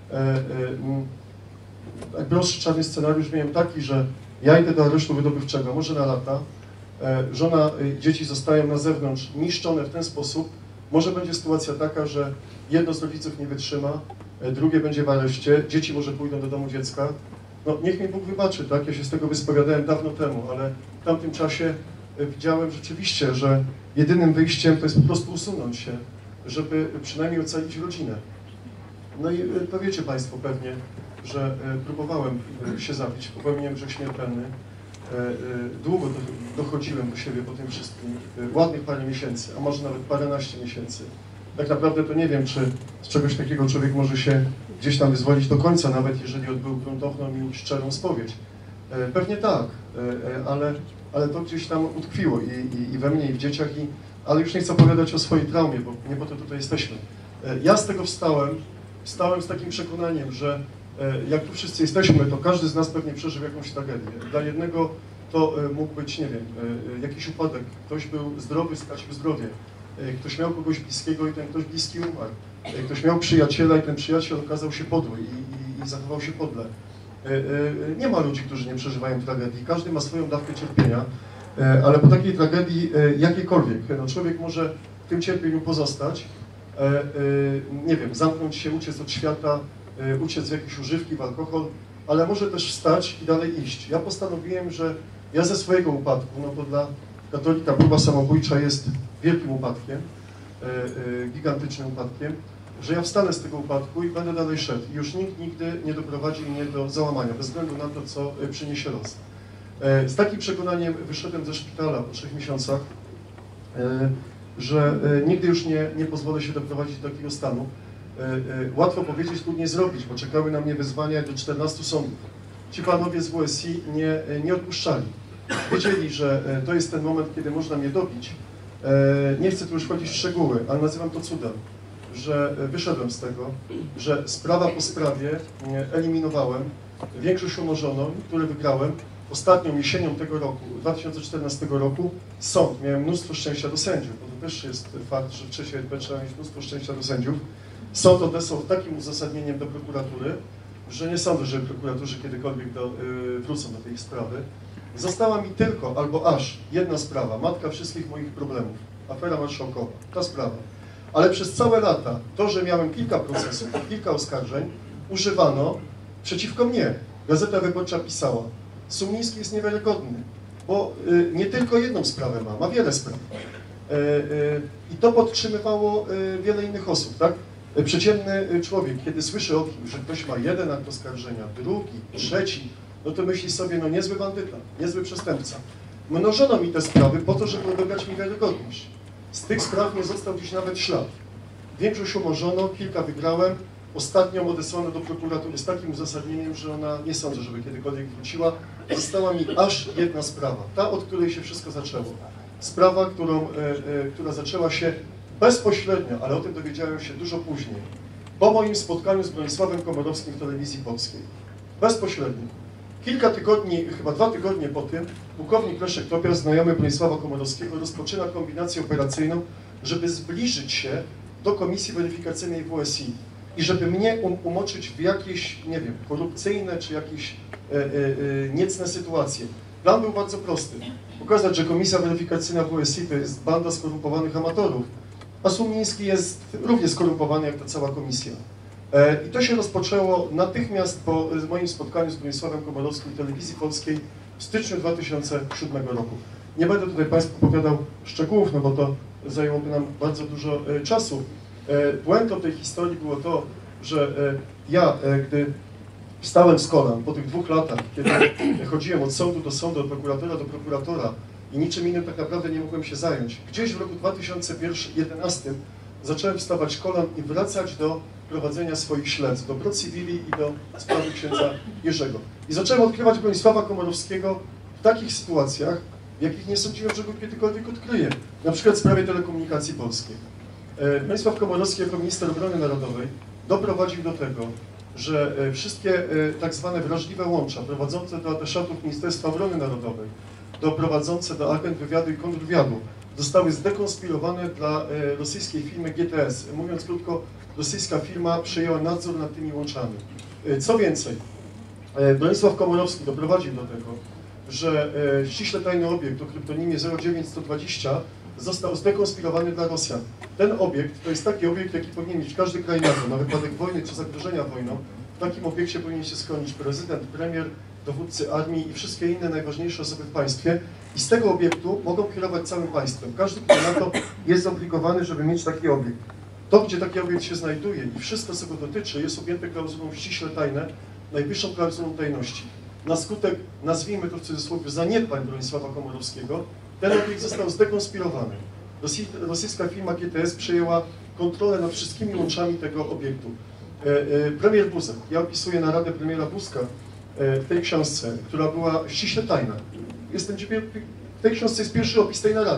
Najprostszy czarny scenariusz miałem taki, że ja idę do aresztu wydobywczego, może na lata, żona i dzieci zostają na zewnątrz niszczone w ten sposób, może będzie sytuacja taka, że jedno z rodziców nie wytrzyma, drugie będzie w areszcie, dzieci może pójdą do domu dziecka. No niech mi Bóg wybaczy, tak? Ja się z tego wyspowiadałem dawno temu, ale w tamtym czasie widziałem rzeczywiście, że jedynym wyjściem to jest po prostu usunąć się, żeby przynajmniej ocalić rodzinę. No i powiecie Państwo pewnie, że próbowałem się zabić, popełniłem grzech śmiertelny. Długo dochodziłem do siebie po tym wszystkim, ładnych parę miesięcy, a może nawet paręnaście miesięcy. Tak naprawdę to nie wiem, czy z czegoś takiego człowiek może się gdzieś tam wyzwolić do końca, nawet jeżeli odbył gruntowną i szczerą spowiedź. Pewnie tak, ale to gdzieś tam utkwiło i we mnie, i w dzieciach, ale już nie chcę opowiadać o swojej traumie, bo nie po to tutaj jesteśmy. Ja z tego wstałem z takim przekonaniem, że jak tu wszyscy jesteśmy, to każdy z nas pewnie przeżył jakąś tragedię. Dla jednego to mógł być, nie wiem, jakiś upadek, ktoś był zdrowy, stracił zdrowie, ktoś miał kogoś bliskiego i ten ktoś bliski umarł, ktoś miał przyjaciela i ten przyjaciel okazał się podły i zachował się podle. Nie ma ludzi, którzy nie przeżywają tragedii, każdy ma swoją dawkę cierpienia, ale po takiej tragedii jakiejkolwiek, no człowiek może w tym cierpieniu pozostać, nie wiem, zamknąć się, uciec od świata, uciec w jakieś używki, w alkohol, ale może też wstać i dalej iść. Ja postanowiłem, że ja ze swojego upadku, no bo dla katolika próba samobójcza jest wielkim upadkiem, gigantycznym upadkiem, że ja wstanę z tego upadku i będę dalej szedł. I już nikt nigdy nie doprowadzi mnie do załamania, bez względu na to, co przyniesie los. Z takim przekonaniem wyszedłem ze szpitala po 3 miesiącach, że nigdy już nie pozwolę się doprowadzić do takiego stanu. Łatwo powiedzieć, trudniej zrobić, bo czekały na mnie wezwania do 14 sądów. Ci panowie z WSI nie odpuszczali. Wiedzieli, że to jest ten moment, kiedy można mnie dobić. Nie chcę tu już wchodzić w szczegóły, ale nazywam to cudem, że wyszedłem z tego, że sprawa po sprawie eliminowałem większość umorzoną, które wygrałem. Ostatnią jesienią tego roku, 2014 roku, sąd, miałem mnóstwo szczęścia do sędziów, bo to też jest fakt, że w III RP trzeba mieć mnóstwo szczęścia do sędziów. Sąd odesłał takim uzasadnieniem do prokuratury, że nie sądzę, że prokuratorzy kiedykolwiek wrócą do tej sprawy. Została mi tylko, albo aż, jedna sprawa, matka wszystkich moich problemów, afera marszałkowa, ta sprawa. Ale przez całe lata, to, że miałem kilka procesów, kilka oskarżeń, używano przeciwko mnie. Gazeta Wyborcza pisała, Sumiński jest niewiarygodny, bo nie tylko jedną sprawę ma wiele spraw. I to podtrzymywało wiele innych osób, tak? Przeciętny człowiek, kiedy słyszy o kimś, że ktoś ma jeden akt oskarżenia, drugi, trzeci, no to myśli sobie, no niezły bandyta, niezły przestępca. Mnożono mi te sprawy po to, żeby odebrać mi wiarygodność. Z tych spraw nie został dziś nawet ślad. Większość umorzono, kilka wygrałem, ostatnią odesłano do prokuratury z takim uzasadnieniem, że ona nie sądzę, żeby kiedykolwiek wróciła. Została mi aż jedna sprawa, ta, od której się wszystko zaczęło. Sprawa, która zaczęła się bezpośrednio, ale o tym dowiedziałem się dużo później, po moim spotkaniu z Bronisławem Komorowskim w telewizji polskiej. Bezpośrednio. Kilka tygodni, chyba 2 tygodnie po tym, pułkownik Leszek Topiar, znajomy Bronisława Komorowskiego, rozpoczyna kombinację operacyjną, żeby zbliżyć się do komisji weryfikacyjnej WSI i żeby mnie umoczyć w jakieś, nie wiem, korupcyjne czy jakieś niecne sytuacje. Plan był bardzo prosty. Pokazać, że komisja weryfikacyjna WSI to jest banda skorumpowanych amatorów, a Sumiński jest równie skorumpowany jak ta cała komisja. I to się rozpoczęło natychmiast po moim spotkaniu z Bronisławem Komorowskim w telewizji polskiej w styczniu 2007 roku. Nie będę tutaj Państwu opowiadał szczegółów, no bo to zajęłoby nam bardzo dużo czasu. Puentą tej historii było to, że ja, gdy wstałem z kolan po tych 2 latach, kiedy chodziłem od sądu do sądu, od prokuratora do prokuratora i niczym innym tak naprawdę nie mogłem się zająć, gdzieś w roku 2011 zacząłem wstawać z kolan i wracać do prowadzenia swoich śledztw, do pro civili i do sprawy księdza Jerzego. I zacząłem odkrywać Bronisława Komorowskiego w takich sytuacjach, w jakich nie sądziłem, że go kiedykolwiek odkryję. Na przykład w sprawie telekomunikacji polskiej. Bronisław Komorowski jako minister obrony narodowej doprowadził do tego, że wszystkie tak zwane wrażliwe łącza prowadzące do ateszatów Ministerstwa Obrony Narodowej, prowadzące do agent wywiadu i kontrwywiadu zostały zdekonspirowane dla rosyjskiej firmy GTS. Mówiąc krótko, rosyjska firma przejęła nadzór nad tymi łączami. Co więcej, Bronisław Komorowski doprowadził do tego, że ściśle tajny obiekt o kryptonimie 09120 został zdekonspirowany dla Rosjan. Ten obiekt to jest taki obiekt, jaki powinien mieć każdy kraj NATO na wypadek wojny czy zagrożenia wojną. W takim obiekcie powinien się schronić prezydent, premier, dowódcy armii i wszystkie inne najważniejsze osoby w państwie. I z tego obiektu mogą kierować całym państwem. Każdy kraj NATO jest zobligowany, żeby mieć taki obiekt. To, gdzie taki obiekt się znajduje i wszystko, co go dotyczy, jest objęte klauzulą ściśle tajne, najwyższą klauzulą tajności. Na skutek, nazwijmy to w cudzysłowie, zaniedbań Bronisława Komorowskiego, ten obiekt został zdekonspirowany. Rosyjska firma GTS przejęła kontrolę nad wszystkimi łączami tego obiektu. Premier Buzek, ja opisuję naradę premiera Buzka w tej książce, która była ściśle tajna. W tej książce jest pierwszy opis tej narady.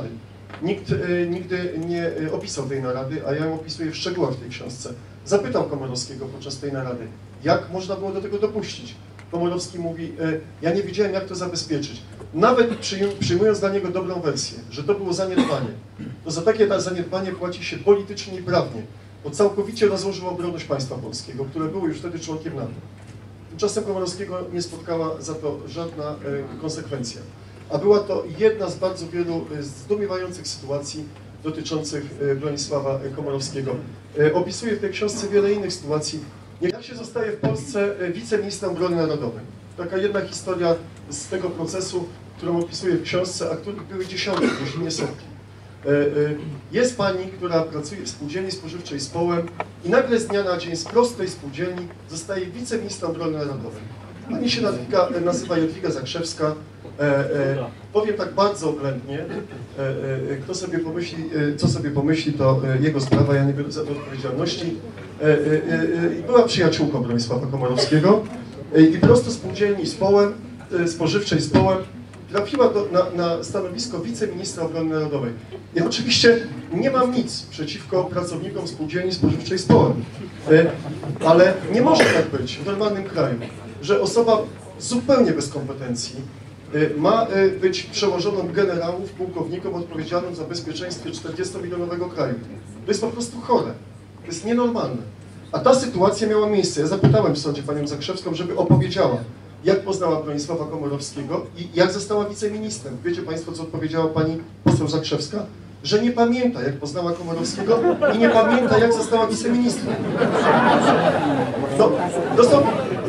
Nikt nigdy nie opisał tej narady, a ja ją opisuję w szczegółach w tej książce. Zapytam Komorowskiego podczas tej narady, jak można było do tego dopuścić. Komorowski mówi, ja nie wiedziałem, jak to zabezpieczyć. Nawet przyjmując dla niego dobrą wersję, że to było zaniedbanie, to za takie zaniedbanie płaci się politycznie i prawnie, bo całkowicie rozłożył obronność państwa polskiego, które było już wtedy członkiem NATO. Tymczasem Komorowskiego nie spotkała za to żadna konsekwencja. A była to jedna z bardzo wielu zdumiewających sytuacji dotyczących Bronisława Komorowskiego. Opisuję w tej książce wiele innych sytuacji. Jak się zostaje w Polsce wiceministrem obrony narodowej? Taka jedna historia z tego procesu, którą opisuję w książce, a których były dziesiątki, jeśli nie setki. Jest pani, która pracuje w spółdzielni spożywczej z Połem i nagle z dnia na dzień z prostej spółdzielni zostaje wiceministrem obrony narodowej. Pani się nazywa Jadwiga Zakrzewska. Powiem tak bardzo oględnie, kto sobie pomyśli, co sobie pomyśli, to jego sprawa, ja nie biorę za to odpowiedzialności. Była przyjaciółką Bronisława Komorowskiego i prosto spółdzielni z Połem, spożywczej z Połem, trafiła na stanowisko wiceministra obrony narodowej. Ja oczywiście nie mam nic przeciwko pracownikom spółdzielni spożywczej z Połem, ale nie może tak być w normalnym kraju, że osoba zupełnie bez kompetencji ma być przełożoną generałów, pułkownikom odpowiedzialnym za bezpieczeństwo 40-milionowego kraju. To jest po prostu chore. To jest nienormalne. A ta sytuacja miała miejsce. Ja zapytałem w sądzie panią Zakrzewską, żeby opowiedziała, jak poznała Bronisława Komorowskiego i jak została wiceministrem. Wiecie państwo, co odpowiedziała pani poseł Zakrzewska? Że nie pamięta, jak poznała Komorowskiego i nie pamięta, jak została wiceministrem. No, to są...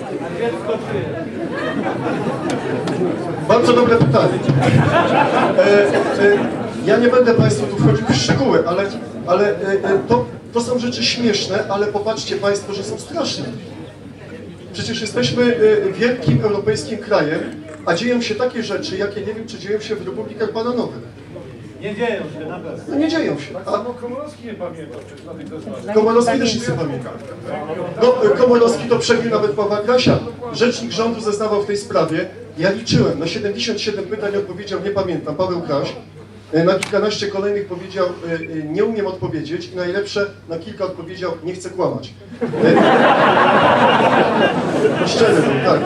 Bardzo dobre pytanie. Ja nie będę państwu tu wchodził w szczegóły, ale to są rzeczy śmieszne, ale popatrzcie państwo, że są straszne. Przecież jesteśmy wielkim europejskim krajem, a dzieją się takie rzeczy, jakie nie wiem, czy dzieją się w republikach bananowych. Nie dzieją się, na pewno. No nie dzieją się. A Komorowski nie pamięta przecież na tych zeznaniach. Komorowski też nic nie pamięta. No, Komorowski to przebił nawet Pawła Grasia. Rzecznik rządu zeznawał w tej sprawie. Ja liczyłem, na 77 pytań odpowiedział nie pamiętam, Paweł Graś. Na kilkanaście kolejnych powiedział nie umiem odpowiedzieć i najlepsze na kilka odpowiedział nie chcę kłamać. Szczery był, tak.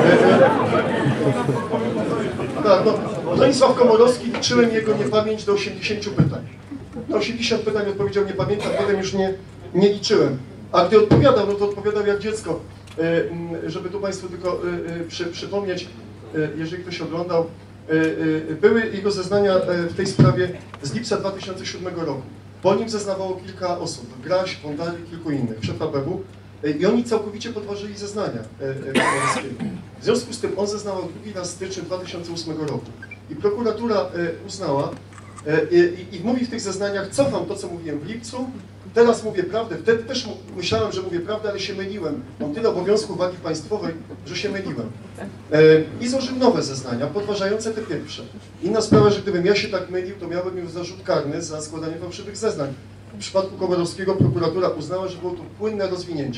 Tak, no, Bronisław Komorowski, liczyłem jego niepamięć do 80 pytań. Na 80 pytań odpowiedział nie pamiętam, potem już nie liczyłem. A gdy odpowiadał, no to odpowiadał jak dziecko. Żeby tu państwu tylko przypomnieć, jeżeli ktoś oglądał, były jego zeznania w tej sprawie z lipca 2007 roku. Po nim zeznawało kilka osób, Graś, Wądary i kilku innych, szef ABW, i oni całkowicie podważyli zeznania Komorowskiego. W związku z tym on zeznawał drugi raz w styczniu 2008 roku. I prokuratura uznała i mówi w tych zeznaniach, cofam to, co mówiłem w lipcu, teraz mówię prawdę. Wtedy też myślałem, że mówię prawdę, ale się myliłem. Mam tyle obowiązków wagi państwowej, że się myliłem. I złożył nowe zeznania, podważające te pierwsze. Inna sprawa, że gdybym ja się tak mylił, to miałbym już zarzut karny za składanie fałszywych zeznań. W przypadku Komorowskiego prokuratura uznała, że było to płynne rozwinięcie.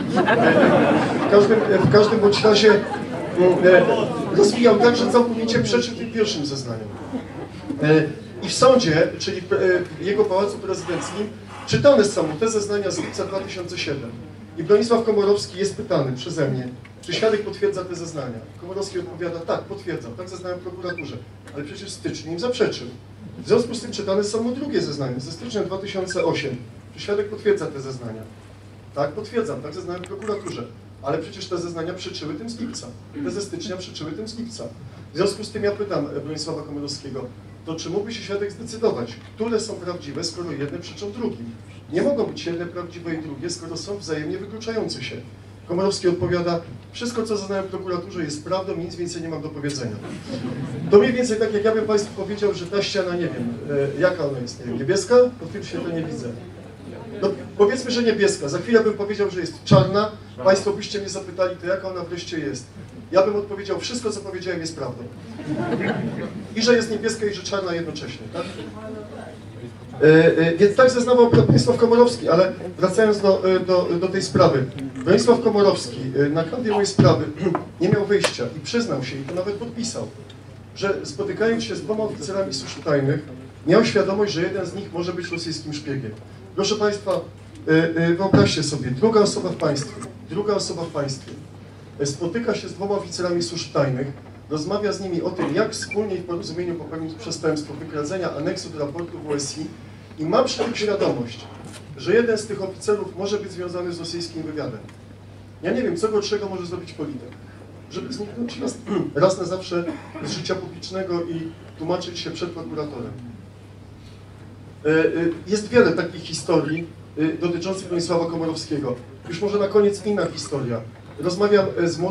W każdym bądź razie rozwijał tak, że całkowicie przeczył tym pierwszym zeznaniom. I w sądzie, czyli w jego pałacu prezydenckim, czytane są te zeznania z lipca 2007. I Bronisław Komorowski jest pytany przeze mnie, czy świadek potwierdza te zeznania. Komorowski odpowiada, tak, potwierdzam, tak zeznałem prokuraturze, ale przecież w styczniu im zaprzeczył. W związku z tym czytane są mu drugie zeznania, ze stycznia 2008. Czy świadek potwierdza te zeznania? Tak, potwierdzam, tak zeznałem prokuraturze. Ale przecież te zeznania przeczyły tym z lipca. Te ze stycznia przeczyły tym z lipca. W związku z tym ja pytam Bronisława Komorowskiego, to czy mógłby się świadek zdecydować, które są prawdziwe, skoro jedne przeczą drugim? Nie mogą być jedne prawdziwe i drugie, skoro są wzajemnie wykluczające się. Komorowski odpowiada, wszystko co zeznałem prokuraturze jest prawdą, nic więcej nie mam do powiedzenia. To mniej więcej tak jak ja bym państwu powiedział, że ta ściana, nie wiem, jaka ona jest, nie wiem, niebieska? To w tym świetle nie widzę. No powiedzmy, że niebieska. Za chwilę bym powiedział, że jest czarna. Państwo byście mnie zapytali, to jaka ona wreszcie jest. Ja bym odpowiedział, wszystko co powiedziałem jest prawdą. I że jest niebieska i że czarna jednocześnie, tak? Więc tak zeznawał Bronisław Komorowski, ale wracając do tej sprawy. Bronisław Komorowski na kanwie mojej sprawy nie miał wyjścia i przyznał się, i to nawet podpisał, że spotykając się z dwoma oficerami służb tajnych, miał świadomość, że jeden z nich może być rosyjskim szpiegiem. Proszę Państwa, wyobraźcie sobie, druga osoba w państwie spotyka się z dwoma oficerami służb tajnych, rozmawia z nimi o tym, jak wspólnie i w porozumieniu popełnić przestępstwo wykradzenia aneksu do raportu WSI i ma przy tym świadomość, że jeden z tych oficerów może być związany z rosyjskim wywiadem. Ja nie wiem, co gorszego może zrobić polityk, żeby zniknąć raz na zawsze z życia publicznego i tłumaczyć się przed prokuratorem. Jest wiele takich historii dotyczących Bronisława Komorowskiego. Już może na koniec inna historia. Rozmawiam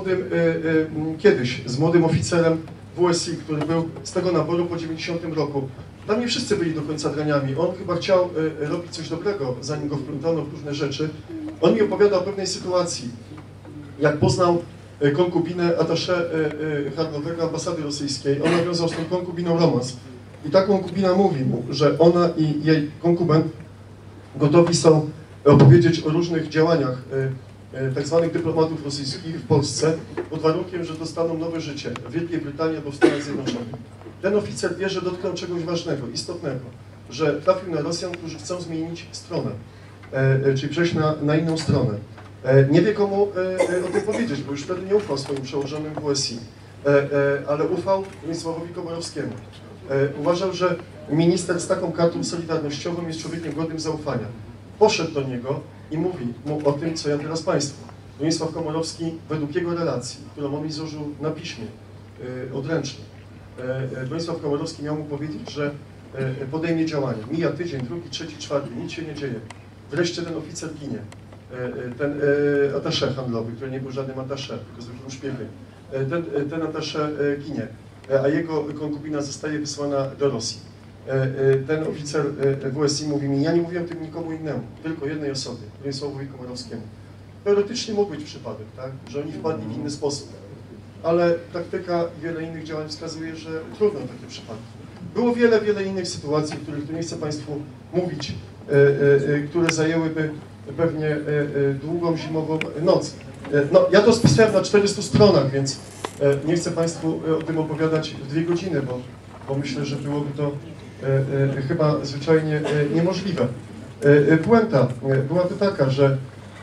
z młodym oficerem WSI, który był z tego naboru po 90 roku. Tam nie wszyscy byli do końca draniami. On chyba chciał robić coś dobrego, zanim go wplątano w różne rzeczy. On mi opowiada o pewnej sytuacji, jak poznał konkubinę attaché handlowego ambasady rosyjskiej. On nawiązał z tą konkubiną romans. I ta konkubina mówi mu, że ona i jej konkubent gotowi są opowiedzieć o różnych działaniach tak zwanych dyplomatów rosyjskich w Polsce, pod warunkiem, że dostaną nowe życie w Wielkiej Brytanii albo w Stanach Zjednoczonych. Ten oficer wie, że dotknął czegoś ważnego, istotnego, że trafił na Rosjan, którzy chcą zmienić stronę, czyli przejść na inną stronę. Nie wie, komu o tym powiedzieć, bo już wtedy nie ufał swoim przełożonym WSI, ale ufał Bronisławowi Komorowskiemu. Uważał, że minister z taką kartą solidarnościową jest człowiekiem godnym zaufania. Poszedł do niego i mówi mu o tym, co ja teraz Państwu. Bronisław Komorowski, według jego relacji, którą on mi złożył na piśmie, odręcznie, Bronisław Komorowski miał mu powiedzieć, że podejmie działania. Mija tydzień, drugi, trzeci, czwarty, nic się nie dzieje. Wreszcie ten oficer ginie. Ten attaché handlowy, który nie był żadnym attaché, tylko zwykłym szpiegiem. Ten attaché ginie, a jego konkubina zostaje wysłana do Rosji. Ten oficer WSI mówi mi, ja nie mówiłem tym nikomu innemu, tylko jednej osobie, Bronisławowi Komorowskiemu. Teoretycznie mógł być przypadek, tak, że oni wpadli w inny sposób, ale praktyka i wiele innych działań wskazuje, że trudno takie przypadki. Było wiele innych sytuacji, o których tu nie chcę Państwu mówić, które zajęłyby pewnie długą zimową noc. No, ja to spisałem na 400 stronach, więc nie chcę Państwu o tym opowiadać w 2 godziny, bo myślę, że byłoby to chyba zwyczajnie niemożliwe. Puenta byłaby taka, że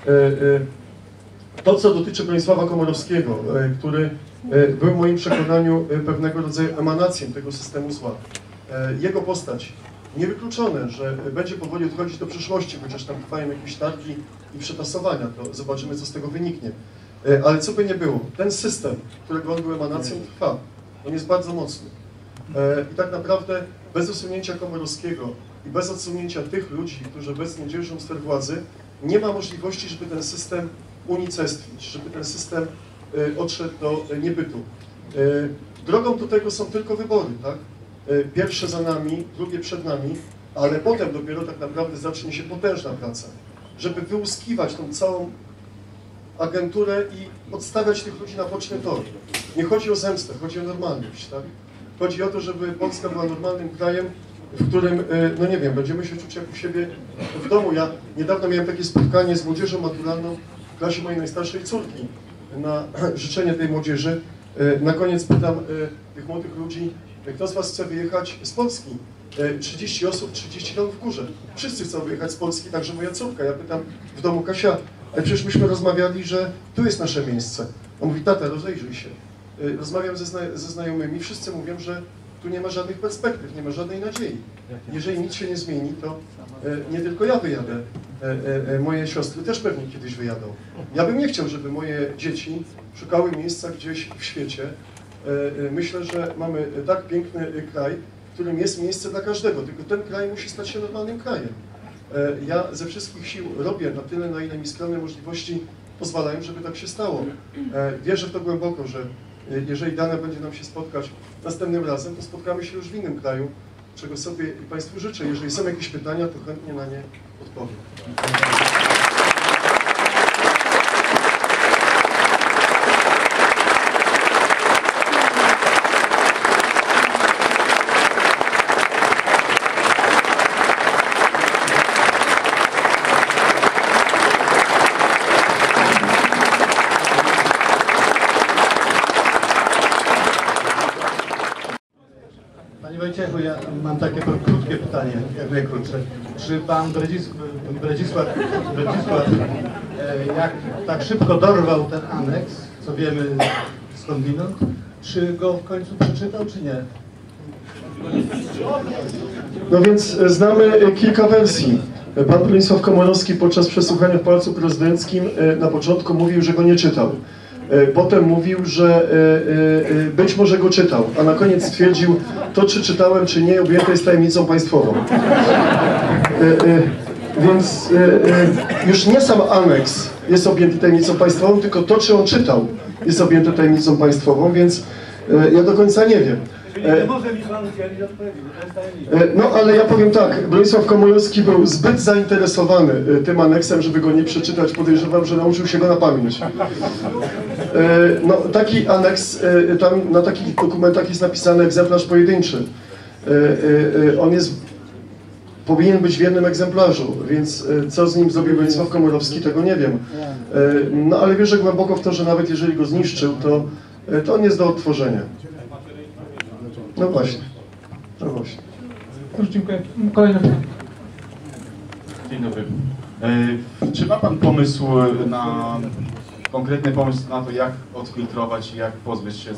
to, co dotyczy Bronisława Komorowskiego, który był w moim przekonaniu pewnego rodzaju emanacją tego systemu zła, jego postać, niewykluczone, że będzie powoli odchodzić do przyszłości, chociaż tam trwają jakieś targi i przetasowania, to zobaczymy, co z tego wyniknie. Ale co by nie było, ten system, którego on był emanacją, trwa. On jest bardzo mocny. I tak naprawdę bez usunięcia Komorowskiego i bez odsunięcia tych ludzi, którzy obecnie dzierżą ster władzy, nie ma możliwości, żeby ten system unicestwić, żeby ten system odszedł do niebytu. Drogą do tego są tylko wybory, tak? Pierwsze za nami, drugie przed nami, ale potem dopiero tak naprawdę zacznie się potężna praca, żeby wyłuskiwać tą całą agenturę i odstawiać tych ludzi na boczny tor. Nie chodzi o zemstę, chodzi o normalność, tak? Chodzi o to, żeby Polska była normalnym krajem, w którym, no nie wiem, będziemy się czuć jak u siebie w domu. Ja niedawno miałem takie spotkanie z młodzieżą maturalną w klasie mojej najstarszej córki na życzenie tej młodzieży. Na koniec pytam tych młodych ludzi, kto z Was chce wyjechać z Polski? 30 osób, 30 dom w górze. Wszyscy chcą wyjechać z Polski, także moja córka. Ja pytam w domu Kasia, ale przecież myśmy rozmawiali, że tu jest nasze miejsce. On mówi, tata, rozejrzyj się. Rozmawiam ze znajomymi, wszyscy mówią, że tu nie ma żadnych perspektyw, nie ma żadnej nadziei. Jeżeli nic się nie zmieni, to nie tylko ja wyjadę, moje siostry też pewnie kiedyś wyjadą. Ja bym nie chciał, żeby moje dzieci szukały miejsca gdzieś w świecie. Myślę, że mamy tak piękny kraj, w którym jest miejsce dla każdego, tylko ten kraj musi stać się normalnym krajem. Ja ze wszystkich sił robię na tyle, na ile mi skromne możliwości pozwalają, żeby tak się stało. Wierzę w to głęboko, że jeżeli dane będzie nam się spotkać następnym razem, to spotkamy się już w innym kraju, czego sobie i Państwu życzę. Jeżeli są jakieś pytania, to chętnie na nie odpowiem. Panie Wojciechu, Ja mam takie krótkie pytanie, jak najkrótsze. Czy pan Bredzisław jak tak szybko dorwał ten aneks, co wiemy skądinąd, czy go w końcu przeczytał, czy nie? No więc znamy kilka wersji. Pan Bronisław Komorowski podczas przesłuchania w Pałacu Prezydenckim na początku mówił, że go nie czytał. Potem mówił, że być może go czytał, a na koniec stwierdził, to czy czytałem, czy nie, objęte jest tajemnicą państwową. Więc już nie sam aneks jest objęty tajemnicą państwową, tylko to, czy on czytał, jest objęte tajemnicą państwową, więc ja do końca nie wiem. Czyli nie może mi pan udzielić odpowiedzi, bo to jest tajemnica. No ale ja powiem tak, Bronisław Komorowski był zbyt zainteresowany tym aneksem, żeby go nie przeczytać. Podejrzewam, że nauczył się go na pamięć. No taki aneks, tam na takich dokumentach jest napisany egzemplarz pojedynczy. On powinien być w jednym egzemplarzu, więc co z nim zrobił Bronisław Komorowski, tego nie wiem. No ale wierzę głęboko w to, że nawet jeżeli go zniszczył, to on jest do odtworzenia. No właśnie. No właśnie. Już dziękuję. Kolejne pytanie. Dzień dobry. Czy ma pan pomysł konkretny pomysł na to, jak odfiltrować i jak pozbyć się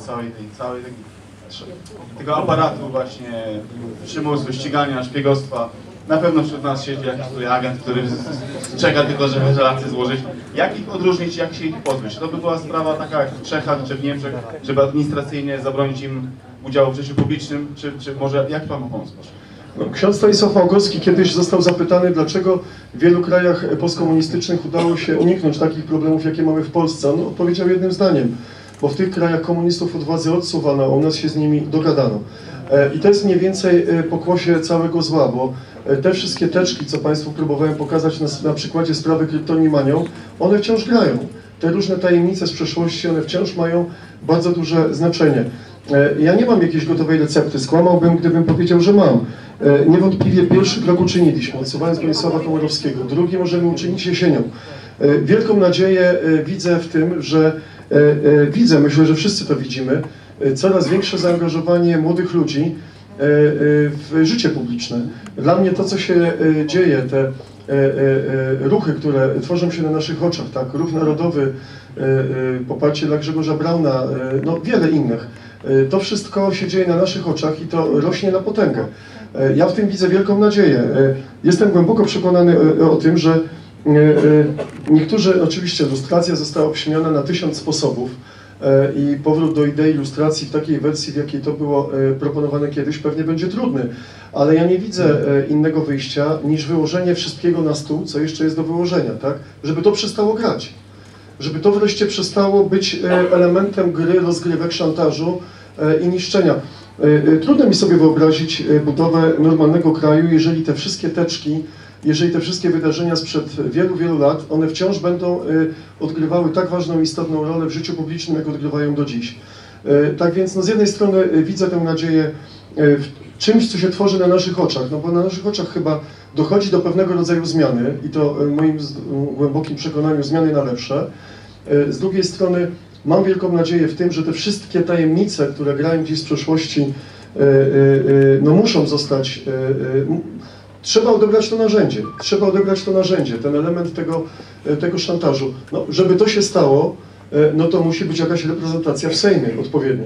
tego aparatu właśnie przymusu, ścigania, szpiegostwa? Na pewno wśród nas siedzi jakiś tutaj agent, który czeka tylko, żeby relacje złożyć. Jak ich odróżnić, jak się ich pozbyć? To by była sprawa taka jak w Czechach czy w Niemczech, żeby administracyjnie zabronić im udziału w życiu publicznym, czy może jak pan ma pomysł? No, ksiądz Stanisław Małgowski kiedyś został zapytany, dlaczego w wielu krajach postkomunistycznych udało się uniknąć takich problemów, jakie mamy w Polsce. On odpowiedział jednym zdaniem, bo w tych krajach komunistów od władzy odsuwano, a u nas się z nimi dogadano. I to jest mniej więcej pokłosie całego zła, bo te wszystkie teczki, co Państwu próbowałem pokazać na przykładzie sprawy kryptonimanią, one wciąż grają. Te różne tajemnice z przeszłości, one wciąż mają bardzo duże znaczenie. Ja nie mam jakiejś gotowej recepty, skłamałbym, gdybym powiedział, że mam. Niewątpliwie pierwszy krok uczyniliśmy, odsuwając Bronisława Komorowskiego. Drugi możemy uczynić jesienią. Wielką nadzieję widzę w tym, że myślę, że wszyscy to widzimy, coraz większe zaangażowanie młodych ludzi w życie publiczne. Dla mnie to, co się dzieje, te ruchy, które tworzą się na naszych oczach, tak, Ruch Narodowy, poparcie dla Grzegorza Brauna, no wiele innych, to wszystko się dzieje na naszych oczach i to rośnie na potęgę. Ja w tym widzę wielką nadzieję. Jestem głęboko przekonany o tym, że niektórzy, oczywiście lustracja została obśmiana na 1000 sposobów i powrót do idei lustracji w takiej wersji, w jakiej to było proponowane kiedyś, pewnie będzie trudny, ale ja nie widzę innego wyjścia niż wyłożenie wszystkiego na stół, co jeszcze jest do wyłożenia, tak? Żeby to przestało grać, żeby to wreszcie przestało być elementem gry, rozgrywek, szantażu i niszczenia. Trudno mi sobie wyobrazić budowę normalnego kraju, jeżeli te wszystkie teczki, jeżeli te wszystkie wydarzenia sprzed wielu, wielu lat, one wciąż będą odgrywały tak ważną, istotną rolę w życiu publicznym, jak odgrywają do dziś. Tak więc no, z jednej strony widzę tę nadzieję w czymś, co się tworzy na naszych oczach, no bo na naszych oczach chyba dochodzi do pewnego rodzaju zmiany i to moim głębokim przekonaniu zmiany na lepsze. Z drugiej strony mam wielką nadzieję w tym, że te wszystkie tajemnice, które grają gdzieś z przeszłości, no muszą zostać... Trzeba odebrać to narzędzie, ten element tego szantażu. No, żeby to się stało, no to musi być jakaś reprezentacja w Sejmie odpowiednia.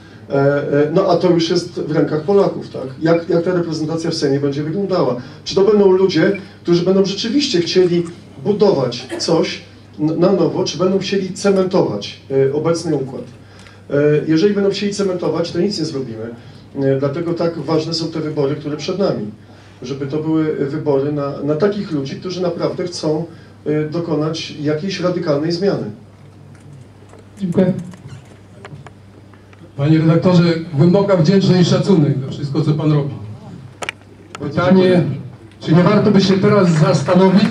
No a to już jest w rękach Polaków, tak? Jak ta reprezentacja w Sejmie będzie wyglądała? Czy to będą ludzie, którzy będą rzeczywiście chcieli budować coś na nowo, czy będą chcieli cementować obecny układ? Jeżeli będą chcieli cementować, to nic nie zrobimy. Dlatego tak ważne są te wybory, które przed nami. Żeby to były wybory na takich ludzi, którzy naprawdę chcą dokonać jakiejś radykalnej zmiany. Dziękuję. Panie redaktorze, głęboka wdzięczność i szacunek za wszystko, co pan robi. Pytanie, czy nie warto by się teraz zastanowić?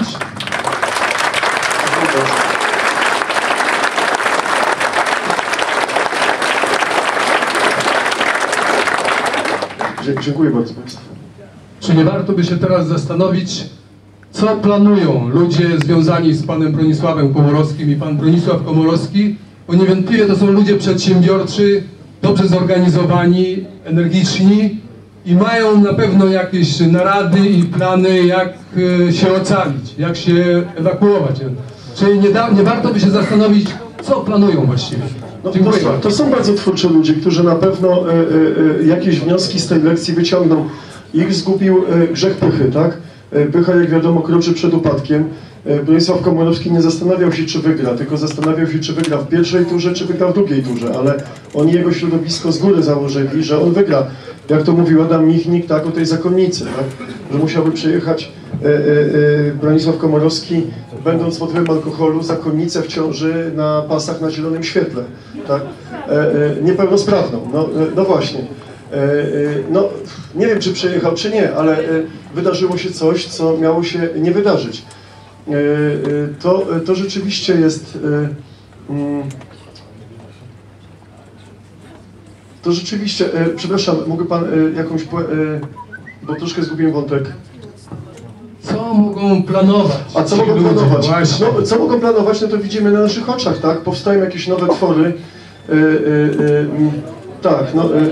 Dziękuję bardzo Państwu. Czy nie warto by się teraz zastanowić, co planują ludzie związani z panem Bronisławem Komorowskim i pan Bronisław Komorowski? Bo niewątpliwie to są ludzie przedsiębiorczy, dobrze zorganizowani, energiczni i mają na pewno jakieś narady i plany, jak się ocalić, jak się ewakuować. Czy nie warto by się zastanowić, co planują właściwie? No, Dziękuję. to są bardzo twórczy ludzie, którzy na pewno jakieś wnioski z tej lekcji wyciągną. Ich zgubił grzech pychy, tak? Pycha, jak wiadomo, kroczy przed upadkiem. Bronisław Komorowski nie zastanawiał się, czy wygra, tylko zastanawiał się, czy wygra w pierwszej turze, czy wygra w drugiej turze, ale oni, jego środowisko z góry założyli, że on wygra. Jak to mówił Adam Michnik, tak, o tej zakonnicy, tak? Że musiałby przejechać Bronisław Komorowski, będąc pod wpływem alkoholu, zakonnicę w ciąży na pasach na zielonym świetle, tak? Niepełnosprawną, no właśnie. No, nie wiem, czy przejechał, czy nie, ale wydarzyło się coś, co miało się nie wydarzyć. To rzeczywiście jest... To rzeczywiście... Przepraszam, mógłby pan jakąś... Bo troszkę zgubiłem wątek. Co mogą planować? A co ci mogą ludzie? planować? Właśnie. No, co mogą planować, no to widzimy na naszych oczach, tak? Powstają jakieś nowe twory. Tak,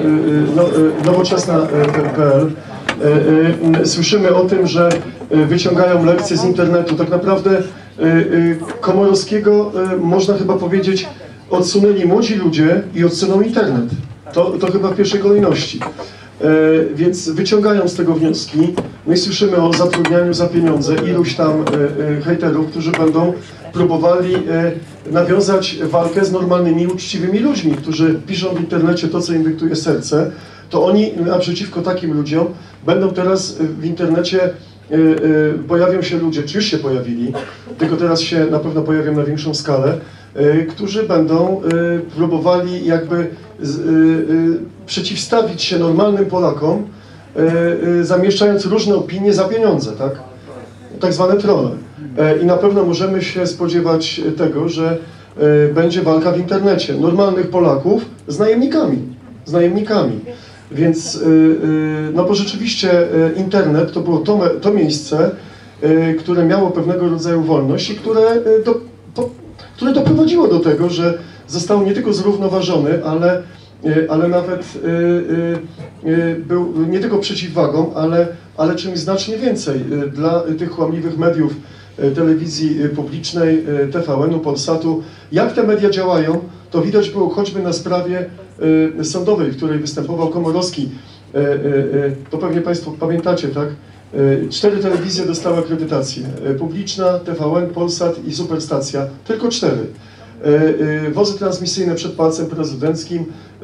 nowoczesna.pl. Słyszymy o tym, że wyciągają lekcje z internetu. Tak naprawdę Komorowskiego, można chyba powiedzieć, odsunęli młodzi ludzie i odsunął internet. To chyba w pierwszej kolejności. Więc wyciągają z tego wnioski. No i słyszymy o zatrudnianiu za pieniądze iluś tam hejterów, którzy będą próbowali nawiązać walkę z normalnymi, uczciwymi ludźmi, którzy piszą w internecie to, co im dyktuje serce. To oni naprzeciwko takim ludziom będą teraz w internecie, pojawią się ludzie, czy już się pojawili, tylko teraz się na pewno pojawią na większą skalę, którzy będą próbowali jakby przeciwstawić się normalnym Polakom, zamieszczając różne opinie za pieniądze, tak? Tak zwane trolle. I na pewno możemy się spodziewać tego, że będzie walka w internecie normalnych Polaków z najemnikami. Więc, no bo rzeczywiście internet to było to miejsce, które miało pewnego rodzaju wolność i które doprowadziło do tego, że został nie tylko zrównoważony, ale nawet był nie tylko przeciwwagą, ale czymś znacznie więcej dla tych kłamliwych mediów, telewizji publicznej, TVN-u, Polsatu. Jak te media działają, to widać było choćby na sprawie sądowej, w której występował Komorowski. To pewnie Państwo pamiętacie, tak? 4 telewizje dostały akredytację. Publiczna, TVN, Polsat i Superstacja. Tylko 4. Wozy transmisyjne przed Pałacem Prezydenckim,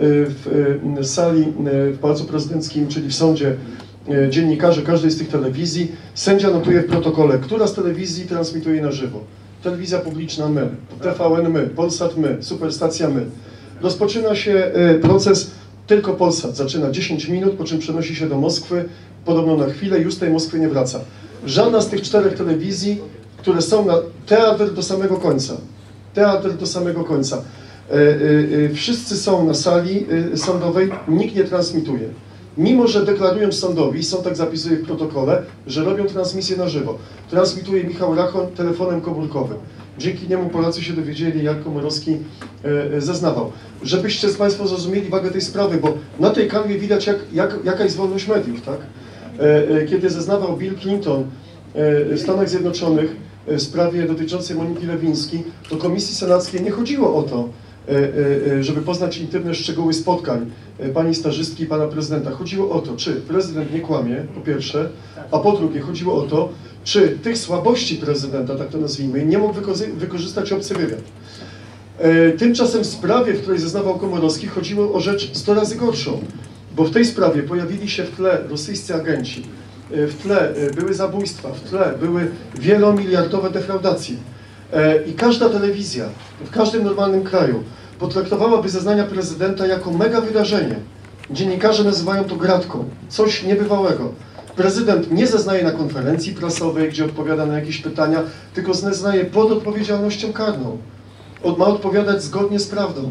w sali w Pałacu Prezydenckim, czyli w sądzie, dziennikarze każdej z tych telewizji. Sędzia notuje w protokole, która z telewizji transmituje na żywo. Telewizja publiczna my, TVN my, Polsat my, Superstacja my. Rozpoczyna się proces, tylko Polsat zaczyna 10 minut, po czym przenosi się do Moskwy, podobno na chwilę, już z tej Moskwy nie wraca. Żadna z tych 4 telewizji, które są na teatr do samego końca. Teatr do samego końca. Wszyscy są na sali sądowej, nikt nie transmituje. Mimo że deklarują sądowi, sąd tak zapisuje w protokole, że robią transmisję na żywo. Transmituje Michał Rachon telefonem komórkowym. Dzięki niemu Polacy się dowiedzieli, jak Komorowski zeznawał. Żebyście Państwo zrozumieli wagę tej sprawy, bo na tej kanwie widać, jaka jest wolność mediów, tak? Kiedy zeznawał Bill Clinton w Stanach Zjednoczonych w sprawie dotyczącej Moniki Lewiński, to Komisji Senackiej nie chodziło o to, żeby poznać intymne szczegóły spotkań pani stażystki i pana prezydenta. Chodziło o to, czy prezydent nie kłamie, po pierwsze, a po drugie chodziło o to, czy tych słabości prezydenta, tak to nazwijmy, nie mógł wykorzystać obcy wywiad. Tymczasem w sprawie, w której zeznawał Komorowski, chodziło o rzecz 100 razy gorszą, bo w tej sprawie pojawili się w tle rosyjscy agenci, w tle były zabójstwa, w tle były wielomiliardowe defraudacje. I każda telewizja w każdym normalnym kraju potraktowałaby zeznania prezydenta jako mega wydarzenie. Dziennikarze nazywają to gratką, coś niebywałego. Prezydent nie zeznaje na konferencji prasowej, gdzie odpowiada na jakieś pytania, tylko zeznaje pod odpowiedzialnością karną. Ma odpowiadać zgodnie z prawdą.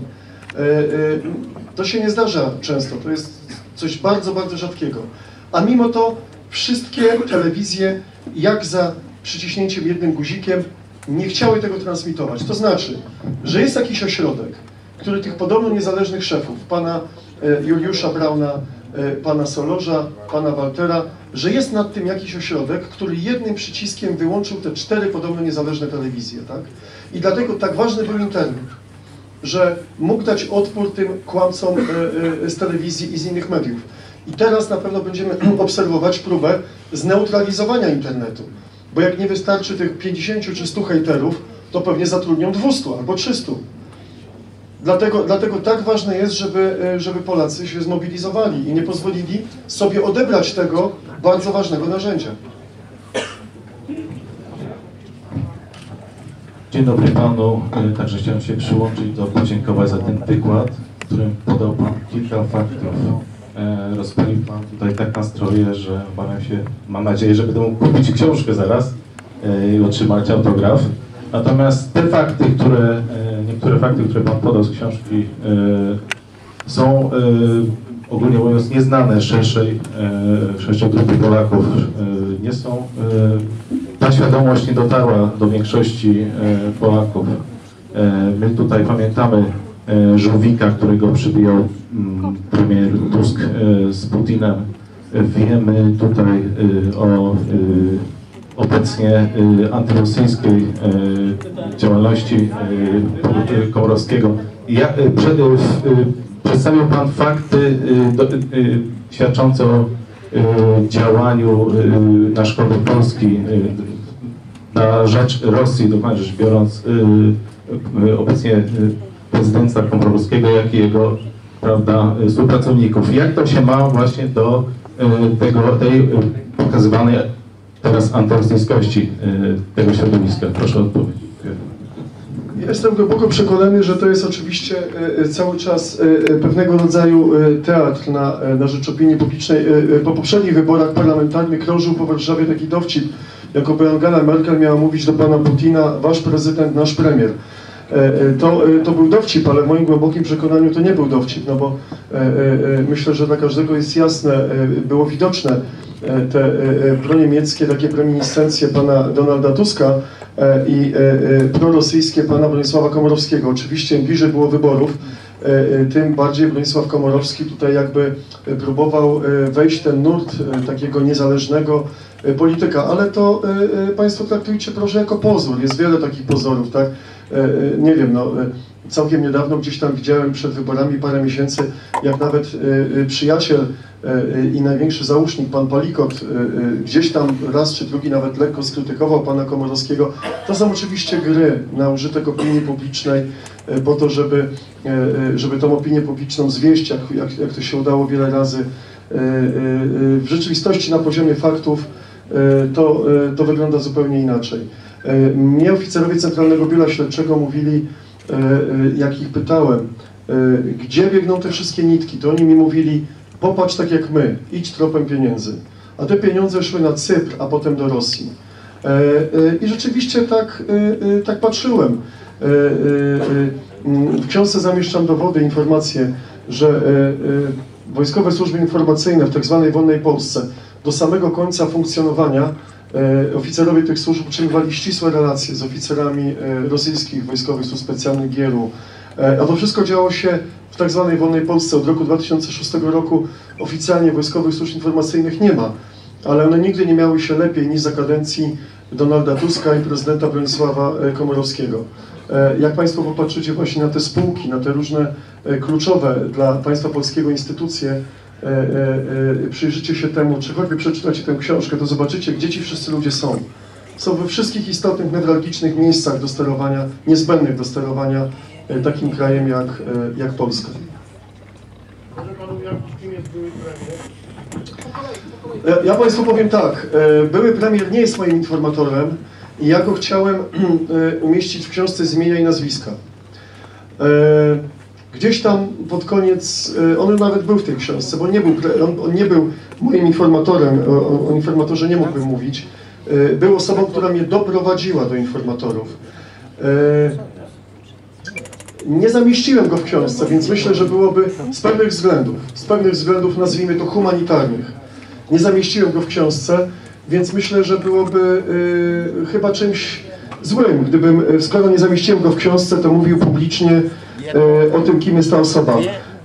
To się nie zdarza często, to jest coś bardzo, bardzo rzadkiego. A mimo to wszystkie telewizje, jak za przyciśnięciem jednym guzikiem, nie chciały tego transmitować. To znaczy, że jest jakiś ośrodek, który tych podobno niezależnych szefów, pana Juliusza Brauna, pana Solorza, pana Waltera, że jest nad tym jakiś ośrodek, który jednym przyciskiem wyłączył te 4 podobno niezależne telewizje, tak? I dlatego tak ważny był internet, że mógł dać odpór tym kłamcom z telewizji i z innych mediów. I teraz na pewno będziemy obserwować próbę zneutralizowania internetu, bo jak nie wystarczy tych 50 czy 100 hejterów, to pewnie zatrudnią 200 albo 300. Dlatego tak ważne jest, żeby Polacy się zmobilizowali i nie pozwolili sobie odebrać tego bardzo ważnego narzędzia. Dzień dobry panu. Także chciałem się przyłączyć do podziękować za ten wykład, w którym podał pan kilka faktów. Rozpalił pan tutaj tak nastroje, że obawiam się, mam nadzieję, że będę mógł kupić książkę zaraz i otrzymać autograf. Natomiast te fakty, niektóre fakty, które pan podał z książki, są ogólnie mówiąc nieznane szerszej grupy Polaków. Nie są, ta świadomość nie dotarła do większości Polaków. My tutaj pamiętamy żółwika, którego przybijał premier Tusk z Putinem. Wiemy tutaj o obecnie antyrosyjskiej działalności Komorowskiego. Przedstawił pan fakty świadczące o działaniu na szkodę Polski na rzecz Rosji, dokładnie rzecz biorąc, obecnie prezydenta Komorowskiego, jak i jego, prawda, współpracowników. Jak to się ma właśnie do tej pokazywanej teraz antyrosyjskości tego środowiska? Proszę o odpowiedź. Ja jestem głęboko przekonany, że to jest oczywiście cały czas pewnego rodzaju teatr na rzecz opinii publicznej. Po poprzednich wyborach parlamentarnych krążył po Warszawie taki dowcip, jakoby Angela Merkel miała mówić do pana Putina: wasz prezydent, nasz premier. To był dowcip, ale w moim głębokim przekonaniu to nie był dowcip, no bo myślę, że dla każdego jest jasne, było widoczne te proniemieckie takie reminiscencje pana Donalda Tuska i prorosyjskie pana Bronisława Komorowskiego. Oczywiście im bliżej było wyborów, tym bardziej Bronisław Komorowski tutaj jakby próbował wejść w ten nurt takiego niezależnego polityka, ale to państwo traktujcie proszę jako pozór. Jest wiele takich pozorów, tak? Nie wiem, no, całkiem niedawno gdzieś tam widziałem przed wyborami parę miesięcy, jak nawet przyjaciel i największy zausznik, pan Palikot, gdzieś tam raz czy drugi nawet lekko skrytykował pana Komorowskiego. To są oczywiście gry na użytek opinii publicznej po to, żeby tą opinię publiczną zwieść, jak to się udało wiele razy. W rzeczywistości na poziomie faktów to wygląda zupełnie inaczej. Mnie oficerowie Centralnego Biura Śledczego mówili, jak ich pytałem, gdzie biegną te wszystkie nitki, to oni mi mówili: popatrz tak jak my, idź tropem pieniędzy. A te pieniądze szły na Cypr, a potem do Rosji. I rzeczywiście tak patrzyłem. W książce zamieszczam dowody, informacje, że wojskowe służby informacyjne w tak zwanej wolnej Polsce do samego końca funkcjonowania oficerowie tych służb utrzymywali ścisłe relacje z oficerami rosyjskich wojskowych służb specjalnych GRU. A to wszystko działo się w tak zwanej wolnej Polsce. Od roku 2006 roku oficjalnie wojskowych służb informacyjnych nie ma, ale one nigdy nie miały się lepiej niż za kadencji Donalda Tuska i prezydenta Bronisława Komorowskiego. Jak państwo popatrzycie właśnie na te spółki, na te różne kluczowe dla państwa polskiego instytucje, przyjrzycie się temu, czy choćby przeczytacie tę książkę, to zobaczycie, gdzie ci wszyscy ludzie są. Są we wszystkich istotnych, newralgicznych miejscach do sterowania, niezbędnych do sterowania takim krajem jak Polska. Może panu ujawnić, kim jest były premier? Ja państwu powiem tak, były premier nie jest moim informatorem i ja go chciałem umieścić w książce z imienia i nazwiska. Gdzieś tam pod koniec, on nawet był w tej książce, bo on nie był moim informatorem, o informatorze nie mógłbym mówić. Był osobą, która mnie doprowadziła do informatorów. Nie zamieściłem go w książce, więc myślę, że byłoby z pewnych względów, nazwijmy to humanitarnych. Nie zamieściłem go w książce, więc myślę, że byłoby chyba czymś złym, skoro nie zamieściłem go w książce, to mówił publicznie o tym, kim jest ta osoba.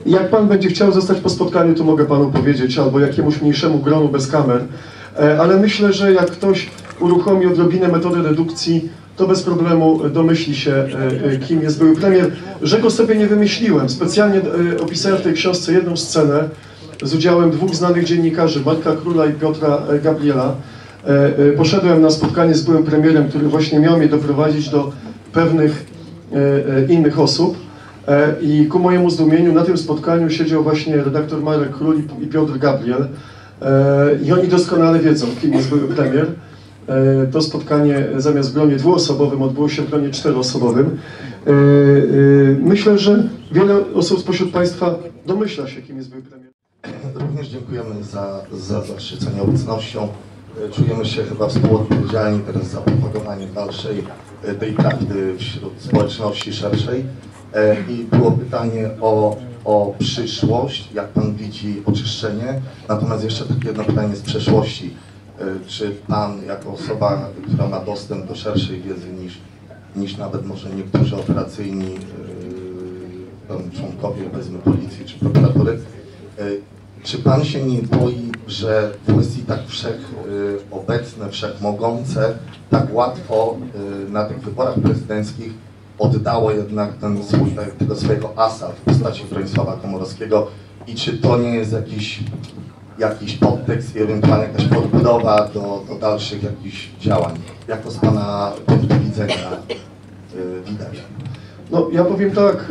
Jak pan będzie chciał zostać po spotkaniu, to mogę panu powiedzieć, albo jakiemuś mniejszemu gronu bez kamer, ale myślę, że jak ktoś uruchomi odrobinę metody redukcji, to bez problemu domyśli się, kim jest były premier. Że go sobie nie wymyśliłem. Specjalnie opisałem w tej książce jedną scenę z udziałem dwóch znanych dziennikarzy, Marka Króla i Piotra Gabriela. Poszedłem na spotkanie z byłym premierem, który właśnie miał mnie doprowadzić do pewnych innych osób. I ku mojemu zdumieniu na tym spotkaniu siedział właśnie redaktor Marek Król i Piotr Gabriel. I oni doskonale wiedzą, kim jest były premier. To spotkanie zamiast w gronie dwuosobowym odbyło się w gronie czteroosobowym. Myślę, że wiele osób spośród Państwa domyśla się, kim jest były premier. Również dziękujemy za zaszczycenie obecnością. Czujemy się chyba współodpowiedzialni teraz za propagowanie dalszej tej prawdy wśród społeczności szerszej. I było pytanie o przyszłość, jak Pan widzi oczyszczenie. Natomiast jeszcze takie jedno pytanie z przeszłości. Czy Pan jako osoba, która ma dostęp do szerszej wiedzy niż nawet może niektórzy operacyjni członkowie powiedzmy policji czy prokuratury, czy Pan się nie boi, że w kwestii tak wszechobecne, wszechmogące, tak łatwo na tych wyborach prezydenckich oddało jednak tego swojego asa w postaci Bronisława Komorowskiego i czy to nie jest jakiś podtekst i ewentualnie jakaś podbudowa do dalszych jakichś działań? Jak to z Pana punktu widzenia widać? No, ja powiem tak.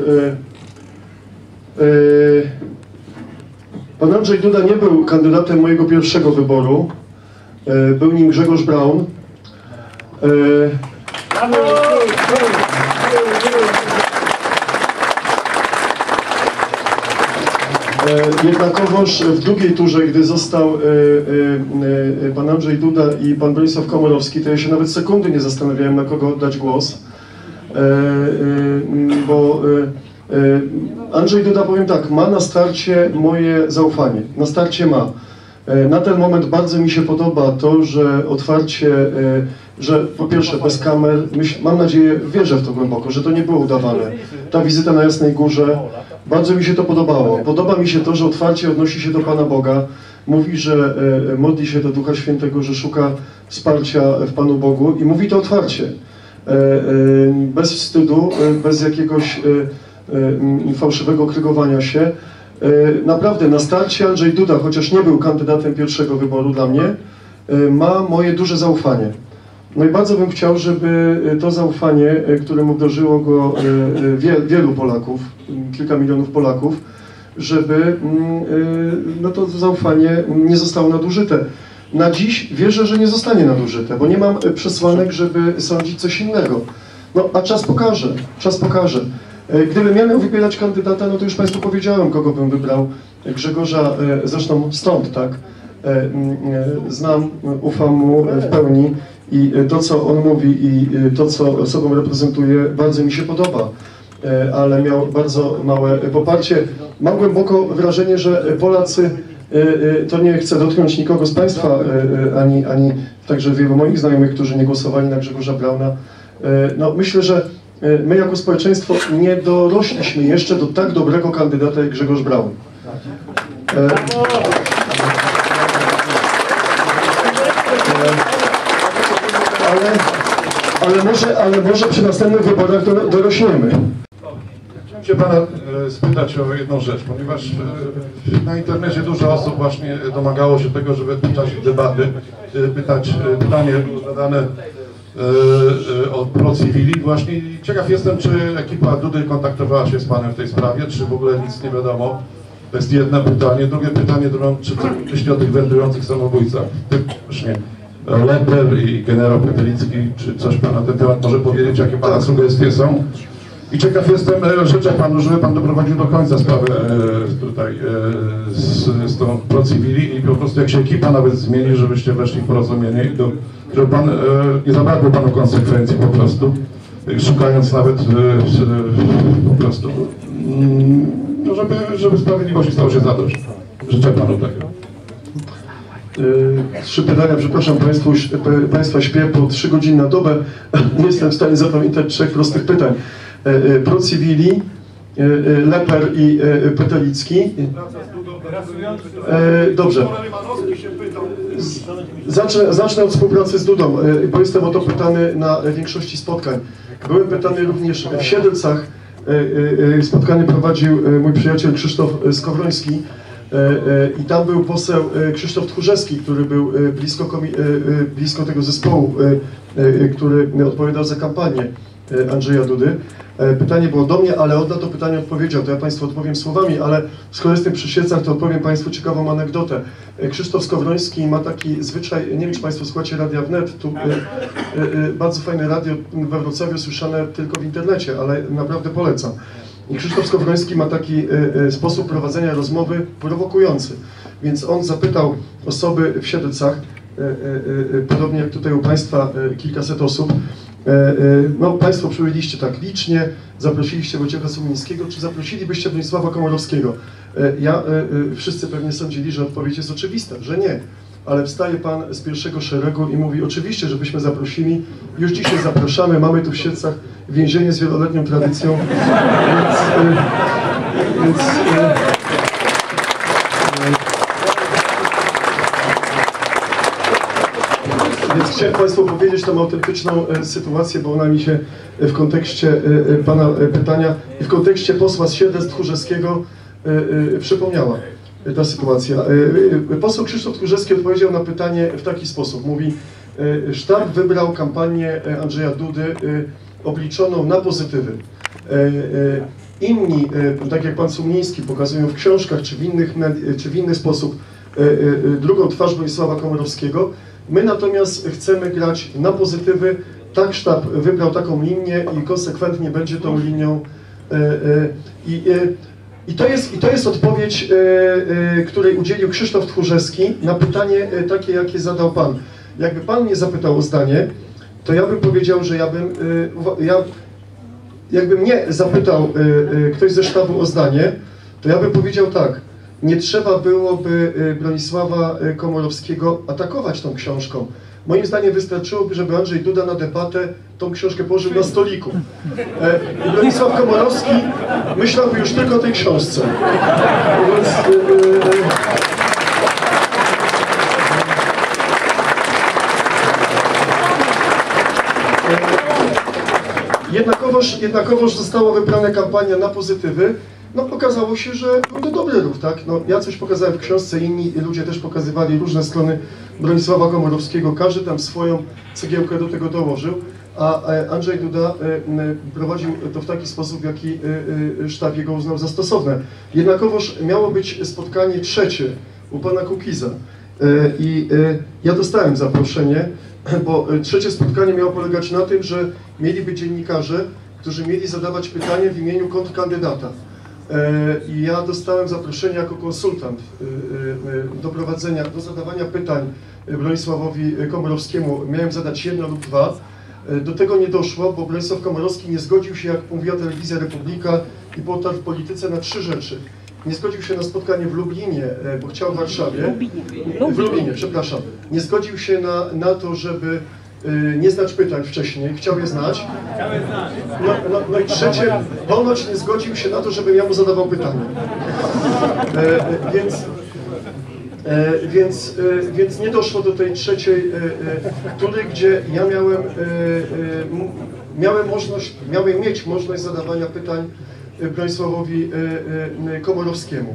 Pan Andrzej Duda nie był kandydatem mojego pierwszego wyboru. Był nim Grzegorz Braun. Jednakowoż w drugiej turze, gdy został pan Andrzej Duda i pan Bronisław Komorowski, to ja się nawet sekundy nie zastanawiałem, na kogo oddać głos, bo Andrzej Duda, powiem tak, ma na starcie moje zaufanie, na starcie ma. Na ten moment bardzo mi się podoba to, że otwarcie, że po pierwsze bez kamer, mam nadzieję, wierzę w to głęboko, że to nie było udawane. Ta wizyta na Jasnej Górze, bardzo mi się to podobało. Podoba mi się to, że otwarcie odnosi się do Pana Boga, mówi, że modli się do Ducha Świętego, że szuka wsparcia w Panu Bogu i mówi to otwarcie. Bez wstydu, bez jakiegoś fałszywego krygowania się. Naprawdę na starcie Andrzej Duda, chociaż nie był kandydatem pierwszego wyboru dla mnie, ma moje duże zaufanie. No i bardzo bym chciał, żeby to zaufanie, któremu wdrożyło go wielu Polaków, kilka milionów Polaków, żeby no to zaufanie nie zostało nadużyte. Na dziś wierzę, że nie zostanie nadużyte, bo nie mam przesłanek, żeby sądzić coś innego. No a czas pokaże, czas pokaże. Gdybym miał wybierać kandydata, no to już Państwu powiedziałem, kogo bym wybrał. Grzegorza, zresztą stąd, tak? Znam, ufam mu w pełni i to, co on mówi i to, co sobą reprezentuje, bardzo mi się podoba. Ale miał bardzo małe poparcie. Mam głęboko wrażenie, że Polacy, to nie chcę dotknąć nikogo z Państwa, ani także wielu moich znajomych, którzy nie głosowali na Grzegorza Brauna. No, myślę, że my jako społeczeństwo nie dorośliśmy jeszcze do tak dobrego kandydata jak Grzegorz Braun. Ale może przy następnych wyborach dorośniemy. Chciałem się Pana spytać o jedną rzecz, ponieważ na internecie dużo osób właśnie domagało się tego, żeby w czasie debaty pytanie zadane o pro-civili. Właśnie ciekaw jestem, czy ekipa Dudy kontaktowała się z Panem w tej sprawie, czy w ogóle nic nie wiadomo. To jest jedno pytanie. Drugie pytanie, czy co myśli o tych wędrujących samobójcach? Właśnie Lemper i generał Petelicki, czy coś Pan na ten temat może powiedzieć, jakie Pana sugestie są? I ciekaw jestem, życzę Panu, żeby Pan doprowadził do końca sprawę tutaj z tą pro-civili i po prostu jak się ekipa nawet zmieni, żebyście weszli w porozumienie i żeby Pan, nie zabrakło Panu konsekwencji po prostu, szukając nawet po prostu, no żeby sprawiedliwości stało się zadość. Życzę Panu tego. 3 pytania, przepraszam Państwa, śpię po 3 godziny na dobę, nie jestem w stanie zapamiętać 3 prostych pytań. Pro-civili, Leper i Petelicki. Dobrze. Zacznę od współpracy z Dudą, bo jestem o to pytany na większości spotkań. Byłem pytany również w Siedlcach. Spotkanie prowadził mój przyjaciel Krzysztof Skowroński i tam był poseł Krzysztof Tchórzewski, który był blisko tego zespołu, który odpowiadał za kampanię Andrzeja Dudy. Pytanie było do mnie, ale on na to pytanie odpowiedział, to ja Państwu odpowiem słowami, ale skoro jestem przy Siedlcach, to opowiem Państwu ciekawą anegdotę. Krzysztof Skowroński ma taki zwyczaj, nie wiem czy Państwo słuchacie Radia Wnet, tu bardzo fajne radio we Wrocławiu, słyszane tylko w internecie, ale naprawdę polecam. I Krzysztof Skowroński ma taki sposób prowadzenia rozmowy prowokujący, więc on zapytał osoby w Siedlcach, podobnie jak tutaj u Państwa kilkaset osób, no Państwo przybyliście tak licznie, zaprosiliście Wojciecha Sumińskiego, czy zaprosilibyście Bronisława Komorowskiego? Wszyscy pewnie sądzili, że odpowiedź jest oczywista, że nie. Ale wstaje Pan z pierwszego szeregu i mówi, oczywiście, żebyśmy zaprosili, już dzisiaj zapraszamy, mamy tu w Siedlcach więzienie z wieloletnią tradycją, Więc chciałem Państwu powiedzieć tą autentyczną sytuację, bo ona mi się w kontekście Pana pytania i w kontekście posła z Siedlec Tchórzewskiego przypomniała ta sytuacja. Poseł Krzysztof Tchórzewski odpowiedział na pytanie w taki sposób. Mówi, sztab wybrał kampanię Andrzeja Dudy obliczoną na pozytywy. Inni, tak jak pan Sumiński, pokazują w książkach czy w inny sposób drugą twarz Bronisława Komorowskiego. My natomiast chcemy grać na pozytywy. Tak sztab wybrał taką linię i konsekwentnie będzie tą linią. I to jest odpowiedź, której udzielił Krzysztof Tchórzewski na pytanie takie, jakie zadał Pan. Jakby Pan mnie zapytał o zdanie, to ja bym powiedział, że jakby mnie zapytał ktoś ze sztabu o zdanie, to ja bym powiedział tak, nie trzeba byłoby Bronisława Komorowskiego atakować tą książką. Moim zdaniem wystarczyłoby, żeby Andrzej Duda na debatę tą książkę położył na stoliku. Bronisław Komorowski myślałby już tylko o tej książce. Więc, jednakowoż została wybrana kampania na pozytywy. No okazało się, że był to dobry ruch, tak? No, ja coś pokazałem w książce, inni ludzie też pokazywali różne strony Bronisława Komorowskiego, każdy tam swoją cegiełkę do tego dołożył, a Andrzej Duda prowadził to w taki sposób, w jaki sztab jego uznał za stosowne. Jednakowoż miało być spotkanie trzecie u pana Kukiza i ja dostałem zaproszenie, bo trzecie spotkanie miało polegać na tym, że mieli być dziennikarze, którzy mieli zadawać pytanie w imieniu kontrkandydata. I ja dostałem zaproszenie jako konsultant do zadawania pytań Bronisławowi Komorowskiemu. Miałem zadać jedno lub dwa. Do tego nie doszło, bo Bronisław Komorowski nie zgodził się, jak mówiła Telewizja Republika i potarł w polityce, na 3 rzeczy. Nie zgodził się na spotkanie w Lublinie, bo chciał w Warszawie. W Lublinie, przepraszam. Nie zgodził się na to, żeby nie znać pytań wcześniej, chciał je znać. No i trzecie, ponoć nie zgodził się na to, żebym ja mu zadawał pytania. Więc nie doszło do tej trzeciej tury, gdzie ja miałem mieć możliwość zadawania pytań Bronisławowi Komorowskiemu.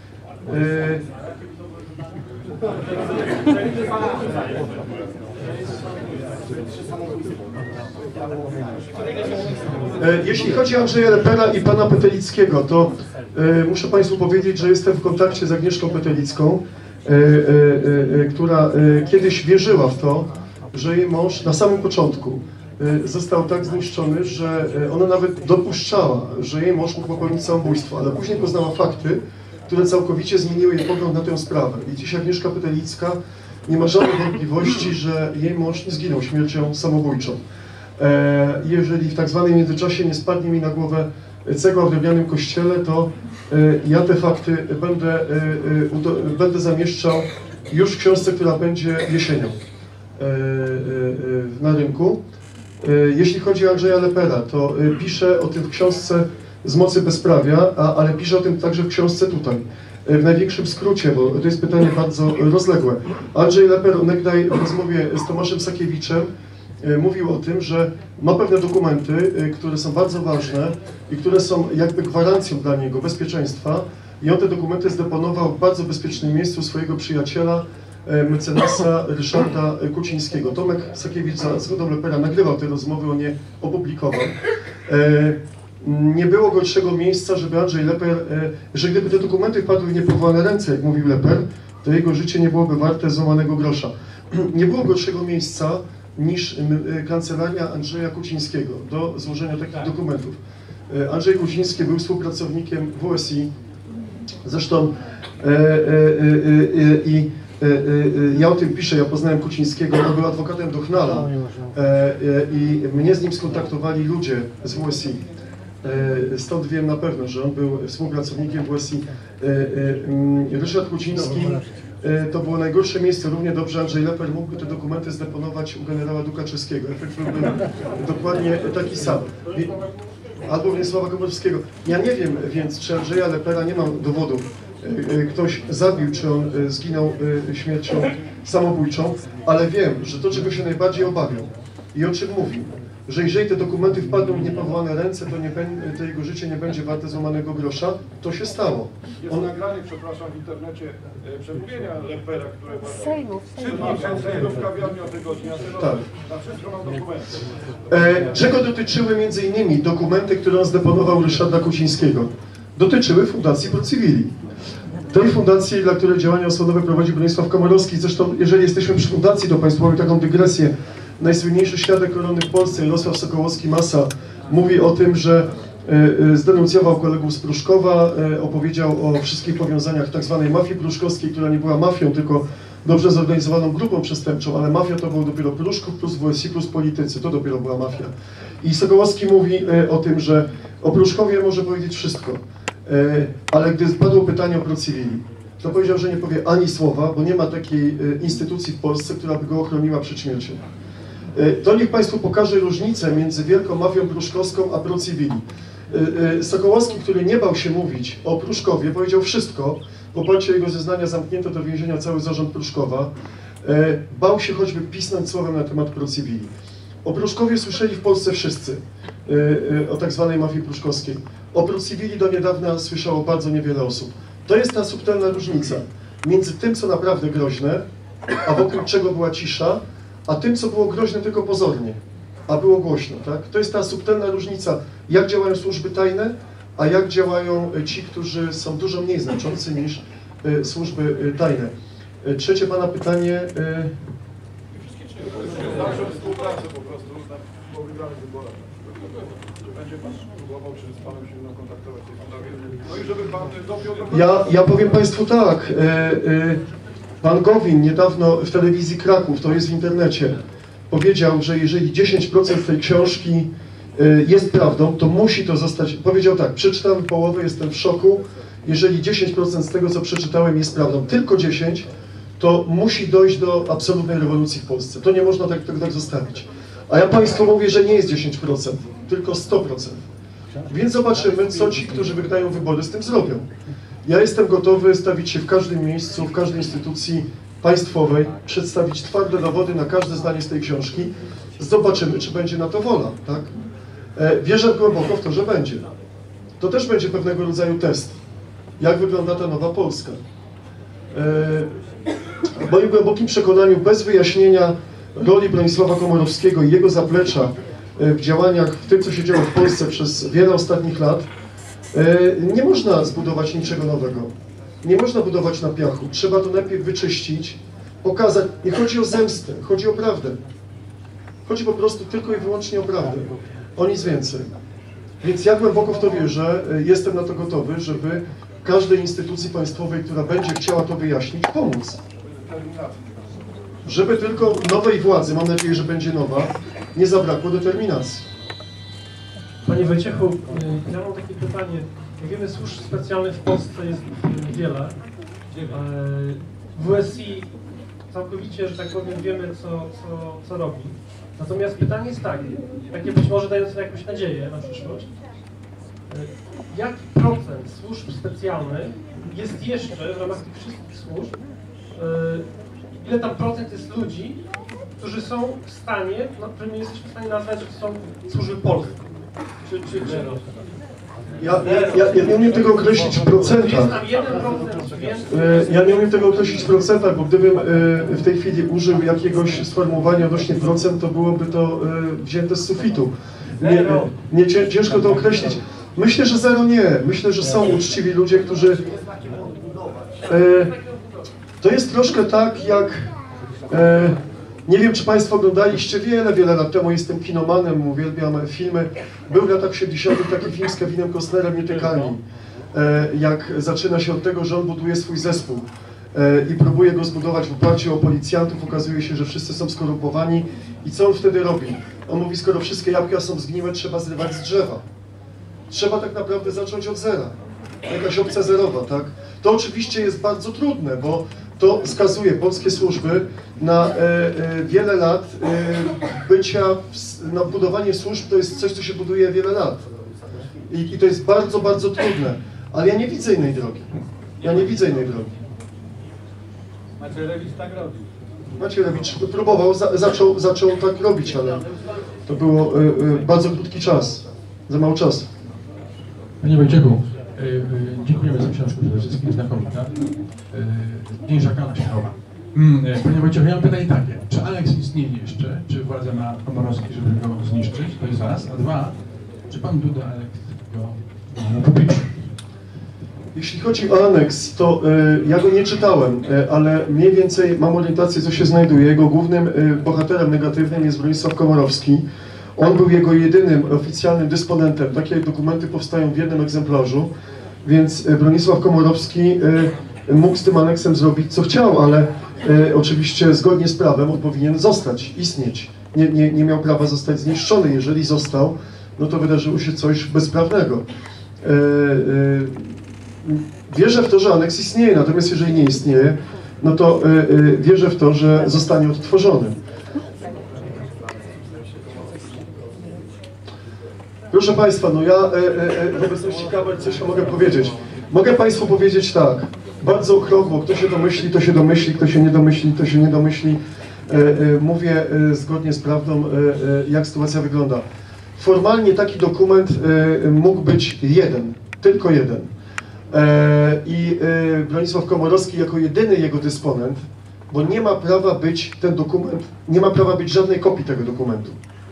Jeśli chodzi o Andrzeja Lepera i pana Petelickiego, to muszę Państwu powiedzieć, że jestem w kontakcie z Agnieszką Petelicką, która kiedyś wierzyła w to, że jej mąż na samym początku został tak zniszczony, że ona nawet dopuszczała, że jej mąż mógł popełnić samobójstwo, ale później poznała fakty, które całkowicie zmieniły jej pogląd na tę sprawę. I dziś Agnieszka Petelicka nie ma żadnych wątpliwości, że jej mąż nie zginął śmiercią samobójczą. Jeżeli w tak zwanym międzyczasie nie spadnie mi na głowę cegła w drewnianym kościele, to ja te fakty będę zamieszczał już w książce, która będzie jesienią na rynku. Jeśli chodzi o Andrzeja Lepera, to piszę o tym w książce z mocy bezprawia, ale pisze o tym także w książce tutaj. W największym skrócie, bo to jest pytanie bardzo rozległe. Andrzej Leper onegdaj w rozmowie z Tomaszem Sakiewiczem mówił o tym, że ma pewne dokumenty, które są bardzo ważne i które są jakby gwarancją dla niego bezpieczeństwa i on te dokumenty zdeponował w bardzo bezpiecznym miejscu swojego przyjaciela, mecenasa Ryszarda Kucińskiego. Tomek Sakiewicz za zgodą Lepera nagrywał te rozmowy, on je opublikował. Nie było gorszego miejsca, żeby Andrzej Leper, że gdyby te dokumenty wpadły w niepowołane ręce, jak mówił Leper, to jego życie nie byłoby warte złamanego grosza. Nie było gorszego miejsca niż kancelaria Andrzeja Kucińskiego do złożenia takich dokumentów. Andrzej Kuciński był współpracownikiem WSI, zresztą ja o tym piszę, ja poznałem Kucińskiego, on był adwokatem Dochnala i mnie z nim skontaktowali ludzie z WSI. Stąd wiem na pewno, że on był współpracownikiem WSI. Ryszard Kuciński to było najgorsze miejsce, równie dobrze Andrzej Leper mógłby te dokumenty zdeponować u generała Dukaczewskiego. Efekt byłby dokładnie taki sam. Albo Wiesława Komorowskiego. Ja nie wiem więc, czy Andrzeja Lepera, nie mam dowodów, ktoś zabił, czy on zginął śmiercią samobójczą, ale wiem, że to, czego się najbardziej obawiał i o czym mówił, że jeżeli te dokumenty wpadną w niepowołane ręce, to jego życie nie będzie warte złamanego grosza, to się stało. Jest nagranie, przepraszam, w internecie przemówienia Lepera, które Sejmu. w kawiarni o tego dnia. Tak. Na wszystko mam dokumenty. Czego dotyczyły między innymi dokumenty, które on zdeponował Ryszarda Kucińskiego? Dotyczyły Fundacji Pro Civili. Tej fundacji, dla której działania osłonowe prowadzi Bronisław Komorowski. Zresztą, jeżeli jesteśmy przy fundacji, to Państwu powiem taką dygresję. Najsłynniejszy świadek koronny w Polsce, Jarosław Sokołowski-Masa, mówi o tym, że zdenuncjował kolegów z Pruszkowa, opowiedział o wszystkich powiązaniach tzw. mafii pruszkowskiej, która nie była mafią, tylko dobrze zorganizowaną grupą przestępczą, ale mafia to był dopiero Pruszków plus WSI plus politycy, to dopiero była mafia. I Sokołowski mówi o tym, że o Pruszkowie może powiedzieć wszystko, ale gdy padło pytanie o Pro Civili, to powiedział, że nie powie ani słowa, bo nie ma takiej instytucji w Polsce, która by go ochroniła przed śmiercią. To niech Państwu pokaże różnicę między wielką mafią pruszkowską a Pro Civili. Sokołowski, który nie bał się mówić o Pruszkowie, powiedział wszystko. W oparciu o jego zeznania zamknięto do więzienia cały zarząd Pruszkowa. Bał się choćby pisnąć słowem na temat Pro Civili. O Pruszkowie słyszeli w Polsce wszyscy, o tak zwanej mafii pruszkowskiej. O Pro Civili do niedawna słyszało bardzo niewiele osób. To jest ta subtelna różnica między tym, co naprawdę groźne, a wokół czego była cisza, a tym, co było groźne tylko pozornie, a było głośno, tak? To jest ta subtelna różnica, jak działają służby tajne, a jak działają ci, którzy są dużo mniej znaczący niż służby tajne. Trzecie Pana pytanie. Zawsze współpracę po prostu po wygranych wyborach. Będzie Pan próbował, czy z Panem się kontaktować w tej sprawie? No i żeby Pan dopiął... Ja powiem Państwu tak. Pan Gowin niedawno w telewizji Kraków, to jest w internecie, powiedział, że jeżeli 10% tej książki jest prawdą, to musi to zostać... Powiedział tak, przeczytałem połowę, jestem w szoku. Jeżeli 10% z tego, co przeczytałem, jest prawdą, tylko 10%, to musi dojść do absolutnej rewolucji w Polsce. To nie można tak zostawić. A ja Państwu mówię, że nie jest 10%, tylko 100%. Więc zobaczymy, co ci, którzy wygrają wybory, z tym zrobią. Ja jestem gotowy stawić się w każdym miejscu, w każdej instytucji państwowej, przedstawić twarde dowody na każde zdanie z tej książki. Zobaczymy, czy będzie na to wola, tak? Wierzę głęboko w to, że będzie. To też będzie pewnego rodzaju test. Jak wygląda ta nowa Polska? W moim głębokim przekonaniu, bez wyjaśnienia roli Bronisława Komorowskiego i jego zaplecza w działaniach, w tym, co się działo w Polsce przez wiele ostatnich lat, nie można zbudować niczego nowego. Nie można budować na piachu. Trzeba to najpierw wyczyścić, pokazać. Nie chodzi o zemstę, chodzi o prawdę. Chodzi po prostu tylko i wyłącznie o prawdę. O nic więcej. Więc ja głęboko w to wierzę, jestem na to gotowy, żeby każdej instytucji państwowej, która będzie chciała to wyjaśnić, pomóc. Żeby tylko nowej władzy, mam nadzieję, że będzie nowa, nie zabrakło determinacji. Panie Wojciechu, ja mam takie pytanie. Jak wiemy, służb specjalnych w Polsce jest wiele. WSI całkowicie, że tak powiem, wiemy, co robi. Natomiast pytanie jest takie być może dające jakąś nadzieję na przyszłość. jaki procent służb specjalnych jest jeszcze w ramach tych wszystkich służb, ile tam procent jest ludzi, którzy są w stanie, no, którym nie jesteśmy w stanie nazwać, że to są służby polskie? Ja nie umiem tego określić w procentach. Jest tam 1% więcej? Ja nie umiem tego określić w procentach, bo gdybym w tej chwili użył jakiegoś sformułowania odnośnie procent, to byłoby to wzięte z sufitu. Ciężko to określić. Myślę, że zero nie. Myślę, że są uczciwi ludzie, którzy... To jest troszkę tak, jak... Nie wiem, czy Państwo oglądaliście wiele lat temu, jestem kinomanem, uwielbiam filmy. Był w latach 70. taki film z Kevinem Costnerem, Nietykalni. Jak zaczyna się od tego, że on buduje swój zespół i próbuje go zbudować w oparciu o policjantów. Okazuje się, że wszyscy są skorumpowani. I co on wtedy robi? On mówi, skoro wszystkie jabłka są zgniłe, trzeba zrywać z drzewa. Trzeba tak naprawdę zacząć od zera. Jakaś opcja zerowa, tak? To oczywiście jest bardzo trudne, bo to skazuje polskie służby na wiele lat bycia, na budowanie służb to jest coś, co się buduje wiele lat. I to jest bardzo, bardzo trudne. Ale ja nie widzę innej drogi. Ja nie widzę innej drogi. Macierewicz tak robi. Macierewicz próbował, zaczął tak robić, ale to było bardzo krótki czas. Za mało czasu. Panie Wojciechu, dziękujemy za książkę, przede wszystkim znakomita. Dzień Żakana się chowa. Panie Wojciechu, ja mam pytanie takie. Czy Aneks istnieje jeszcze? Czy władza ma Komorowski, żeby go zniszczyć? To jest raz. A dwa, czy pan Duda Aneks go upublicznił? Jeśli chodzi o aneks, to ja go nie czytałem, ale mniej więcej mam orientację, co się znajduje. Jego głównym bohaterem negatywnym jest Bronisław Komorowski. On był jego jedynym oficjalnym dysponentem. Takie dokumenty powstają w jednym egzemplarzu, więc Bronisław Komorowski mógł z tym aneksem zrobić, co chciał, ale oczywiście zgodnie z prawem on powinien zostać, istnieć. Nie miał prawa zostać zniszczony. Jeżeli został, no to wydarzyło się coś bezprawnego. Wierzę w to, że aneks istnieje, natomiast jeżeli nie istnieje, no to wierzę w to, że zostanie odtworzony. Proszę Państwa, no ja w obecności kamer coś mogę powiedzieć. Mogę Państwu powiedzieć tak, bardzo okrągło, kto się domyśli, to się domyśli, kto się nie domyśli, to się nie domyśli. Mówię zgodnie z prawdą, jak sytuacja wygląda. Formalnie taki dokument mógł być jeden, tylko jeden. I Bronisław Komorowski jako jedyny jego dysponent, bo nie ma prawa być ten dokument, nie ma prawa być żadnej kopii tego dokumentu.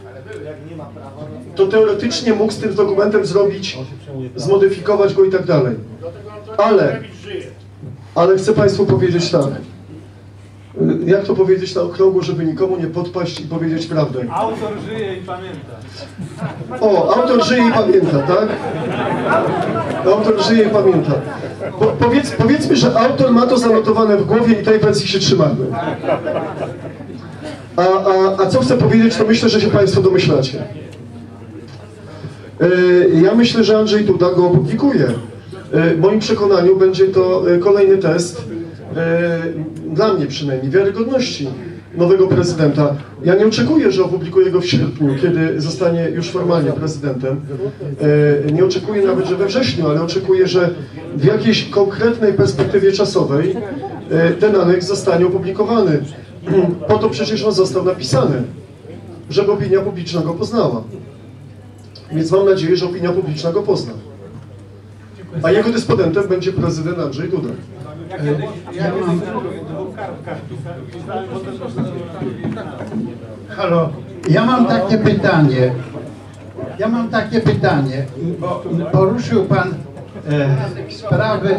To teoretycznie mógł z tym dokumentem zrobić, zmodyfikować go i tak dalej. Ale chcę Państwu powiedzieć tak. Jak to powiedzieć na okrągło, żeby nikomu nie podpaść i powiedzieć prawdę? Autor żyje i pamięta. O, autor żyje i pamięta, tak? Autor żyje i pamięta. Powiedzmy, że autor ma to zanotowane w głowie i tej wersji się trzymamy. A co chcę powiedzieć, to myślę, że się Państwo domyślacie. Ja myślę, że Andrzej Duda go opublikuje. W moim przekonaniu będzie to kolejny test, dla mnie przynajmniej, wiarygodności nowego prezydenta. Ja nie oczekuję, że opublikuje go w sierpniu, kiedy zostanie już formalnie prezydentem. Nie oczekuję nawet, że we wrześniu, ale oczekuję, że w jakiejś konkretnej perspektywie czasowej ten aneks zostanie opublikowany. Po to przecież on został napisany, żeby opinia publiczna go poznała. Więc mam nadzieję, że opinia publiczna go pozna. A jego dysponentem będzie prezydent Andrzej Duda. Halo, ja mam takie pytanie, bo poruszył Pan sprawy.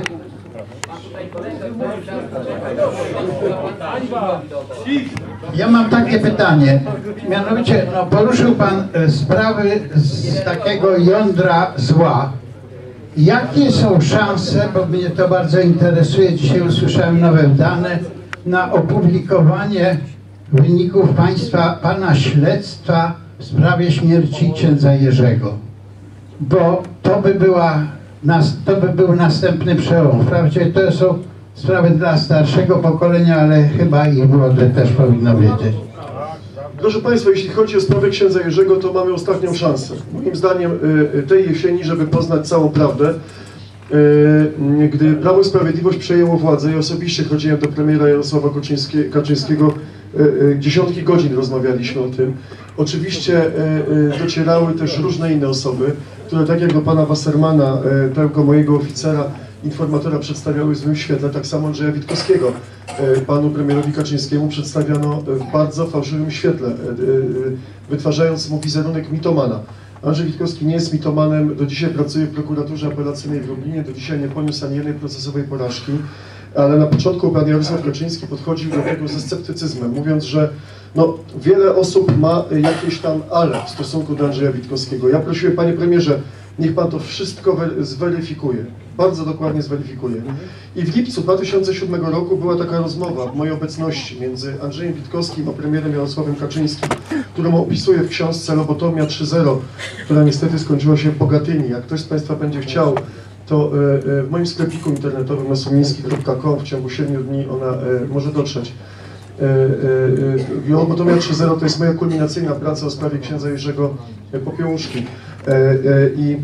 Ja mam takie pytanie, mianowicie poruszył Pan sprawy z takiego jądra zła. Jakie są szanse, bo mnie to bardzo interesuje, dzisiaj usłyszałem nowe dane, na opublikowanie wyników Pana śledztwa w sprawie śmierci księdza Jerzego? Bo to by był następny przełom. Wprawdzie to są sprawy dla starszego pokolenia, ale chyba i młode też powinno wiedzieć. Proszę Państwa, jeśli chodzi o sprawę księdza Jerzego, to mamy ostatnią szansę. Moim zdaniem tej jesieni, żeby poznać całą prawdę, gdy Prawo i Sprawiedliwość przejęło władzę i osobiście chodziłem do premiera Jarosława Kaczyńskiego, dziesiątki godzin rozmawialiśmy o tym. Oczywiście docierały też różne inne osoby, które tak jak do pana Wassermana, tego mojego oficera, informatora przedstawiały w złym świetle, tak samo Andrzeja Witkowskiego panu premierowi Kaczyńskiemu przedstawiano w bardzo fałszywym świetle, wytwarzając mu wizerunek mitomana. Andrzej Witkowski nie jest mitomanem, do dzisiaj pracuje w prokuraturze apelacyjnej w Lublinie, do dzisiaj nie poniósł ani jednej procesowej porażki, ale na początku pan Jarosław Kaczyński podchodził do tego ze sceptycyzmem, mówiąc, że no, wiele osób ma jakieś tam ale w stosunku do Andrzeja Witkowskiego. Ja prosiłem, panie premierze, niech pan to wszystko zweryfikuje, bardzo dokładnie zweryfikuje. I w lipcu 2007 roku była taka rozmowa w mojej obecności między Andrzejem Witkowskim a premierem Jarosławem Kaczyńskim, którą opisuję w książce Lobotomia 3.0, która niestety skończyła się w Bogatyni. Jak ktoś z państwa będzie chciał, to w moim sklepiku internetowym na sumiński.com w ciągu 7 dni ona może dotrzeć. Lobotomia 3.0 to jest moja kulminacyjna praca o sprawie księdza Jerzego Popiełuszki. I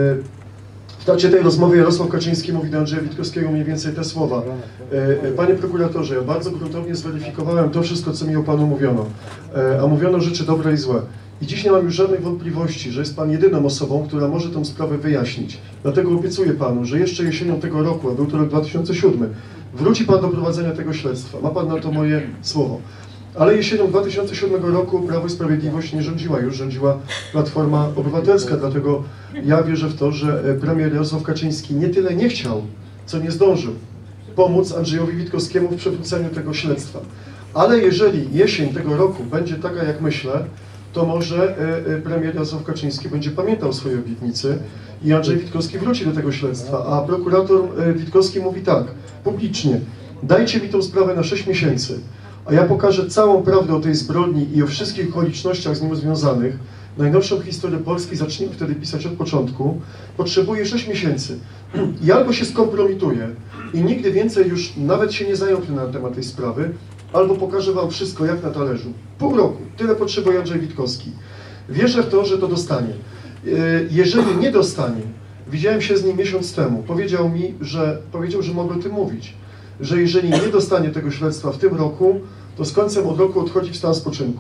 w trakcie tej rozmowy Jarosław Kaczyński mówi do Andrzeja Witkowskiego mniej więcej te słowa. Panie prokuratorze, ja bardzo gruntownie zweryfikowałem to wszystko, co mi o panu mówiono. A mówiono rzeczy dobre i złe. I dziś nie mam już żadnych wątpliwości, że jest pan jedyną osobą, która może tę sprawę wyjaśnić. Dlatego obiecuję panu, że jeszcze jesienią tego roku, a był to rok 2007, wróci pan do prowadzenia tego śledztwa. Ma pan na to moje słowo. Ale jesienią 2007 roku Prawo i Sprawiedliwość nie rządziła, już rządziła Platforma Obywatelska, dlatego ja wierzę w to, że premier Jarosław Kaczyński nie tyle nie chciał, co nie zdążył pomóc Andrzejowi Witkowskiemu w przywróceniu tego śledztwa. Ale jeżeli jesień tego roku będzie taka, jak myślę, to może premier Jarosław Kaczyński będzie pamiętał swoje obietnice i Andrzej Witkowski wróci do tego śledztwa, a prokurator Witkowski mówi tak, publicznie, dajcie mi tą sprawę na 6 miesięcy, a ja pokażę całą prawdę o tej zbrodni i o wszystkich okolicznościach z nią związanych, najnowszą historię Polski zacznijmy wtedy pisać od początku, potrzebuję 6 miesięcy i albo się skompromituję i nigdy więcej już nawet się nie zająknę na temat tej sprawy, albo pokażę wam wszystko jak na talerzu. Pół roku, tyle potrzebuje Andrzej Witkowski. Wierzę w to, że to dostanie. Jeżeli nie dostanie, widziałem się z nim miesiąc temu, powiedział, że mogę o tym mówić, że jeżeli nie dostanie tego śledztwa w tym roku, to z końcem od roku odchodzi w stan spoczynku.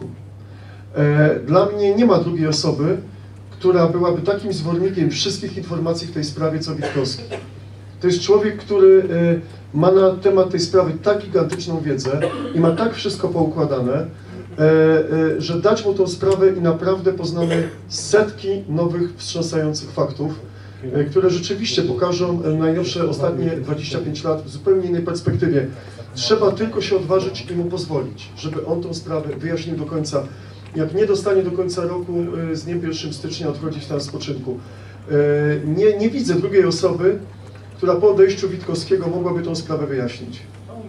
Dla mnie nie ma drugiej osoby, która byłaby takim zwornikiem wszystkich informacji w tej sprawie, co Witkowski. To jest człowiek, który ma na temat tej sprawy tak gigantyczną wiedzę i ma tak wszystko poukładane, że dać mu tą sprawę i naprawdę poznamy setki nowych, wstrząsających faktów, które rzeczywiście pokażą najnowsze ostatnie 25 lat w zupełnie innej perspektywie. Trzeba tylko się odważyć i mu pozwolić, żeby on tą sprawę wyjaśnił do końca. Jak nie dostanie do końca roku, z dniem 1 stycznia odchodzi w stan spoczynku. Nie widzę drugiej osoby, która po odejściu Witkowskiego mogłaby tą sprawę wyjaśnić.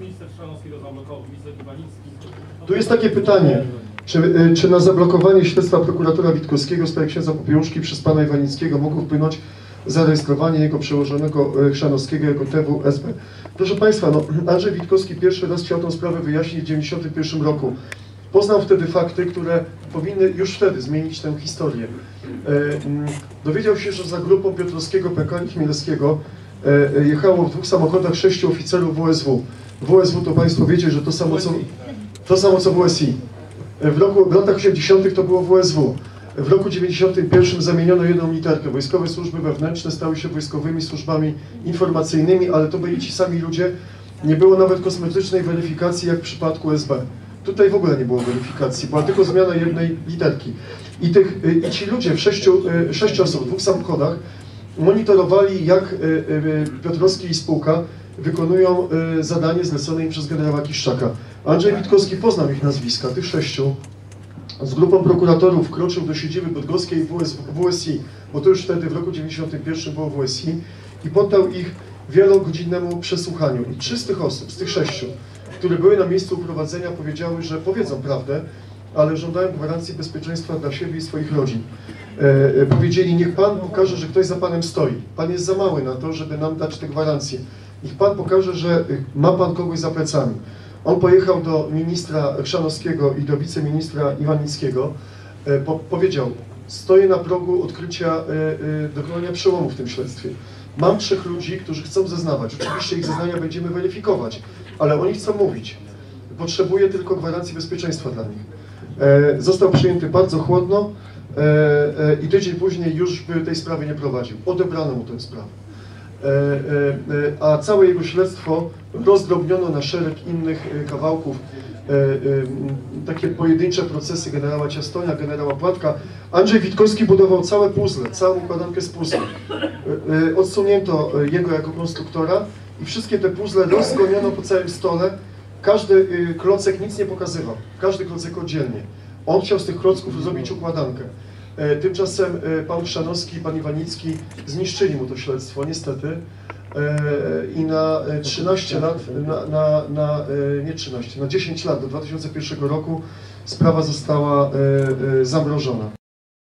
Tu jest takie pytanie, czy na zablokowanie śledztwa prokuratora Witkowskiego w sprawie księdza Popiełuszki przez pana Iwanickiego mogło wpłynąć zarejestrowanie jego przełożonego Chrzanowskiego jako TW-SB. Proszę Państwa, no, Andrzej Witkowski pierwszy raz chciał tę sprawę wyjaśnić w 1991 roku. Poznał wtedy fakty, które powinny już wtedy zmienić tę historię. Dowiedział się, że za grupą Piotrowskiego, PK i Chmielewskiego jechało w 2 samochodach 6 oficerów WSW. WSW to Państwo wiecie, że to samo co WSI. W latach 80. to było WSW. W roku 91 zamieniono jedną literkę. Wojskowe służby wewnętrzne stały się wojskowymi służbami informacyjnymi, ale to byli ci sami ludzie. Nie było nawet kosmetycznej weryfikacji jak w przypadku SB. Tutaj w ogóle nie było weryfikacji, była tylko zmiana jednej literki. I ci ludzie, 6 osób w 2 samochodach, monitorowali, jak Piotrowski i spółka wykonują zadanie zlecone im przez generała Kiszczaka. Andrzej Witkowski poznał ich nazwiska, tych 6. Z grupą prokuratorów wkroczył do siedziby bydgoskiej WSI, bo to już wtedy w roku 91 było WSI, i poddał ich wielogodzinnemu przesłuchaniu. I 3 z tych osób, z tych 6, które były na miejscu uprowadzenia, powiedziały, że powiedzą prawdę, ale żądają gwarancji bezpieczeństwa dla siebie i swoich rodzin. Powiedzieli, niech Pan pokaże, że ktoś za Panem stoi. Pan jest za mały na to, żeby nam dać te gwarancje. Niech Pan pokaże, że ma Pan kogoś za plecami. On pojechał do ministra Chrzanowskiego i do wiceministra Iwanickiego, powiedział: stoję na progu odkrycia, dokonania przełomu w tym śledztwie. Mam 3 ludzi, którzy chcą zeznawać. Oczywiście ich zeznania będziemy weryfikować, ale oni chcą mówić. Potrzebuję tylko gwarancji bezpieczeństwa dla nich. Został przyjęty bardzo chłodno i tydzień później już by tej sprawy nie prowadził. Odebrano mu tę sprawę. A całe jego śledztwo rozdrobniono na szereg innych kawałków. Takie pojedyncze procesy generała Ciastonia, generała Płatka. Andrzej Witkowski budował całe puzzle, całą układankę z puzli. Odsunięto jego jako konstruktora i wszystkie te puzzle rozgoniono po całym stole. Każdy klocek nic nie pokazywał, każdy klocek oddzielnie. On chciał z tych klocków zrobić układankę. Tymczasem pan Chrzanowski i pan Iwanicki zniszczyli mu to śledztwo, niestety. I na 13 lat, nie 13, na 10 lat, do 2001 roku sprawa została zamrożona.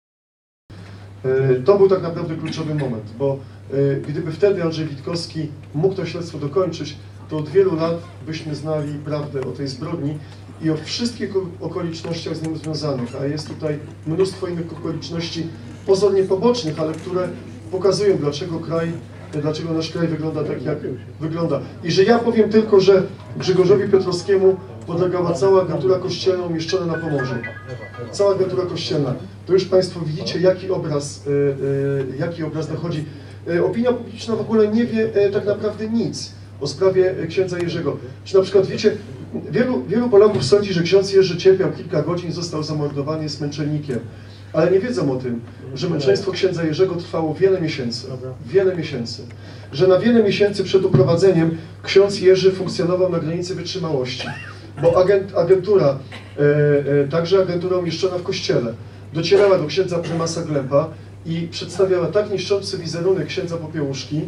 To był tak naprawdę kluczowy moment, bo gdyby wtedy Andrzej Witkowski mógł to śledztwo dokończyć, to od wielu lat byśmy znali prawdę o tej zbrodni i o wszystkich okolicznościach z nim związanych, a jest tutaj mnóstwo innych okoliczności pozornie pobocznych, ale które pokazują, dlaczego nasz kraj wygląda tak, jak wygląda. I że ja powiem tylko, że Grzegorzowi Piotrowskiemu podlegała cała agentura kościelna umieszczona na Pomorzu. Cała agentura kościelna. To już Państwo widzicie, jaki obraz dochodzi. Opinia publiczna w ogóle nie wie tak naprawdę nic o sprawie księdza Jerzego. Czy na przykład wiecie, wielu Polaków sądzi, że ksiądz Jerzy cierpiał kilka godzin, został zamordowany, jest męczennikiem. Ale nie wiedzą o tym, że męczeństwo księdza Jerzego trwało wiele miesięcy. Że na wiele miesięcy przed uprowadzeniem ksiądz Jerzy funkcjonował na granicy wytrzymałości. Bo agentura, także agentura umieszczona w kościele, docierała do księdza prymasa Glempa i przedstawiała tak niszczący wizerunek księdza Popiełuszki,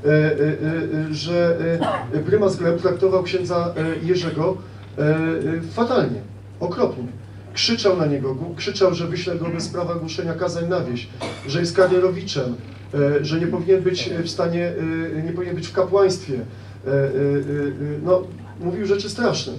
że prymas Glemp traktował księdza Jerzego fatalnie, okropnie. Krzyczał na niego, krzyczał, że wyśle go bez prawa głoszenia kazań na wieś, że jest karierowiczem, że nie powinien być w stanie, nie powinien być w kapłaństwie. No, mówił rzeczy straszne.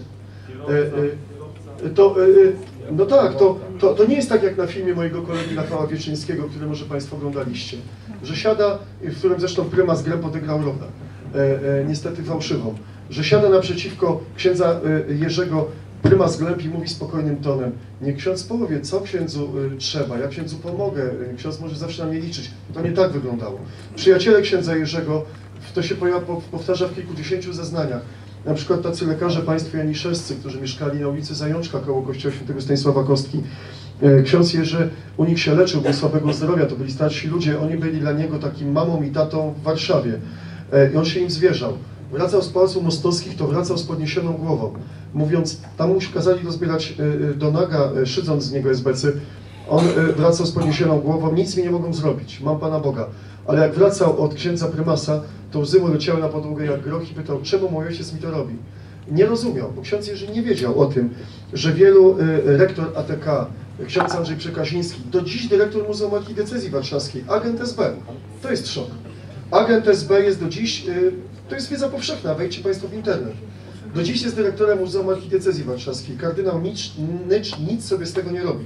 No tak, to nie jest tak jak na filmie mojego kolegi Rafała Wieczyńskiego, który może Państwo oglądaliście, że siada, w którym zresztą prymas Glemp odegrał rolę, niestety fałszywą, że siada naprzeciwko księdza Jerzego prymas Glemp i mówi spokojnym tonem: niech ksiądz powie, co księdzu trzeba, ja księdzu pomogę, ksiądz może zawsze na mnie liczyć. To nie tak wyglądało. Przyjaciele księdza Jerzego, to się powtarza w kilkudziesięciu zeznaniach. Na przykład tacy lekarze państwo janiszewscy, którzy mieszkali na ulicy Zajączka koło kościoła świętego Stanisława Kostki. Ksiądz Jerzy u nich się leczył, był słabego zdrowia, to byli starsi ludzie, oni byli dla niego takim mamą i tatą w Warszawie. I on się im zwierzał. Wracał z Pałacu Mostowskich, to wracał z podniesioną głową, mówiąc, tam mu kazali rozbierać do naga, szydząc z niego esbecy. On wracał z podniesioną głową, nic mi nie mogą zrobić, mam Pana Boga. Ale jak wracał od księdza prymasa, to łzy mu leciały na podłogę jak groch i pytał, czemu mój ojciec mi to robi? Nie rozumiał, bo ksiądz Jerzy nie wiedział o tym, że wielu rektor ATK, ksiądz Andrzej Przekaziński, do dziś dyrektor Muzeum Archidiecezji Warszawskiej, agent SB. To jest szok. Agent SB jest do dziś, to jest wiedza powszechna, wejdźcie Państwo w internet. Do dziś jest dyrektorem Muzeum Archidiecezji Warszawskiej. Kardynał Nycz nic sobie z tego nie robi.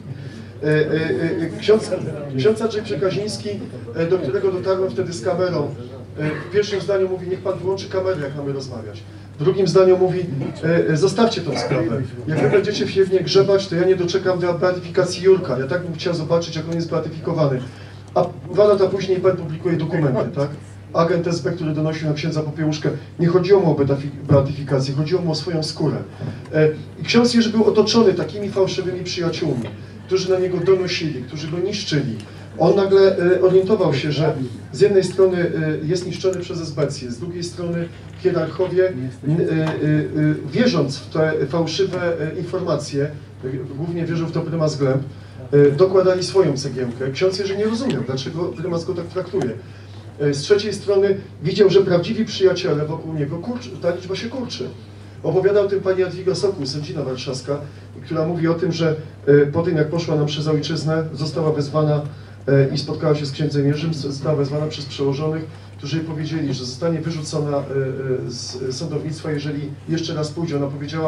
Ksiądz Andrzej Przekaziński, do którego dotarłem wtedy z kamerą, w pierwszym zdaniu mówi, niech Pan wyłączy kamerę, jak mamy rozmawiać. W drugim zdaniu mówi, zostawcie tą sprawę. Jak wy będziecie w niej grzebać, to ja nie doczekam do beatyfikacji Jurka. Ja tak bym chciał zobaczyć, jak on jest beatyfikowany. A 2 lata później Pan publikuje dokumenty, tak? Agent SB, który donosił na księdza Popiełuszkę, nie chodziło mu o beatyfikację, chodziło mu o swoją skórę. I ksiądz Jerzy był otoczony takimi fałszywymi przyjaciółmi, którzy na niego donosili, którzy go niszczyli. On nagle orientował się, że z jednej strony jest niszczony przez esbecję, z drugiej strony hierarchowie, wierząc w te fałszywe informacje, głównie wierzył w to prymas Glemp, dokładali swoją cegiełkę. Ksiądz Jerzy nie rozumiał, dlaczego prymas go tak traktuje. Z trzeciej strony widział, że prawdziwi przyjaciele wokół niego, ta liczba się kurczy. Opowiadał tym pani Jadwiga Sokół, sędzina warszawska, która mówi o tym, że po tym, jak poszła nam przez ojczyznę, została wezwana i spotkała się z księdzem Jerzym, została wezwana przez przełożonych, którzy jej powiedzieli, że zostanie wyrzucona z sądownictwa, jeżeli jeszcze raz pójdzie. Ona powiedziała,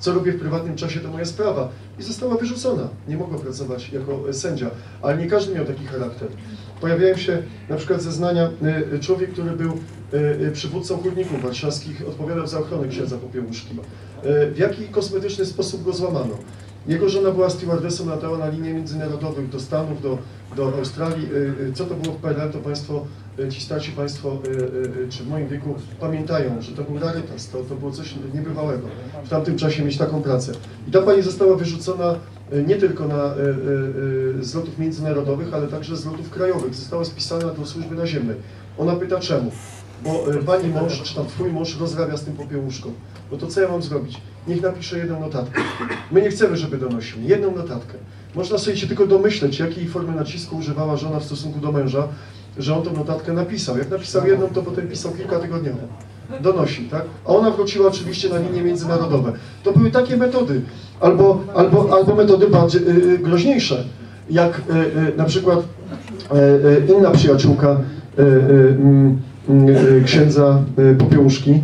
Co robię w prywatnym czasie, to moja sprawa. I została wyrzucona. Nie mogła pracować jako sędzia, ale nie każdy miał taki charakter. Pojawiają się na przykład zeznania, człowiek, który był przywódcą hórników warszawskich, odpowiadał za ochronę księdza Popiełuszki. W jaki kosmetyczny sposób go złamano? Jego żona była stewardessą, latała na linie międzynarodowych do Stanów, do Australii. Co to było w PRL, to Państwo, ci starsi Państwo, czy w moim wieku pamiętają, że to był rarytas, to było coś niebywałego w tamtym czasie mieć taką pracę. I ta pani została wyrzucona nie tylko z lotów międzynarodowych, ale także z lotów krajowych. Została spisana do służby naziemnej. Ona pyta czemu? Bo pani mąż, czy tam twój mąż rozrabia z tym Popiełuszką. No to co ja mam zrobić? Niech napisze jedną notatkę. My nie chcemy, żeby donosił. Jedną notatkę. Można sobie się tylko domyśleć, jakiej formy nacisku używała żona w stosunku do męża, że on tą notatkę napisał. Jak napisał jedną, to potem pisał kilkatygodniowo. Donosił, tak? A ona wróciła oczywiście na linie międzynarodowe. To były takie metody. Albo metody bardziej groźniejsze. Jak na przykład inna przyjaciółka księdza Popiełuszki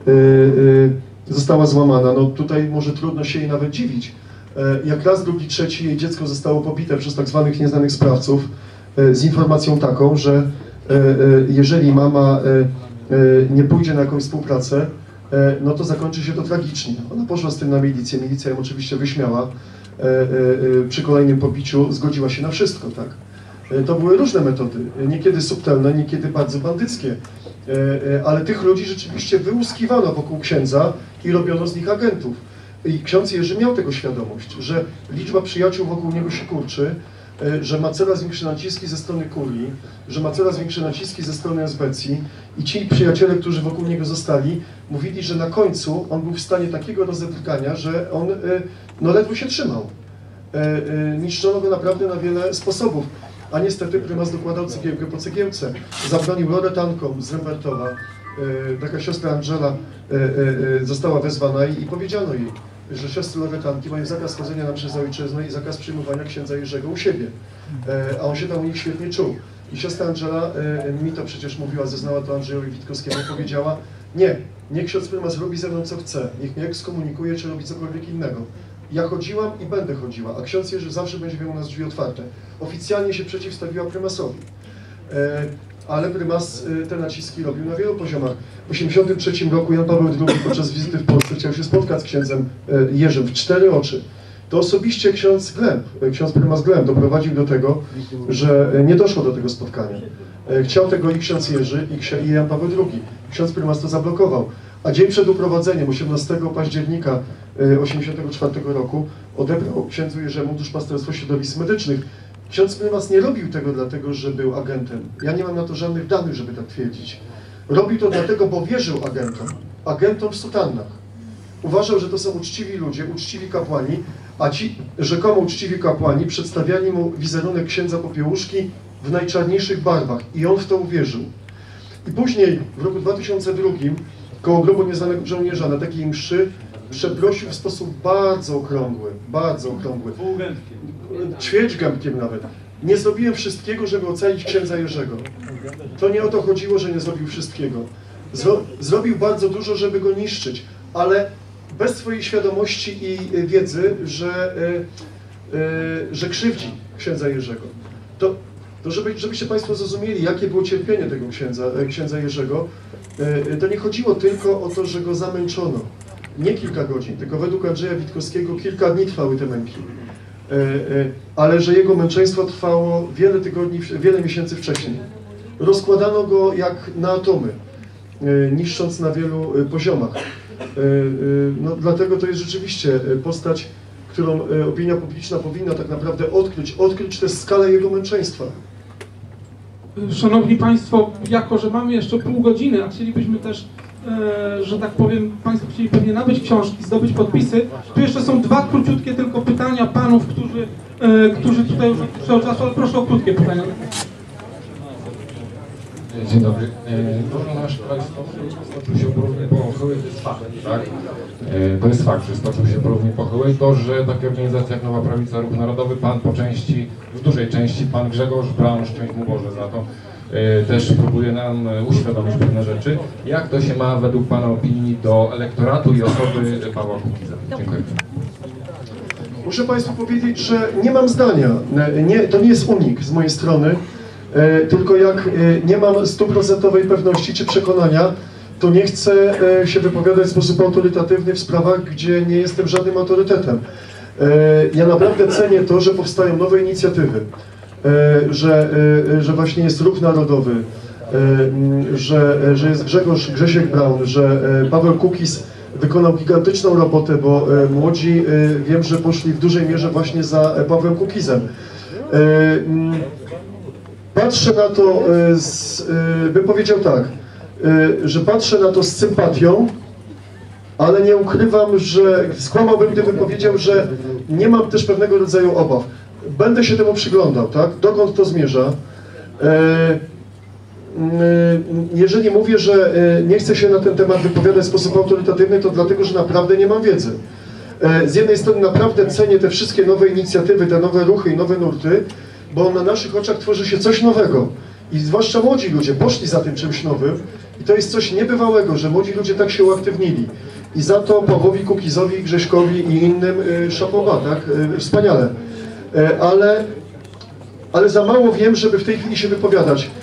została złamana. No tutaj może trudno się jej nawet dziwić. Jak raz, drugi, trzeci jej dziecko zostało pobite przez tak zwanych nieznanych sprawców z informacją taką, że jeżeli mama nie pójdzie na jakąś współpracę, no to zakończy się to tragicznie. Ona poszła z tym na milicję, milicja ją oczywiście wyśmiała. Przy kolejnym pobiciu zgodziła się na wszystko, tak? To były różne metody, niekiedy subtelne, niekiedy bardzo bandyckie, ale tych ludzi rzeczywiście wyłuskiwano wokół księdza i robiono z nich agentów. I ksiądz Jerzy miał tego świadomość, że liczba przyjaciół wokół niego się kurczy, że ma coraz większe naciski ze strony kurii, że ma coraz większe naciski ze strony esbecji i ci przyjaciele, którzy wokół niego zostali, mówili, że na końcu on był w stanie takiego rozebrkania, że on no, ledwo się trzymał. Niszczono go naprawdę na wiele sposobów. A niestety prymas dokładał cegiełkę po cegiełce. Zabronił loretankom z Rembertowa. Taka siostra Angela została wezwana i powiedziano jej, że siostry loretanki mają zakaz chodzenia na mszę za ojczyznę i zakaz przyjmowania księdza Jerzego u siebie. A on się tam u nich świetnie czuł. I siostra Angela mi to przecież mówiła, zeznała to Andrzejowi Witkowskiemu, powiedziała, niech ksiądz prymas robi ze mną co chce, niech mnie ekskomunikuje czy robi cokolwiek innego. Ja chodziłam i będę chodziła, a ksiądz Jerzy zawsze będzie miał u nas drzwi otwarte. Oficjalnie się przeciwstawiła prymasowi. Ale prymas te naciski robił na wielu poziomach. W 1983 roku Jan Paweł II podczas wizyty w Polsce chciał się spotkać z księdzem Jerzym w 4 oczy. To osobiście ksiądz prymas Glemp doprowadził do tego, że nie doszło do tego spotkania. Chciał tego i ksiądz Jerzy, i Jan Paweł II. Ksiądz prymas to zablokował. A dzień przed uprowadzeniem, 18 października 1984 roku, odebrał księdzu Jerzemu duszpasterstwo środowisk medycznych. Ksiądz prymas nie robił tego dlatego, że był agentem. Ja nie mam na to żadnych danych, żeby tak twierdzić. Robił to dlatego, bo wierzył agentom w sutannach. Uważał, że to są uczciwi ludzie, uczciwi kapłani, a ci rzekomo uczciwi kapłani przedstawiali mu wizerunek księdza Popiełuszki w najczarniejszych barwach i on w to uwierzył. I później, w roku 2002, koło grobu nieznanego żołnierza na takiej mszy przeprosił w sposób bardzo okrągły, ćwierćgębkiem nawet. Nie zrobiłem wszystkiego, żeby ocalić księdza Jerzego. To nie o to chodziło, że nie zrobił wszystkiego. Zrobił bardzo dużo, żeby go niszczyć, ale bez swojej świadomości i wiedzy, że krzywdzi księdza Jerzego. To żebyście Państwo zrozumieli, jakie było cierpienie tego księdza Jerzego, to nie chodziło tylko o to, że go zamęczono. Nie kilka godzin, tylko według Andrzeja Witkowskiego kilka dni trwały te męki. Ale że jego męczeństwo trwało wiele tygodni, wiele miesięcy wcześniej. Rozkładano go jak na atomy, niszcząc na wielu poziomach. No, dlatego to jest rzeczywiście postać, którą opinia publiczna powinna tak naprawdę odkryć tę skalę jego męczeństwa. Szanowni Państwo, jako że mamy jeszcze pół godziny, a chcielibyśmy też, że tak powiem, Państwo chcieli pewnie nabyć książki, zdobyć podpisy, tu jeszcze są 2 króciutkie tylko pytania panów, którzy tutaj już od czasu, ale proszę o krótkie pytania. Dzień dobry. Dużo naszych państw stoczył się porównie pochyły, to jest fakt, tak? To jest fakt, że stoczył się porównie pochyły i to, że takie organizacje jak Nowa Prawica, Ruch Narodowy, pan po części, w dużej części, pan Grzegorz Braun, szczęść mu Boże za to, też próbuje nam uświadomić pewne rzeczy. Jak to się ma według Pana opinii do elektoratu i osoby Pawła Kukiza? Dziękuję. Muszę Państwu powiedzieć, że nie mam zdania. To nie jest unik z mojej strony, tylko jak nie mam 100% pewności czy przekonania, to nie chcę się wypowiadać w sposób autorytatywny w sprawach, gdzie nie jestem żadnym autorytetem. Ja naprawdę cenię to, że powstają nowe inicjatywy, że właśnie jest Ruch Narodowy, że jest Grzesiek Braun, że Paweł Kukiz wykonał gigantyczną robotę, bo młodzi wiem, że poszli w dużej mierze właśnie za Pawłem Kukizem. Patrzę na to, bym powiedział tak, że patrzę na to z sympatią, ale nie ukrywam, że skłamałbym, gdybym powiedział, że nie mam też pewnego rodzaju obaw. Będę się temu przyglądał, tak? Dokąd to zmierza? Jeżeli mówię, że nie chcę się na ten temat wypowiadać w sposób autorytatywny, to dlatego, że naprawdę nie mam wiedzy. Z jednej strony naprawdę cenię te wszystkie nowe inicjatywy, te nowe ruchy i nowe nurty, bo na naszych oczach tworzy się coś nowego. I zwłaszcza młodzi ludzie poszli za tym czymś nowym i to jest coś niebywałego, że młodzi ludzie tak się uaktywnili. I za to Pawłowi Kukizowi, Grześkowi i innym szapoba, tak? Wspaniale. Ale za mało wiem, żeby w tej chwili się wypowiadać.